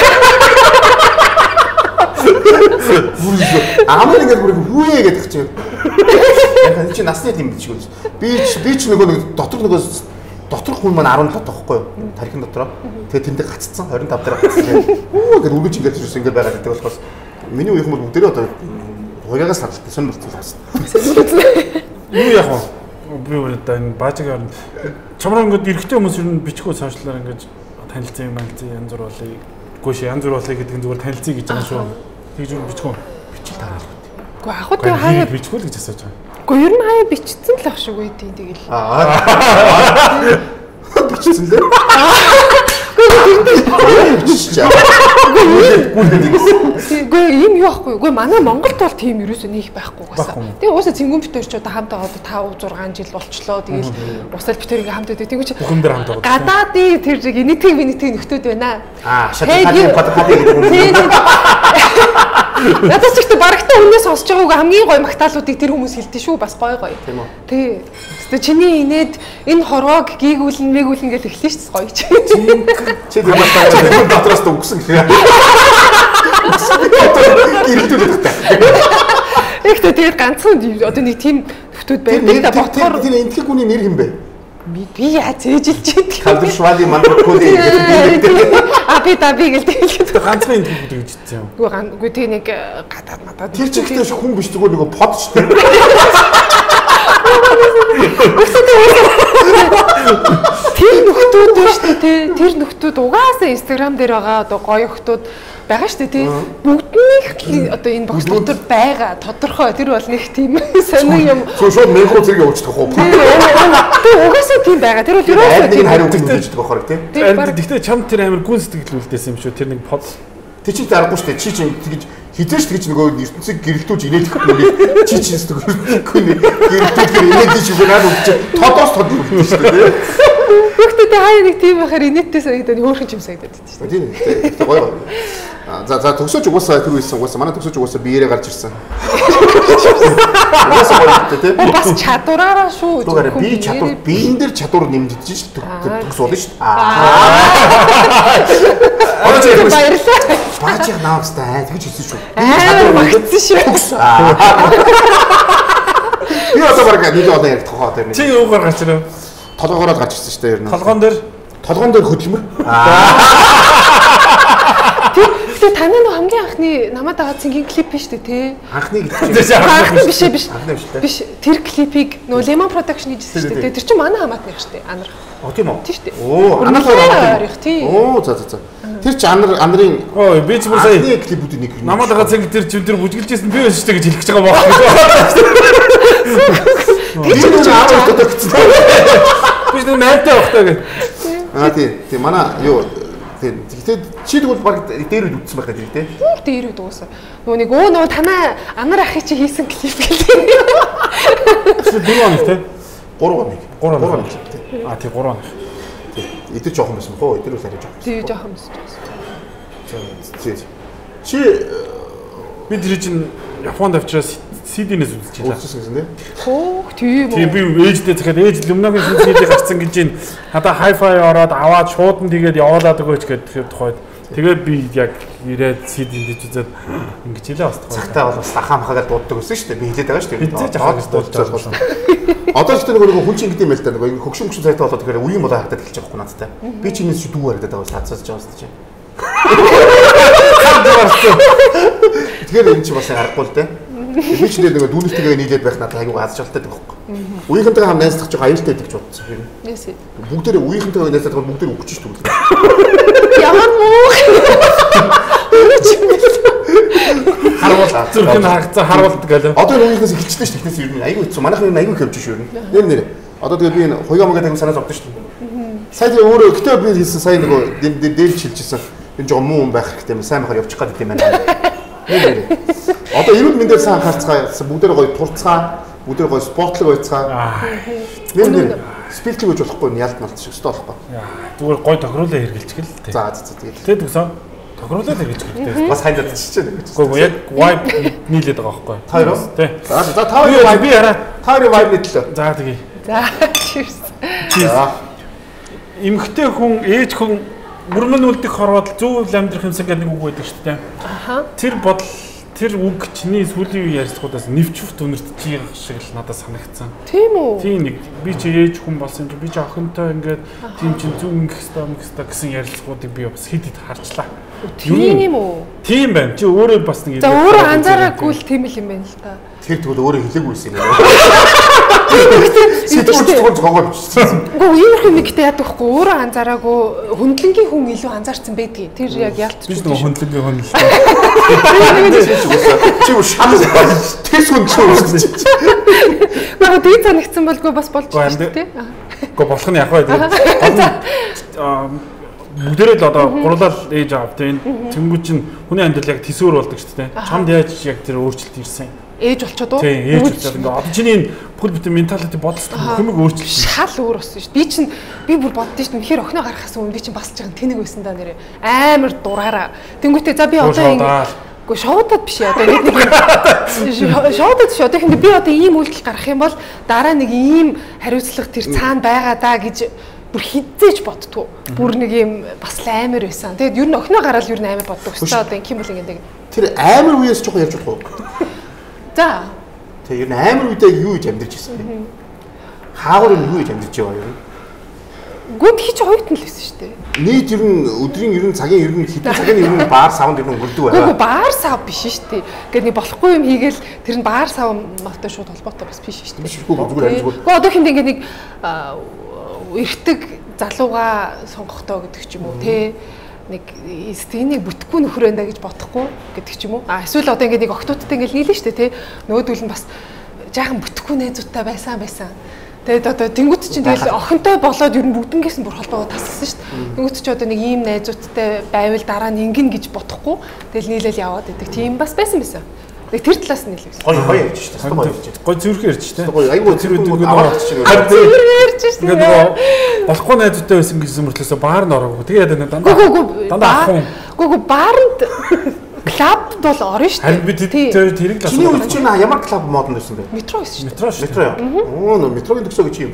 Амар ингээд бүр хүүе гэдэг чинь. Яг чи насны тийм биш үү? Би ч нөгөө доторх хүн маань 17 тахгүй юу? Тархин дотроо. Тэгээд тэндээ гаццсан 25 дараа гацсан. Ингээд үргэлж ингээд зүрс ингээд байгаа гэдэг болохоос миний үеийн хүмүүс бүгдээ одоо хуягаас хадгалтай сонир болсон байсан. Юу яг вэ? Би өөрөдөө энэ баажиг орнд чамраа ингээд эрэгтэй хүмүүс ер нь бичихгүй сошиалаар ингээд танилцсан юм янз бүр болъё. Гүйш янз бүр болъё гэдэг нь зүгээр танилцъя гэж байгаа шүү. Тэгж юу бичихгүй. Бичил тараал. Гэхдээ ахуй тэг хаяа бичихгүй л гэж асууж байгаа. Гэхдээ ер нь хаяа бичсэн л ах шиг байдیں۔ Тэгэл. Бичсэн лээ. Үгүй ийм юу байхгүй. Үгүй манай Монголд бол тийм ерөөсөө нэг байхгүй гасаа. Тэгээ уусаа цэнгүүн битэр ч одоо хамтаа одоо 5 6 жил болчлоо. Тэгээл усаад битэр ингээ хамтаа тэгвэл чи бүхэн дээр хамтаа. Гадаадын тэр генетик нөхдөд байна. Шатны хадаа гэдэг юм. Надад ч ихтэй барагтаа өмнөөс сонсож байгаагүй хамгийн гоё магтаалуудыг тэр хүмүүс хэлдэг шүү. Бас гоё. Тийм үү. Тий. Гэтэ чиний инээд энэ хорвоог гийгүүлэн мэгүүлэн гэж эхлэв шүү дээ гоё чи. Чи тэр магтаалууд дотроос өгсөн гэх юм. Ирэлтүүлээд таа. Ихтэй тэгээд ганцхан одоо нэг тийм нөхдөд байдаг да ботхоор тэр энтгэх хүний нэр хэм бэ? Би яаж ээжилж идэх юм. Калдшвали мандраколи би гэлдэг. Ганцхан энтгэх бүдэг гэж хэлсэн юм. Үгүй тэг нэг гадаад мадаад. Тэр чихтэй хүн биш зүгээр нөгөө под ч тэр. Тэр нөхдүүд үү шүү дээ. Тэр нөхдүүд угаасаа Instagram дээр байгаа одоо гоё нөхдүүд байгаа шүү дээ тий. Бүгднийх одоо энэ бокс дотор байгаа тодорхой тэр бол нэг тийм сонир юм. Шууд мэнхүү зэрэг явуулчих واخ. Тэр угаасаа тийм байгаа. Тэр бол ерөөсөө тийм хариу гэж хэлдэг бохоор тий. Гэхдээ чамд тэр амар гүн сэтгэл үлдээсэн юм шүү. Тэр нэг под Тэг чи зарахгүй шүү дээ. Чи чинь тэгж хизээш тэгж нөгөө ертөнцийг гэрэлтүүлж инээлэх нүг чи чинь сэтгэхгүй гэрэлтүүлж инээлж шүү наад үгүй тодоос тод үлдсэн шүү дээ. Гэхдээ тэ хаяа нэг тийм байхаар инээдтэй санагдаад хөөрхөн юм санагдаад байна шүү дээ. Тийм гоё. За төгсөөж угаасаа тэр үйсэн угаасаа манай төгсөөж угаасаа биеэрээ гарч ирсэн. Угаасаа гоё тий. Бас чадвараараа шүү. Зүгээр би чадвар биен дээр чадвар нэмжиж шүү төгс болно шүү. Баярлалаа. Баачиг наавстай тэгж хэлсэн шүү. Магтсан шүү. Би одоо баг нэг одоо яг тохоо тэр нэг. Чи юугаар гарч ирв? Толгоороо гарч ирсэн шүү дээ ер нь. Толгоон дээр хөдөлмөр. Тэгээ таны нөө хамгийн анхны намайг дагаад цэнгийн клип биш үү те? Анхны гэж. Анхны биш. Биш. Тэр клипийг нөө Lemon Production хийжсэн шүү дээ. Тэр чинь манай хамаатных шүү дээ. Анар. Тийм үү? Тийм шүү дээ. Оо, анар тийм. Оо, за. Тэр чи анарын өө би ч бүр сая клипүүдийн нэг. Намайг дагаад цэнг тэр чив тэр бүжгэлжсэн би биш үү гэж хэлэх гэж байгаа боо. Би ч аавд одоо гэсэн. Би ч найтай багтаа гэх. Тийм манай юу тэгээд чи тэгвэл баг дээр үд үзсэн байх гэдэг тий. Дээр үд уусаа. Нөгөө танаа анар ахыг чи хийсэн клип гэлээ. Тэр 4 хоног тий. 3 хоног. 3 хоног. Тий 3 хоног. Эдгээр жоохон байсан бохоо. Эдгээр үл арай жоохон. Тий жоохон байсан. Чи би тэр чинь Японд авчраас CD-нээс үзэж байлаа. Үзсэн гэсэн тий. Хөөх тийм үү. Тийм би ээждээ захаад ээж Luminogen CD гарцсан гэж байна. Надаа hi-fi ороод аваад шууд нь тэгээд явуулаад өгөөч гэдэг тухайд. Тэгээд би яг ирээд CD-нд үзээд ингэж хэлээ бас тухайд. Цагтаа бол бас ахаа махагаар дууддаг байсан шүү дээ. Би хэлээд байгаа шүү дээ. Хизээч ахаа гэж дуудаж байгаа. Одоо ч нөгөө хүн чинь гэдэг юм л да. Нөгөө хөгшин цайтай болоод тэгэхээр үеийн болоо хатаад эхэлж байгаа юм надтай. Би ч энэс чи дүү харагдаад байгаа сацаж байгаа шүү дээ. Тэгэхээр энэ чи бас аргагүй л дээ. Би ч нэг дүүнэртэйгээ нийлээд байх надад аягүй аз жаргалтай байдаг байхгүй. Үеийнхэнтэйгээ хам найзлах жоо аюултай байдаг ч бодсон юм. Яс. Бүгдээрээ үеийнхэнтэйгээ найзлах бүгдээр өгч шүү дээ. Ямар муу. Харуулаа. Зүрх нь харагцаа харуулдаг гэлээ. Одоо үеийнхээс хичлээ шүү дээ. Тэснээс ер нь аягүй хэцүү. Манайхын аягүй хөвж шүү ер нь. Нэр. Одоо тэгээд би энэ хуйгаамагаад аягүй санаа зовдөг шүү дээ. Сая өөрөө гэтээ би хэлсэн сая нөгөө дээлж хэлчихсэн. Энэ жоо муу юм байх хэрэгтэй юм. Сайн байхаар явчих гээд юм байна. Одоо эрүүл мэндээр сайн анхаарцгаа бүгдээр гоё турцгаа бүгдээр гоё спортлог байцгаа нэр спиртлэг гэж болохгүй ялт малт шиг өстой болохгүй зүгээр гоё тохируулаа хэрэгжилчих л тээ. За тэгээд төгсөн тохируулаад хэрэгжих хэрэгтэй. бас хайдаад чичээ нэг. Гэхдээ яг vibe нийлээд байгаа байхгүй. Та юу? Тий. За та хоёр би хараа. Та хоёр vibe нийтлээ. За тэгье. За cheers. Эмхтэй хүн ээж хүн мөрмөн үлдэх хорвоод зөв амьдрах юмсан гэдэг нэг үг байдаг шүү дээ. Аха. Тэр бодол тэр үг чиний сүүлийн үеийн ярилцлагуудаас нэвчвт үнэртэж байгаа шиг л надад санагдсан. Тийм үү? Тийм нэг би чи ээж хүн болсон юм би чи охинтой ингээд тийм чин зүг ингэх хэвээр гэсэн ярилцлагуудыг би бас хэд хэд харчлаа. Тийм юм уу? Тийм байна. Чи өөрөө бас нэг За өөрөө анзаараагүй л тийм л юм байна л та. Тэр тэгвэл өөрөө хэлээгүйсэн юм. Сэтгэлж зогоогоо бичсэн. Гэхдээ иймэрхүү нэг гэдэг яадаг хгүй өөрөө анзаараагүй хөндлөнгийн хүн илүү анзаарсан байдгийг. Тэр яг ялтч биш нэг хөндлөнгийн хүн л. Чи юу шам тэс хүн ч үү. Наа дий санагдсан болгүй бас болж байна тий. Гэхдээ болох нь яг бай. бүгдээрээ л одоо гурлал ээж аав тийм тэнгуү чинь хүний амьдрал яг төсөөр болдог шүү дээ. Чамд яаж яг тэр өөрчлөлт ирсэн? Ээж болчиход уу? Тийм, ээж болчиход ингээ одоо чиний бүхэл бүтэн менталити бодолтой хүмиг өөрчлөлт. Шал өөр болсон шүү дээ. Би бүр боддоо шүү дээ. Үнэхээр охиноо гарахаас өмнө би чинь басж байгаа тэнэг байсан даа нэрээ. Амар дураараа. Тэнгүүтээ за би одоо ингээ Гэхдээ шоудад биш одоо нэг шоудад шүү. Тэгэхээр би одоо ийм үйлдэл гаргах юм бол дараа нэг ийм хариуцлага тэр цаана байгаа даа гэж бүр хизээж боддгоо. Бүр нэг юм бас амар байсан. Тэгээд ер нь охиноо гараад ер нь амар боддог. Өстой одоо ингэм бол ингэ. Тэр амар үеэс жоохон ярьж болох уу? За. Тэр ер нь амар үедээ юу гэж амьдарч ирсэн бэ? Хаагур нь юу гэж амьдарч байгаа юм? Гүд хич оюутан л байсан шүү дээ. Нийт ер нь өдрийн ер нь цагийн ер нь хэдэн цагийн ер нь баар савнд ер нь өнгөрдөг байгаа. Үгүй баар сав биш шүү дээ. Ингээд нэг болохгүй юм хийгээл тэр нь баар сав матай шууд холбоотой бас биш шүү дээ. Зүгээр амжгүй. Гэхдээ одоо хинт ингээд нэг эртэг залууга сонгохдоо гэдэг ч юм уу те нэг энийг бүтэхгүй нөхөр байна гэж бодохгүй гэдэг ч юм уу. Эсвэл одоо ингээд нэг октоодтай ингээд нийлэн шүү дээ те. Нөгөөдөл нь бас жаахан бүтэхгүй найзуудтай байсан. Тэгээд одоо тэнгуут чинь тэгэл охинтой болоод ер нь бүгднгээс нь бүр холбоо тассан шүү дээ. Тэнгуут чи одоо нэг ийм найзуудтай байвал дараа нь ингэн гэж бодохгүй тэгэл нийлэл яваад идэг. Тийм бас байсан. Нэг тэр талаас нь нийлээ. Гоё ярьж шүү дээ. Гоё зүрхэн ярьж шүү дээ. Гоё айгүй зүрхэн аваад чинь. Зүрхэн ярьж шүү дээ. Ингээд нөгөө болохгүй найзуудтай байсан гэсэн мөртлөөсөө баар нь ороогүй. Тэгээд дандаа Гүг баарнд клабд бол орно шүү дээ. Харин бид тэрийг л асуусан. Чиний чинь ямар клаб модонд байсан бэ? Метро байсан шүү. Метро яа. Оо, метрогийн төгсөө гэж юм.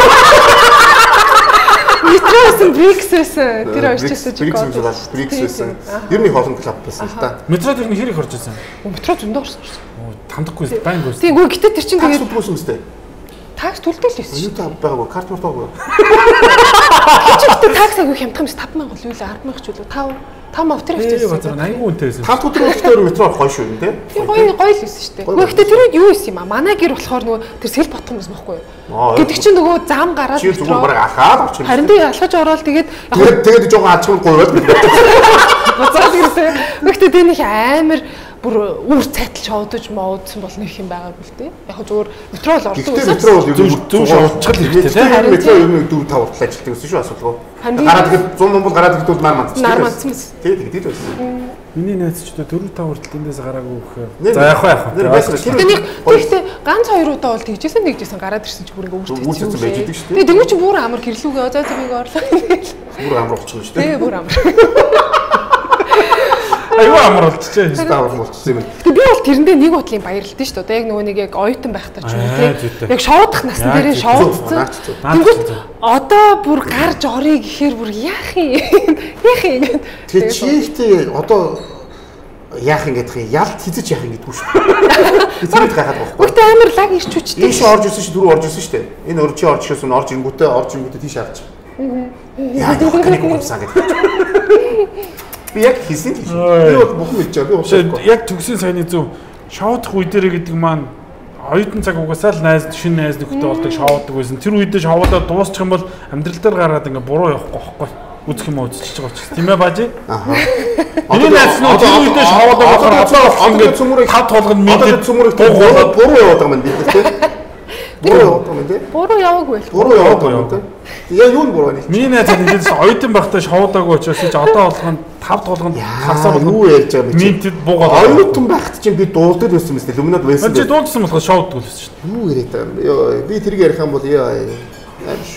Метро байсан, Брикс байсан. Тэр орчихсон ч гоо. Брикс байсан. Ер нь хоолн клаб байсан л та. Метро тэр нь хэрэг орж ирсэн. Метро зөндөө орсон. Тандахгүй байнг байсан. Тийм, гүг гэтээ тэр чинь тэгээд төлсөн үстэй. Такс төлдөг л байсан. Юу таа байгаагүй, карт мартаагүй. Чи гэдэг такс аягүй хямдхан биш 5,000 л юу л 10,000 ч үү 5 автор байсан. авчихсан. Айгүй үнэтэй байсан. 5 өдөр өдөртөө метро гоё шүү юм те. Гоё л байсан шүү дээ. Гэхдээ тэр үед юу исэн юм аа? Манай гэр болохоор нөгөө тэр сэл ботхон байсан байхгүй юу? Гэдэг чинь нөгөө зам гараад чи зүгээр бараг алхаад орчих. Харин тий алхаж ороод тэгээд жоохон ачмал гойвол. Буцаад ирсэн. Гэхдээ тэр нэг амар бүр үр цайтал шоудаж моодсон болно их юм байгаагүй л дээ. Яг зүгээр метро л ордог байсан. Метро бол зөв шоудчихл хэрэгтэй тийм. Метро ер нь 4-5 хүртэл ажилладаг гэсэн шүү асуудалгүй. Гараад ихэд 100 Монгол гараад ихэд бол нар мандсан. Нар мандсан мэс. Тэгээд байсан. Миний найзчдаа 4-5 хүртэл эндээс гараагүй гэхээр. За яах вэ? Тэгэхдээ ганц 2 удаа бол тэгжсэн нэгжсэн гараад ирсэн чи бүр ингээ үүсчихсэн байж идэг шүү дээ. Тэгээд тэнгуү чи бүр амар гэрлүүгээ за би орлоо. Бүр амар болчихно шүү дээ. Тэгээ бүр амар. Аюу амар болчихжээ. Стаавар болчихсон юм. Тэгээ би бол тэрэндээ нэг бодлын баярлалтай шүү дээ. Одоо яг нөгөө нэг яг оюутан байхдаа ч юм уу тийм. Яг шоудах насны дээрээ шоудсан. Тэнгүүт одоо бүр гарч орё гэхээр бүр яах юм? Яах юм? Тэгээ чийхтэй одоо яах юм гэдэг юм. Ялт хизэж яах юм гэдгүү шүү дээ. Тэрийг гайхаад байхгүй. Гэхдээ амар лаг ирч хүчтэй. Ийш орж ирсэн чи дөрөв орж ирсэн шүү дээ. Энэ өөр чи орж ирсэн орж ирэнгүүтээ тийш харж. Яа нэг гомсан гэдэг. Би яг хийсэн тийм. Би бол бүхэн мэдж байгаа. Би бол яг төгсийн саяны зөв шоудах үе дээр гэдэг маань оюутан цаг угаасаа л шинэ найз нөхдөд болдог шоудаг байсан. Тэр үедээ шоудаад дуусчих юм бол амьдрал дээр гараад ингээ буруу явахгүй байхгүй. Үзэх юм үзчихэж байгаа ч тийм ээ бажи. Аа. Энэ найз нь тэр үедээ шоудаад болохоор одоо ингээ цөмөрөг тав толгонд мэдээ цөмөрөг буруу яваад байгаа юм бид тийм. Буруу яваад байгаа юм тийм. Буруу яваагүй л. Буруу яваад байгаа юм тийм. Яа юу нь буруу нэг. Миний найз нэгээс оюутан байхдаа шоудаагүй учраас чи одоо болгоно 5 толгонд хасаа болгоно. Юу ярьж байгаа юм чи? Минтэд буугаад. Оюутан байхад чинь би дуулдаг байсан мэт люминад байсан. Чи дуулсан болохоор шоуддаг л байсан шүү. Юу яриад байгаа юм? Би тэрийг ярих юм бол яа ааш.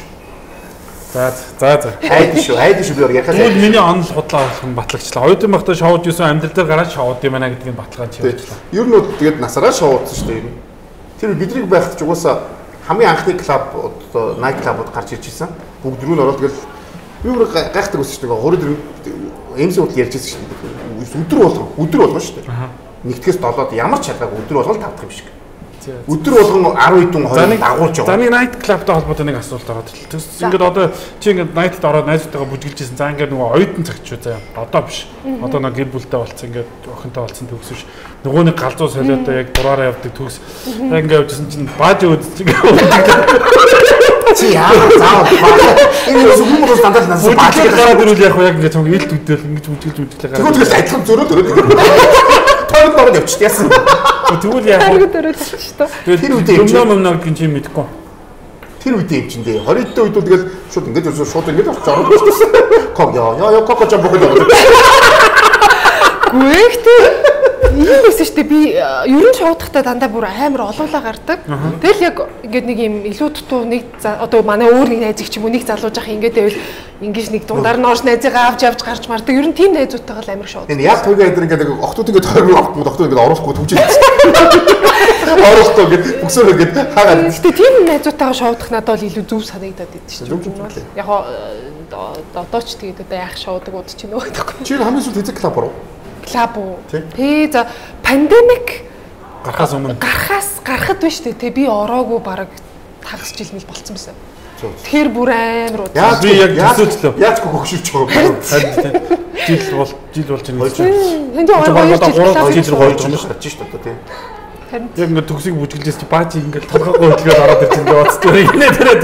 За. Хайд шүү би ярих. Тэгвэл миний онол худлаа болох нь батлагчлаа. Оюутан байхдаа шоуд юусэн амьдрал дээр гараад шоуд юм байна гэдгийг баталгаан чивчлээ. Ер нь тэгээд насараа шоудсан шүү дээ. Тэр бидний байхад ч угаасаа хамгийн анхны клуб одоо найт клубуд гарч ирж ирсэн. Бүгд дөрөв нь ороод тэгэл би бүр гайхдаг байсан шүү дээ. Хорид эмс удаа ярьж ирсэн шүү дээ. Өдөр болгон шүү дээ. Нэгтгэс 7-д ямар ч чадаагүй өдөр болгон тавдах юм шиг. Өдөр болгон 10 хэдэн хоног дагуулж байгаа. За нэг найт клубтай холбоотой нэг асуулт ороод ирлээ. Ингээд одоо чи ингээд найтад ороод найзуудтайгаа бүжгэлжсэн. За ингээд нөгөө оюутан цагт шүү заяа. Одоо биш. Одоо нэг гэр бүлтэй болцсон ингээд охинтой болцсон төгс биш. Нөгөө нэг галзуу солиотой яг дураараа явдаг төгс. Ингээд явжсэн чинь бааж өөдч ингээд чи яа заавал энэ хүмүүс стандарт нас бааж гараад ирүүл яг яг ингээд цог илт үдэл ингээд бүжгэлж гараад. Тэгвэл адилхан зөрөө тойрог дорог явчих яасан. Тэгвэл яа. Таргад өрөөлж шүү дээ. Тэр үедээ юмнаа гин чи мэдгүй. Тэр үед юм чинь дээ. 20-д үед тэгэл шууд ингэж шууд ингэж орж орсон. Ког яа коко ч богод. Гүйхтэй ийм байсан шүү дээ. Би ерөн шуудахтаа дандаа бүр амар олуулаа гардаг. Тэгэл яг ингээд нэг юм илүү дутуу нэг одоо манай өөр нэг найзыг ч юм уу нэг залууж ах ингээд байвал ингэж нэг дундаар нь орж найзыгаа авч гарч мардаг. Ер нь тийм найзуудтайгаа л амар шууд. Энэ яг туйгаа эдэр ингээд охтууд ингээд тойрог авахгүй охтууд ингээд оруулахгүй түвжээд. Орохгүй ингээд бүсээр ингээд хаагаад. Гэтэ тийм найзуудтайгаа шуудах надад бол илүү зүв санагдаад идэв шүү дээ. Яг одоо ч тэгээд одоо яах шуудаг удаж чинь нөгөө гэхгүй. Чи хамгийн сүүлд хэзээ клаб руу? Клаб уу? Тий за пандемик гарахаас өмнө гарахад биш үү те би ороогүй бараг тагс жил мэл болцсон байсан. Тэгэхээр бүр амар уу. Би яг төсөөдлөө. Яаж хөгшүүлж байгаа юм. Жил болж байна. Энд 2 жил гарч шүү дээ тий. Яг ингээд төгсийг бүжгэлжээс чи баачи ингээд толгойгоо хөдлөгээд ороод ирж ингээд оцтой инээ тэрээд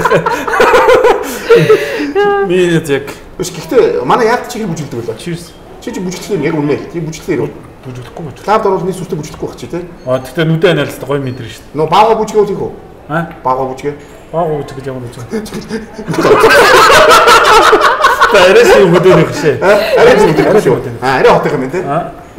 байгаа. Би яг гэхдээ манай яад чи хэр бүжгэлдэг байлаа. Cheers. Чи бүжгэлтэй яг үнэ. Чи бүжгэлтэй бүжгэлэхгүй байж. Клабд орвол нийс үстэй бүжгэлэхгүй байх чи тий. Тэгтээ нүдэ анализтай гоё мэдрэн шүү дээ. Нөө баага бүжгээ үтгий хөө. Баага бүжгээ. Баага бүжгээ гэж ямар бүжгээ. Арайс юм хөдөөнөх шээ. Арайс юм. Арай хотох юм тий.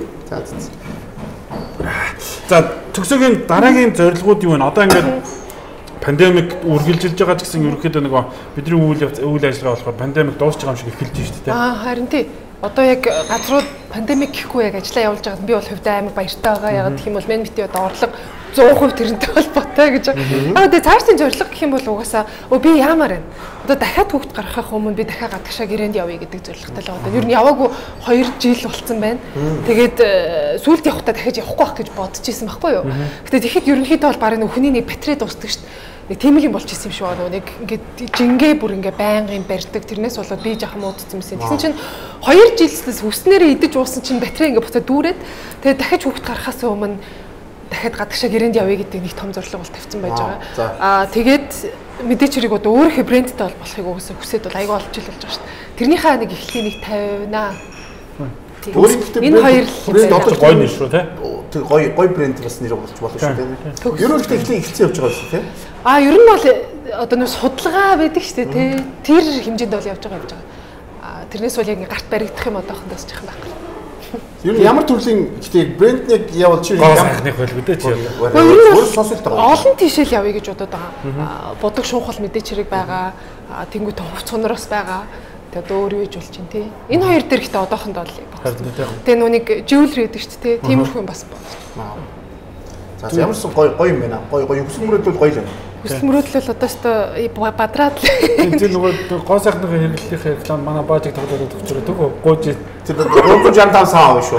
За төгсөгийн дараагийн зорилгууд юу вэ? Одоо ингээд пандемик үргэлжилж байгаа ч гэсэн ерөөхдөө нэг бидний үйл ажиллагаа болохоор пандемик дуусч байгаа юм шиг эхэлж байна шүү дээ. Харин тий. Одоо яг газрууд пандемик гэхгүй яг ажиллаа явуулж байгаад би бол хувьдаа амар баяртай байгаа. Яг гэх юм бол мен бити одоо орлого 100% тэрнтэй холбоотой гэж. Тэгээ цаашдын зорилго гэх юм бол угаасаа би яамаар байна. Одоо дахиад хүүхд гаргахаас өмнө би дахиад гадагшаа гэрээнд явъя гэдэг зорилготой л байгаа. Ер нь яваагүй 2 жил болцсон байна. Тэгээд сүүлд явахдаа дахиад явахгүй байх гэж бодож исэн байхгүй юу. Гэтэ тэгэхэд ерөнхийдөө бол барыг нөхний нэг батарей дуусдаг шүү дээ. Нэг тийм л юм болж исэн юм шиг байна. Нэг ингээд жингээ бүр ингээ байнгын барьдаг. Тэрнээс болоод би жаахан муудсан юмсэн. Тэгсэн чинь 2 жилээс хүснээрээ идэж уусан чинь батарей ингээ буцаад дүүрээд тэгээд дахиад хүүхд гарахаас өмнө дахиад гадагшаа гэрээнд явъя гэдэг нэг том зорилго бол тавьсан байж байгаа. Тэгээд мэдээч хэрэг одоо өөрийнхөө брэндтэй бол болохыг угаасаа хүсээд бол аягүй олж ил болж байгаа шүү дээ. Тэрнийхээ нэг эхлэхийн нэг 50-аа. Энэ хоёр л одоо гоё нэр шүү те. Тэг гоё брэнд бас нэр болж болно шүү дээ. Ер нь ихтэй эхэлсэн явж байгаа шүү те. Ер нь бол одоо нэг судалгаа байдаг шүү дээ те. Тэр хэмжээнд бол явж байгаа. Тэрнээс бол яг гарт баригдах юм одоохондоос жаахан байхгүй. Ер нь ямар төрлийн ихтэй брэнд нэг явал чи анхных байлгүй дээ чи. Өөр сонсолт байгаа. Олон тийшэл явъя гэж бодоод байгаа. Бодог шуухал мэдээч хэрэг байгаа. Тэнгуү хувц сунараас байгаа. Тэгээд өөр юу гэж болж чинь тий. Энэ хоёр дээр ихтэй одоохондоо л байна. Тэгээ нүг жиулэр гэдэг чинь тий. Тиймэрхүү юм бас байна. За ямар ч гоё юм байна. Гоё өссөн мөрөдөл гоё л байна. Өссөн мөрөдөл одоо өстой бадраад л. Тэр нөгөө гоо сайхныхаа хэрэглэлийнхээ реклам манай баажиг тоглоод өгчрөө төгөө гоож. Тэр 365 сая авах шүү.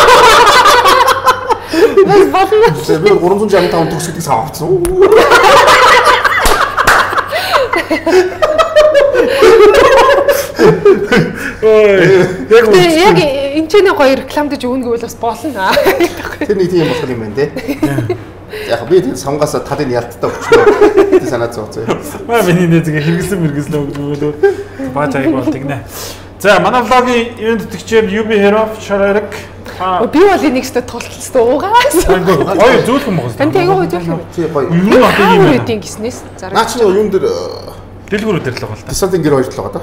Бас болно. Би 365 төгс гэдэг сая авчихсан. Яг энэ ч нэг гоё рекламдж өгнө гэвэл бас болно. Тэр нэг тийм болох юм байна те. Яг би тэр сонгоосоо талын ялттай өгчөө. Тэ санаа зооцоо. Миний нэ зэрэг хэрэгсэн өгдөг бааж аяг бол тэгнэ. За манай влогийн ивент тэтгэгчээр UB Hero Шарарик. Би бол энийг өстө тулцсан уугаас. Гоё зөөлхөн мохос. Тань айгаа гоё зөөлхөн. Тий гоё. Юу нь одоо юм бэ? Үдийн гиснээс. Наа чи юун дээр дэлгүүрүүд дээр л байгаа л та. Дисалдын гэр хоёрт л байгаа да.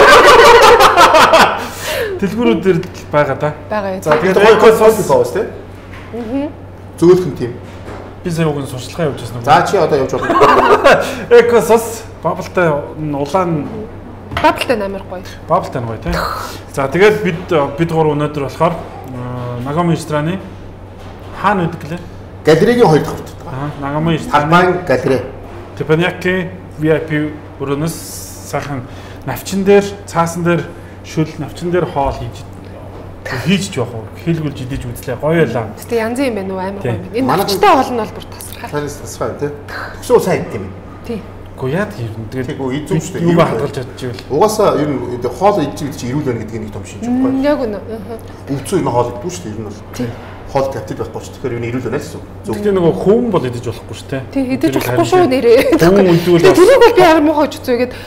Дэлгүүрүүд дээр байгаа да. Байгаа. За тэгээд гоё сос соос тий. Зөөлхөн тийм. Би сая уг нь сурчлагаа явуулж байсан. За чи одоо явж байгаа. Эко сос бабалтай улаан бабалтай амар гоё. Бабалтай гоё тий. За тэгээд бид гур өнөөдөр болохоор Нагами рестораны хаана үдэг лээ? Галерегийн хоёр дахь хүртэл. Нагами рестораны Талбайн галерей. Тэпэняки VIP өрөөнөөс сайхан навчин дээр цаасан дээр шүл навчин дээр хоол хийж явах уу? Хэлгүүлж идэж үзлээ. Гоё ялаа. Гэтэ янзын юм байна уу? Амар гоё юм. Энэ навчтай хоол нь бол бүр тасрахаа. Тасрахаа тий. Тэгшүү сайн гэдэг юм. Тий. Гэхдээ яад гэрн тэгээд тэггүй эзэн шүү дээ. Юу хадгалж чадчихвэл. Угаасаа ер нь хоол идэж чи ирүүл байна гэдгийг нэг том шинж байхгүй. Яг үнэ. Өвцөө энэ хоол идэж шүү дээ ер нь бол. Хоол тавьдаг байхгүй ч тэгэхээр юу ирүүл байна л гэсэн. Тэгтээ нөгөө хөвөн бол идэж болохгүй шүү дээ. Тий идэж болохгүй шүү нэрээ. Хөвөн идвэл тэрийг бол би амар муухай ч үзээгээд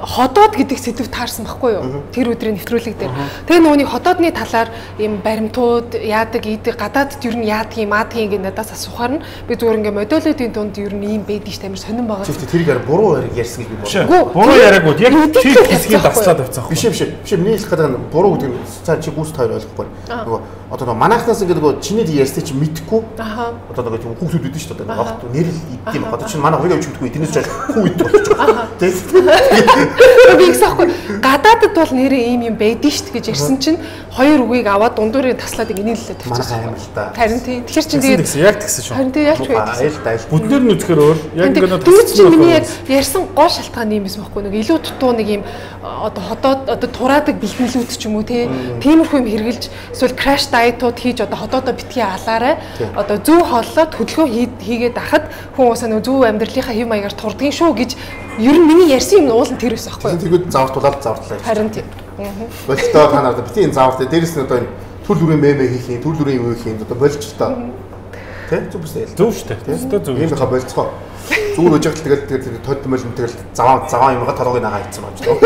ходоод гэдэг сэдв таарсан байхгүй юу? Тэр өдрийн нэвтрүүлэг дээр. Тэгээ нөгөөний ходоодны талаар ийм баримтууд яадаг, идэг, гадаадд ер нь яадаг юм, аадаг юм гээ надаас асуухаар нь би зүгээр ингээ модулуудын дунд ер нь ийм байдаг ш тамир сонирн байгаа. Тэрийг буруу ярьсан гэж би бодлоо. Буруу яриаггүй яг тэр хэсгийг давслаад авцсан. Биш миний хэлэх гэдэг нь буруу гэдэг нь цаа чи гүйс тойр ойлгохгүй. Нөгөө одоо манайхнаас ингээ нөгөө чиний ярьсныг чи мэдэхгүй. Одоо нөгөө хүүхдүүд үүдэн ш одоо огт нэр идэх юм. Одоо чи манай хоёроо ч мэдгүй тэрнээс ч хүү идэх болж байгаа. Би ихсахгүй гадаадд бол нэрээ ийм юм байдэн штт гэж ярьсан чинь хоёр үгийг аваад дундуурыг таслаад ингэ нийлүүлээд тавьчихсан. Харин тийм. Тэгэхээр чинь тэгээд яг тэгсэн шүү. Харин тийм яач вэ? Бүднэр нь үзэхээр өөр. Яг ингэ дөрөв чинь миний яг ярьсан гол шалтгаан юм байсан байхгүй нэг илүү дутуу нэг юм одоо ходоод одоо тураадаг бэлтгэлүүд ч юм уу тиймэрхүү юм хэрглэж эсвэл краш дайетууд хийж одоо ходоодоо битгий алаарай. Одоо зөв хооллоо төлөвлөгөө хийгээд ахад хүн уусаа нэг зөв амьдралынхаа хэв маягаар турдгийн шүү гэж ер нь миний ярьсан юм уул нь тэр байсан байхгүй. Тэгвэл завартуулаад завартлаа. Харин тийм. Болтой та нарт бити энэ заварт дээрээс нь одоо энэ төл бүрийн мемэ хийх юм, төл бүрийн юу хийх юм одоо болж та. Тэ зүг бүсээ. Зөв шүү дээ. Зөв зөв. Ийм баха болцгоо. Зүгээр үжигэл тэгэл тодмол тэгэл заваа юмгаа толгойг нагаа хийцэн байна ч тоо.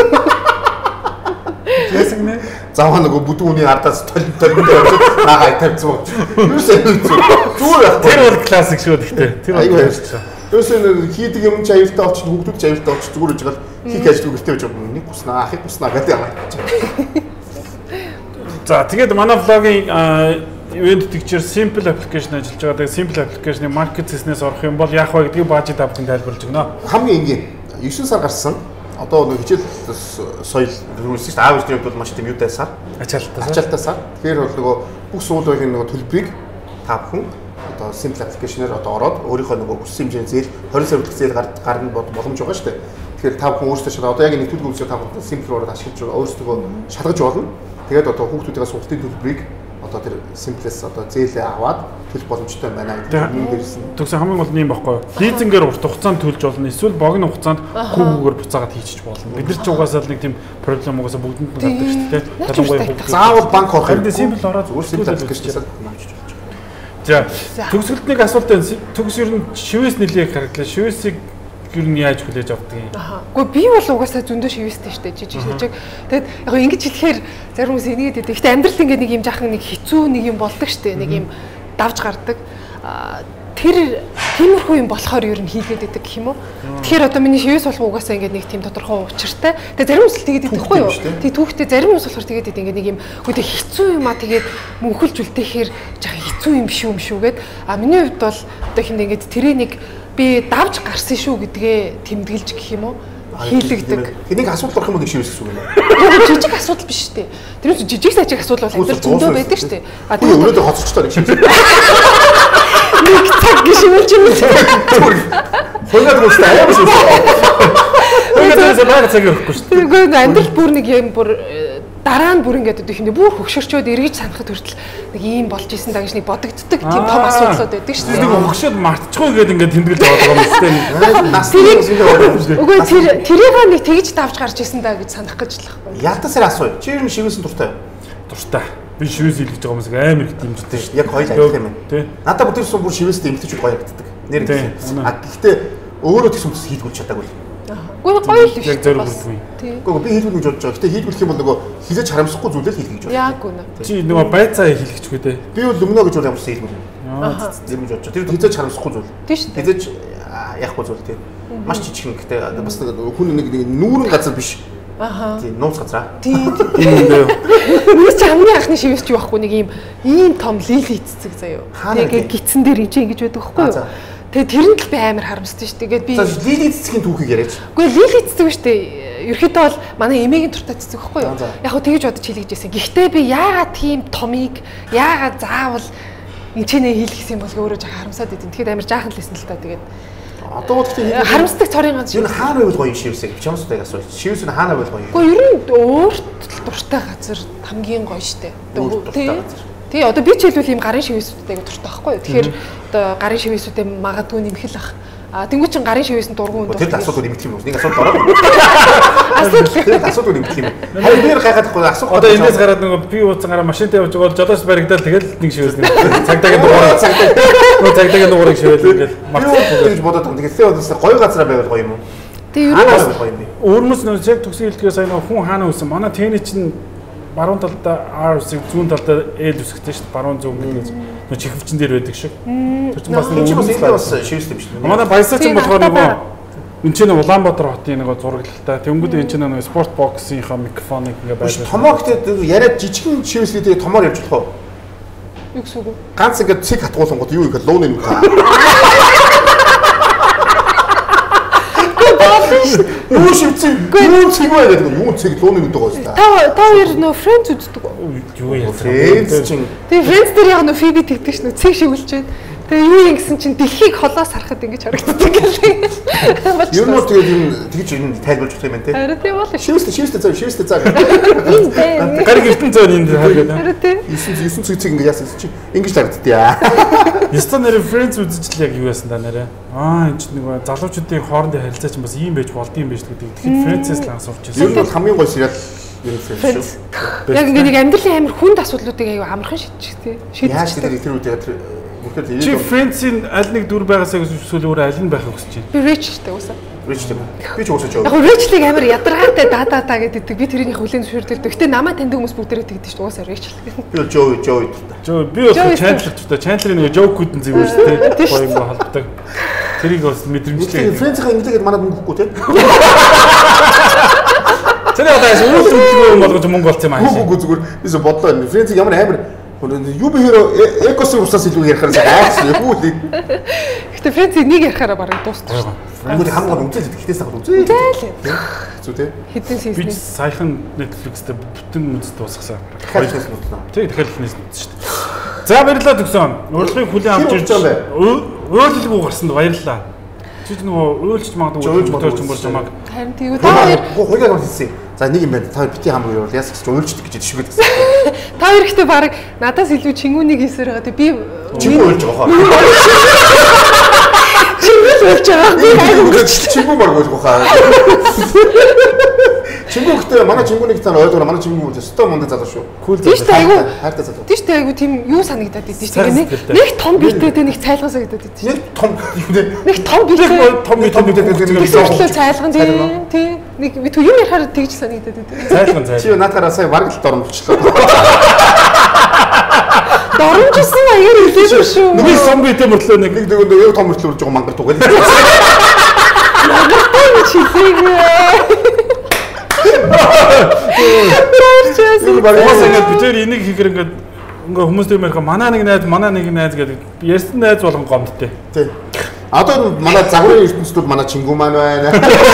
Ясаг нэ? Заваа нөгөө бүдүүний ардаас толмол нагаа тавьцсан. Юу сайн зүгээр. Тэр бол классик шүү гэхдээ. Тэр бол ярьсан. Өөрөөсөө хийдэг юм чи аюултай олч хүүхдүүд ч аюултай олч зүгээр үжигэл хийх ажил үгэртэй байж байгаа. Нэг хуснаа, ахыг хуснаа гэдэг юм. За тэгээд манай блогийн event picture simple application ажиллаж байгаа. Тэгээд simple application-ы market business орох юм бол яах вэ гэдгийг баажид тавханд тайлбарлаж өгнө. Хамгийн энгийн 9 сар гарсан. Одоо нэг хичээл соёл рүүсэн шүү дээ. Аав ээжний хувьд бол маш тийм юутайсаар. Ачаалтайсаар. Тэгэхээр бол нөгөө бүх суулгын нөгөө төлбөрийг та бүхэн одоо simple application-аар одоо ороод өөрийнхөө нөгөө хүссэн хэмжээний зээл 20 сар хүртэлх зээл гарна боломж байгаа шүү дээ. Тэгэхээр та бүхэн өөрсдөө шалгаад одоо яг нэвтрүүлэг үзээ та бүхэн simple-оор ашиглаж өөрсдөө шалгаж болно. Тэгээд одоо хүүхдүүдийн сургалтын төлбөрийг одоо тэр simple-с одоо зээлээ аваад төлөх боломжтой байна гэдэг юм дээрсэн. Тэгсэн хамгийн гол нь юм баггүй юу? Лизингээр урт хугацаанд төлж болно. Эсвэл богино хугацаанд хүүгээр буцаагаад хийчих болно. Бид нар ч угаасаа л нэг тийм проблем угаасаа бүгдэнд нь гардаг шүү дээ. Ялангуяа хүүхд. Заавал банк орох юм. Simple ороод зүгээр simple application-аас авчиж. За төгсгөлт нэг асуулт байна. Төгс ер нь шивээс нэлээх харагдлаа. Шивээсийг ер нь яаж хүлээж авдаг юм? Гэхдээ би бол угаасаа зөндөө шивээстэй шүү дээ. Жижиг. Тэгэд яг ингэж хэлэхээр зарим хүмүүс энийг гэдэг. Гэхдээ амьдрал ингээд нэг юм жаахан нэг хэцүү нэг юм болдог шүү дээ. Нэг юм давж гардаг. Тэр тиймэрхүү юм болохоор ер нь хийгээд байдаг гэх юм уу? Тэгэхээр одоо миний шивээс болох угаасаа ингээд нэг тийм тодорхой учиртай. Тэгээ зарим хүмүүс тэгээд байдаг хгүй юу? Тэгээ түүхтэй зарим хүмүүс болохоор тэгээд байдаг ингээд нэг юм үгүй хэцүү юм а тэгээд мөнхөлж үлдээхээр жаахан хэцүү юм биш юм шүү гэд. А миний хувьд бол одоо хинэ ингээд тэрийг нэг би давж гарсан шүү гэдгээ тэмдэглэж гэх юм уу? Хийлэгдэг. Энийг асуудал орох юм гэж шивээс гэсэн үг нэ. Яг жижиг асуудал биш үү? Тэрнээс жижиг сажиг асуудал бол амьдрал зөндөө байдаг шүү дээ. А тэгээд өнөөдөр хоцорчтой нэг шивээс. Нэг цаг гişүүлж юм. Хоноод мөстэй аяа биш үү? Өнөөдрөөс баг цаг өгөхгүй шүү дээ. Тэгээд амьдрал бүр нэг юм бүр дараа нь бүр ингээд одоо ихэндээ бүр хөгшөрчөөд эргэж санахад хүртэл нэг ийм болж исэн даа гэж нэг бодогддаг тийм том асуудлууд байдаг шүү дээ. Нэг хөгшөөд мартчихгүй гэдэг ингээд тэмдэглэж байгаа юм шүү дээ. Нас үгүй тэрийг нэг тэгж давж гарч исэн даа гэж санах гэж л байхгүй. Ялтасаар асууя. Чи ер нь шивээс дуртай юу? Дуртай. Би шивээс илгэж байгаа юмсаг амар их дэмждэг шүү дээ. Яг хоёул адил юм байна. Надад бүтээр сум бүр шивээстэй эмгтэж гоё ягддаг. Нэр гэсэн. А гэхдээ өөрөө тэгс хүмүүс хийдгүүл чадаагүй. Үгүй гоё л яг зориулгүй. Үгүй би хийдгүүл гэж бодож байгаа. Гэхдээ хийдгүүлэх юм бол нөгөө хилэж харамсахгүй зүйлээ хийх гэж байна. Яг үнэ. Чи нөгөө байцаа хийлгэчгүй дээ. Би бол өмнө гэж бол ямарсан хийдгүүл. Тийм гэж бодож байгаа. Тэр хилэж харамсахгүй зүйл. Тийм шүү дээ. Хилэж яахгүй зүйл тийм. Маш жижиг гэхдээ бас хүн нэг нүүрэн газар биш. Тийм нууц газар. Тийм. Нэг ч хамгийн анхны шивээс ч юу байхгүй нэг ийм том лил хийцэг заяа. Тэгээ гитсэн дээр энэ ингэж байдаг байхгүй юу? Тэгээ тэр нь л би амар харамсдаг шүү. Тэгээд би лили цэцгийн түүхийг яриач. Үгүй лили цэцэг шүү дээ. Ерөөхдөө бол манай эмээгийн туртай цэцэг байхгүй юу? Яг хөө тэгэж бодож хийлгэжсэн. Гэхдээ би яагаад тийм томыг яагаад заавал энэчнээ хийлгэсэн бол өөрөө жаа харамсаад идэв. Тэгэхээр амар жаахан л лсэн л та тэгээд одоо бодохтой харамсдаг цорын ганц юу хаана байвал гоё шивсэг чамстай асууж шивс нь хаана байвал гоё. Үгүй ер нь өөрт дуртай газар хамгийн гоё штэ. Тий одоо би ч хэлбэл ийм гарын шивээсүүдтэй дуртай байхгүй юу. Тэгэхээр одоо гарын шивээсүүдээ магадгүй нэмэх л ах. А тэнгуү чин гарын шивээс нь дургуун дуртай. Тэр асуудал нэмэх юм уу? Нэг асуудал ороод. Асуудал нэмэх юм. Харин нэр гайхахгүй асуух. Одоо эндээс гараад нөгөө би ууцсан гараа машинтай явж байгаа бол жолоос баригдаад тэгэл нэг шивээс нэмэх. Цагдаагийн дугаарыг шивээл ингээл мартчих гэж бодоод байгаа. Тэгэхээр тэ одоо гоё газар байвал гоё юм уу? Тэгээ Хаанаас ерөнхийдөө гоё юм бэ? Өөрмөс нөө яг төгсгөл хэлгээ сайн нөө хүн хаана үсэн. Манай тэнэ чинь баруун талдаа R үсэг, зүүн талдаа L үсэгтэй шүү дээ. Баруун зүүн гэдэг нөө чихвчин дээр байдаг шиг. Тэр чинь бас Энэ ч бас энэ бас шивс юм шүү дээ. манай баясаа чинь болохоор нөгөө энэ чинь Улаанбаатар хотын нөгөө зурагтай. Тэнгүүд энэ чинь нөгөө спорт боксийнхаа микрофоныг ингээ байлаа. Томоо гэдэг яриад жижигэн шивслээ тэгээ томоор явж болох уу? юу гэсэн үг вэ? Ганц ингээд цэг хатгуулангууд юу их лууны нүх. Юу шивцэн юу цэг вэ гэдэг юм. Юу цэг лууны нүх байгаа шүү дээ. Та хоёр нөө Friends үздэг үү? Юу яа. Фрэнс чинь Тэгээ Friends дээр яг нөө Phoebe тэгдэг ш нь цэг шивүүлж байна. Тэгээ юу юм гэсэн чинь дэлхийг холоос харахад ингэж харагддаг гэх. ер нь тэгээд юм тэгж юм тайлбарж өгөх юм байна те. Харин тийм бол Шивстэй цаа. Гариг эртэн зөөн энэ харагдана. харин тийм. 9 цэг ингээд яасан чи ингэж харагддаг яа. Ястаа нэр Friends үзэж л яг юу яасан да нэрэ. Энэ ч нэг залуучуудын хоорондын харилцаа чинь бас ийм байж болдгийм байж гэдэг. Тэгэхээр Friends-ээс л асууж Ер нь байсан. бол хамгийн гоё сериал ер нь Friends. Яг ингэ нэг амьдралын амар хүнд асуудлуудыг аюу амархан шийдчих тий. Яаж Шийдчих. тэр үедээ бүхэл Чи Friends-ийн аль нэг дүр байгаасаа эсвэл өөр аль нь байх хүсэж байна? Би Rachel-тэй уусаа. Rich тийм. Би ч уусаж Яг байгаа. Rachel-ийг амар ядаргаатай даа гэдэг. Би тэрийг хүлэн зөвшөөрдөг. Гэтэ намайг таньдаг хүмүүс бүгдээрээ тэгдэг шүү. Уусаа Rachel. Би бол Joey Жоо би бол Chandler ч та Chandler-ийн нэг joke-үүд нь зэвэрч тэ гоё юм холбдог. Тэрийг бас мэдрэмжлээ. Friends-ийн ингэдэгд манад мөнгө өгөхгүй те. Тэр одоо өөс үлгөө болгож мөнгө болц юм аа. Үгүй зүгээр би зөв бодлоо. Friends-ийг ямар амар юу би хөрөө экосийн усаас илүү ярихаар сайхан юу л. Гэтэ Friends-ийг нэг ярахаараа бараг дуусчихсан. Хамгийн хамгийн үзээд ихнээс ахад үзээ. Зү те. Хэдэн Би сизон. саяхан Netflix-тэй бүтэн үзэж дуусгасан. Хайрцаас нүдлээ. Тэг дахиад ихнээс үзсэн шүү дээ. За баярлалаа төгсөн. Урлагийг хүлээн авч ирж байгаа юм өөлөлгүй гарсанд баярлалаа. Чи нөгөө өөлж магадгүй өөлж болж юмаг. Харин тийм. Та хоёр Хоёроо хэлсэн. За нэг юм байна. Та хоёр бити хамаг юу яас гэж уйлждаг гэж шүгэд гэсэн. та хоёр ихтэй бараг надаас илүү чингүүнийг хийсээр байгаа. Би Чимээ уйлж байгаа хаа. чингүүс уйлж байгаа. Би айгүй. Чимээ баг уйлж байгаа хаа. Чимгүүхтэй манай чимгүүнийг цаана ойлгоо манай чимгүү өстой мундаг залуу шүү. Тийш та айгүй. Хайртай залуу. Тийш та айгүй тийм юу санагдаад идэв чинь нэг том биетэй тэ нэг цайлган санагдаад идэв чинь. Нэг том юу нэ. Нэг том биетэй Том тэгсэлтэй цайлган тийм. Нэг би юу ярахаар тэгж санагдаад идэв. Зайлган Чи надаараа сая бараг л дормчлоо. Доромжсон аяар үлээгүй шүү. нэг сум битэй мөртлөө нэг Нэг яг том мөртлөө урж байгаа мангар тугаад. Чилээ. Энэ баг бас ингээд бид тэр энийг хийхэр ингээд хүмүүс тэр мэрхэ манай нэг найз гэдэг ярьсан найз болгон гомдтой. тий. Одоо манай загварын ертөнцид манай чингүү маань байна.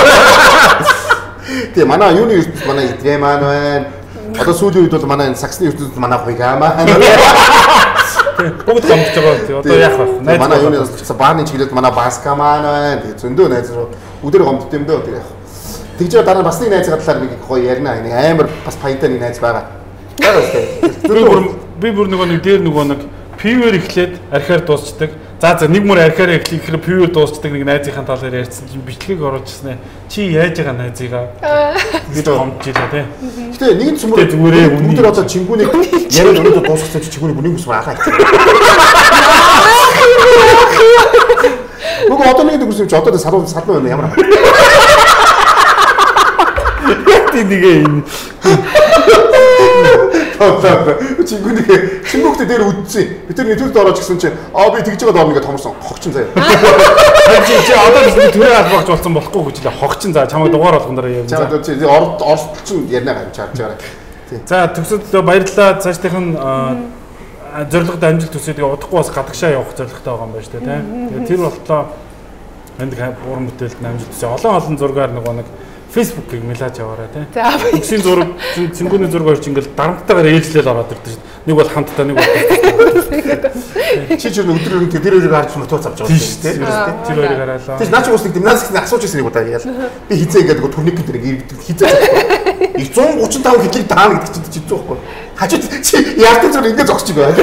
Тий, манай юуны ертөнцид манай идрээ маань байна. Одоо сүүлийн үед бол манай энэ саксны ертөнцид манай хуйгаа маань. Бүгд гомдож байгаа. Одоо яах вэ? Найз Манай юуны бааны чиглэлд манай баска маань байна. Тэгээ зөндөө найз руу өдөр гомдд юм дөө тэр яах. Тэгж дараа бас нэг найзгаа талаар нэг гоё ярина. Нэг амар бас паянтай нэг найз байгаа. Байгаа шүү. Би бүр нэг дээр нэг пивэр эхлээд архиар дуусчдаг. За нэг мөр архиар эхлэхээр пивэр дуусчдаг нэг найзынхаа талаар ярьсан чинь бичлэгийг оруулчихсан. Чи яаж байгаа найзыгаа? Бид гомдж илаа тий. Гэтэ нэг цөмөр зүгээрээ бүгд одоо чингүүнийг яриад өнөөдөр дуусгасан чи чингүүний бүнийг ус аахаа. Нөгөө одоо нэг дүрс юм чи одоо салуу байна ямар. Тэнийг энэ Чингүүхтэй дээр үдсэн. Би тэр нэвтрүүлд орооч гэсэн чинь би тэгж байгаа доо нэгэ томорсон. Хогчин заяа. чи одоо түрээ албагч болсон болохгүй гэж л хогчин за чамайг дугаар болгон дараа явна. За чи оролцсон ярина гэж харж байгаа. За төгсөд баярлалаа. Цаашдынх нь зорилгод амжилт төсөө тэгээ удахгүй бас гадагшаа явах зорилготой байгаа юм байна шүү дээ. Тэгээ тэр болтлоо энд уран бүтээлд амжилт төсөө олон зургаар нэг Facebook-ыг мэлаж яваарай тий. За. Үсгийн зураг, цэнгүүний зураг орж ингээл дарамттайгаар ээлжлээд ороод ирдэ шүү. Нэг бол хамтдаа нэг бол. Чи ч өдрөөр тэр хоёрыг харж мотоц авч байгаа шүү дээ. Тэр хоёрыг хараалаа. Тэгээс наач уус нэг гимнастикт асууж ирсэн нэг удаа яал. Би хизээ ингээд турник гэдэг иргэдэг хизээ. Их 135 хэдлийг даана гэдэг чи хэцүү байхгүй. Хажууд чи яалтан зүр ингээд зогсож байгаа.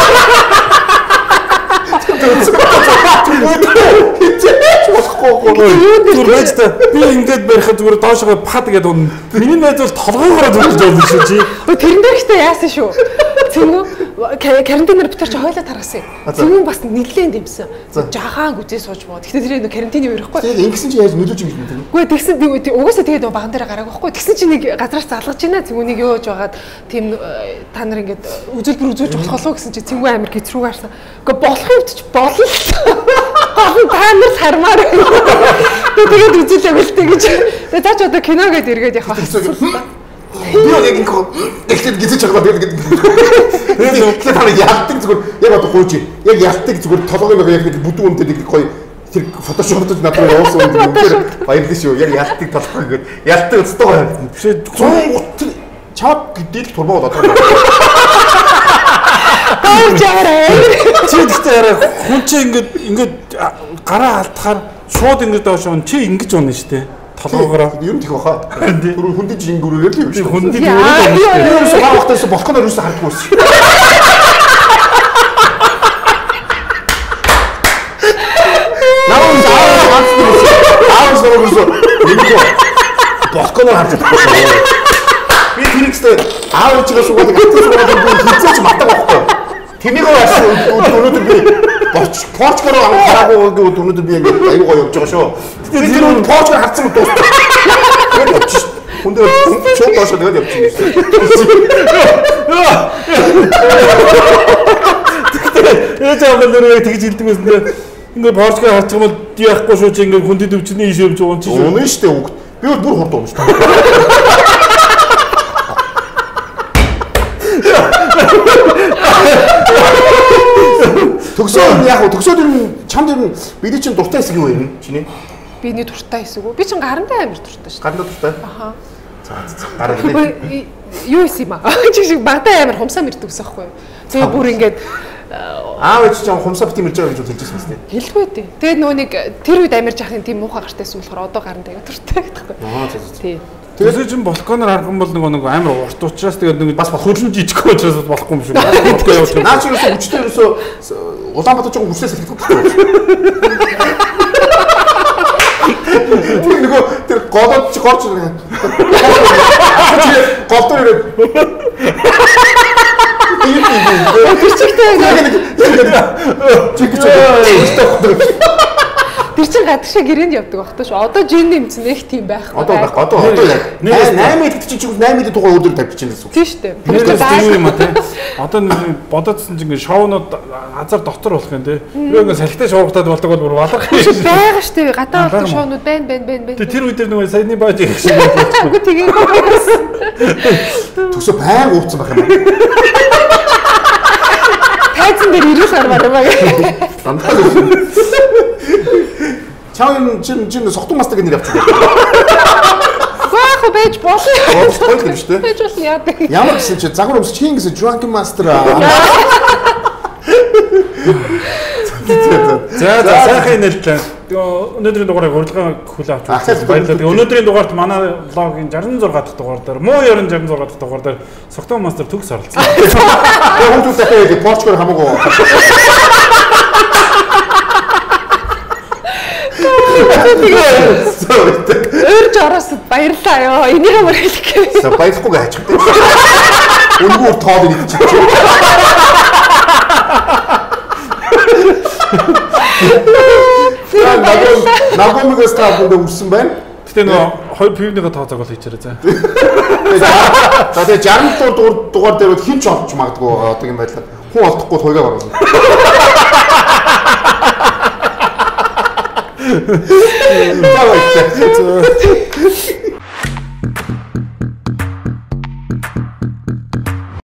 Би ингээд барихад зүгээр доошоо пад гэдэг үнэ. Миний найз бол толгоогоор зүгж байгаа шүү чи. Тэрэн дээр ихтэй яасан шүү. Цэнгүү карантинаар битэр чи хойлоо тараасан. Зөвхөн бас нэлээд дэмсэн. Жагаан гүзээ сууж боо. Тэгэхээр тэр карантины үерэхгүй. Тэгээд ингэсэн чи яаж нөлөөж юм бэ? Үгүй тэгсэн угаасаа тэгээд баган дээр гараагүй байхгүй. Тэгсэн чи нэг газраас залгаж байна. Цэнгүүнийг юуж байгаад тийм та нар ингээд үзүүлбэр үзүүлж болох болов гэсэн чи цэнгүү амир гэцрүү гарсан. Үгүй болох юм ч болно. Гол та нар хармаар. Тэгээд үзүүлээгүй л тэгэж. Тэгээд цааш одоо кино гээд эргээд явах байна. Би яг ихтэй гизэж байгаа тэгээд тэгээд та яалтыг зүгээр яг одоо хууч яг яалтыг зүгээр толгойн яг нэг бүдүүн үнтэй нэг гоё тэр фотошопт надад явуулсан юм дээр баярлалаа шүү яг яалтыг толгой гээд яалтыг өстой гоё биш чаад дийлх турмаа болоод чи гэхдээ арай хүн чи ингээд гараа алдахаар шууд ингээд доош он чи ингэж унаа штэ толгоогоо ер нь тийх баха. Түрүү хүндэж жингүүрээр л юм шүү. Хүндэж жингүүрээр ерөөсөө багтаас болохгоноор ерөөсөө хардггүй шүү. Наавс ерөөсөө болохгоноор харж байгаа. Би тэрэгстэй аав ээжгээ суугаад хизээч матаг байхгүй. Тэмээгөө бас өнөөдөр би Порчгороо хараагүй гэдэг өнөөдөр би ингээд аюу гоё явж байгаа шүү. Тэгээд тэр нь Порчгор харцсан юм дуусна. Тэгээд явчих. Хүндээ шууд доошоо тэгээд явчих юм шүү. Тэгээд яагаад тэгж хэлдэг байсан бэ? Ингээд Порчгор харчих юм бол яахгүй шүү чи ингээд хүндэд өвчний ийш явж байгаа юм чи. Унаа штэ үг. Би бол бүр хурд унаа штэ. Төгсөө яг төгсөөд юм чамд юм бидний чинь дуртай хэсэг юу вэ? Чиний? Биний дуртай хэсэг үү? Би чинь гарантай амир дуртай шүү. Гарантай дуртай? Аха. За гараа хэлээ. Юу юм бэ? Чи шиг багтаа амир хумсаа мэрдэг усахгүй юу? Тэгээ бүр ингээд аав ээж чинь хумсаа бит мэрж байгаа гэж хэлжсэн юм тест. Хэлгүй дээ. Тэгээд нөгөө нэг тэр үед амир жахын тийм муухай гартайсэн болохоор одоо гарантай дуртай гэдэггүй. Аа тий. Тэгээд чинь балконоор харах юм бол нэг амар урт учраас тэгээд нэг бас хөршин жижиггүй учраас болохгүй юм шиг байна. Наа чи ерөөсөө хүчтэй ерөөсөө Улаанбаатар жоохон хүчтэй салхидаг. Нөгөө тэр голод чи горч ирээ. Голдор ирээ. Тэр чинь гадагшаа гэрээнд явдаг багтаа шүү. Одоо жин нэмсэн их тийм байхгүй. Одоо яг 8 эд чинь 8 эд тухай өдөр тавьчих гэсэн үг. Тийм шүү дээ. Тэр юм аа тий. Одоо бодоодсэн чинь ингээд шоунууд азар дотор болох юм тий. Юу ингээд салхитай шоугатаад болдог бол бүр балах юм шүү. Байгаа шүү дээ. Гадаа болдог шоунууд байна. Тэр үед нэг саяны бааж их шиг байна. Үгүй тэгээ төсөө баян ууцсан байх юм аа. Тайзан дээр ирэх армаар юм аа. Дандаа Чаун чин сохтун мастаг нэр явчих. Баах байж болно. Болох юм шүү дээ. Байж болно яадаг. Ямар гэсэн чи загвар өмс чин гэсэн Drunken Master. За сайхан нэлээ. Өнөөдрийн дугаарыг урилга хүлээ авч баярлалаа. Өнөөдрийн дугаарт манай влогийн 66 дахь дугаар дээр муу ёрын 66 дахь дугаар дээр Согтон мастер төгс оролцсон. Хүмүүстээ Порчгор хамаагүй. Өөрж ороос баярлаа ёо. Энийг ямар хэлэх гээ. За баярлахгүй гайчтай. Өнгөөр тоол идчихэж. Нагомигээс таавд үрсэн байна. Гэтэ нөгөө хоёр пивнийхээ тооцоог бол хийчээрэй за. За тэгээ 60 дугаар дээр бол хинч олж магадгүй одоо юм байлаа. Хүн олдохгүй туйгаа гаргасан.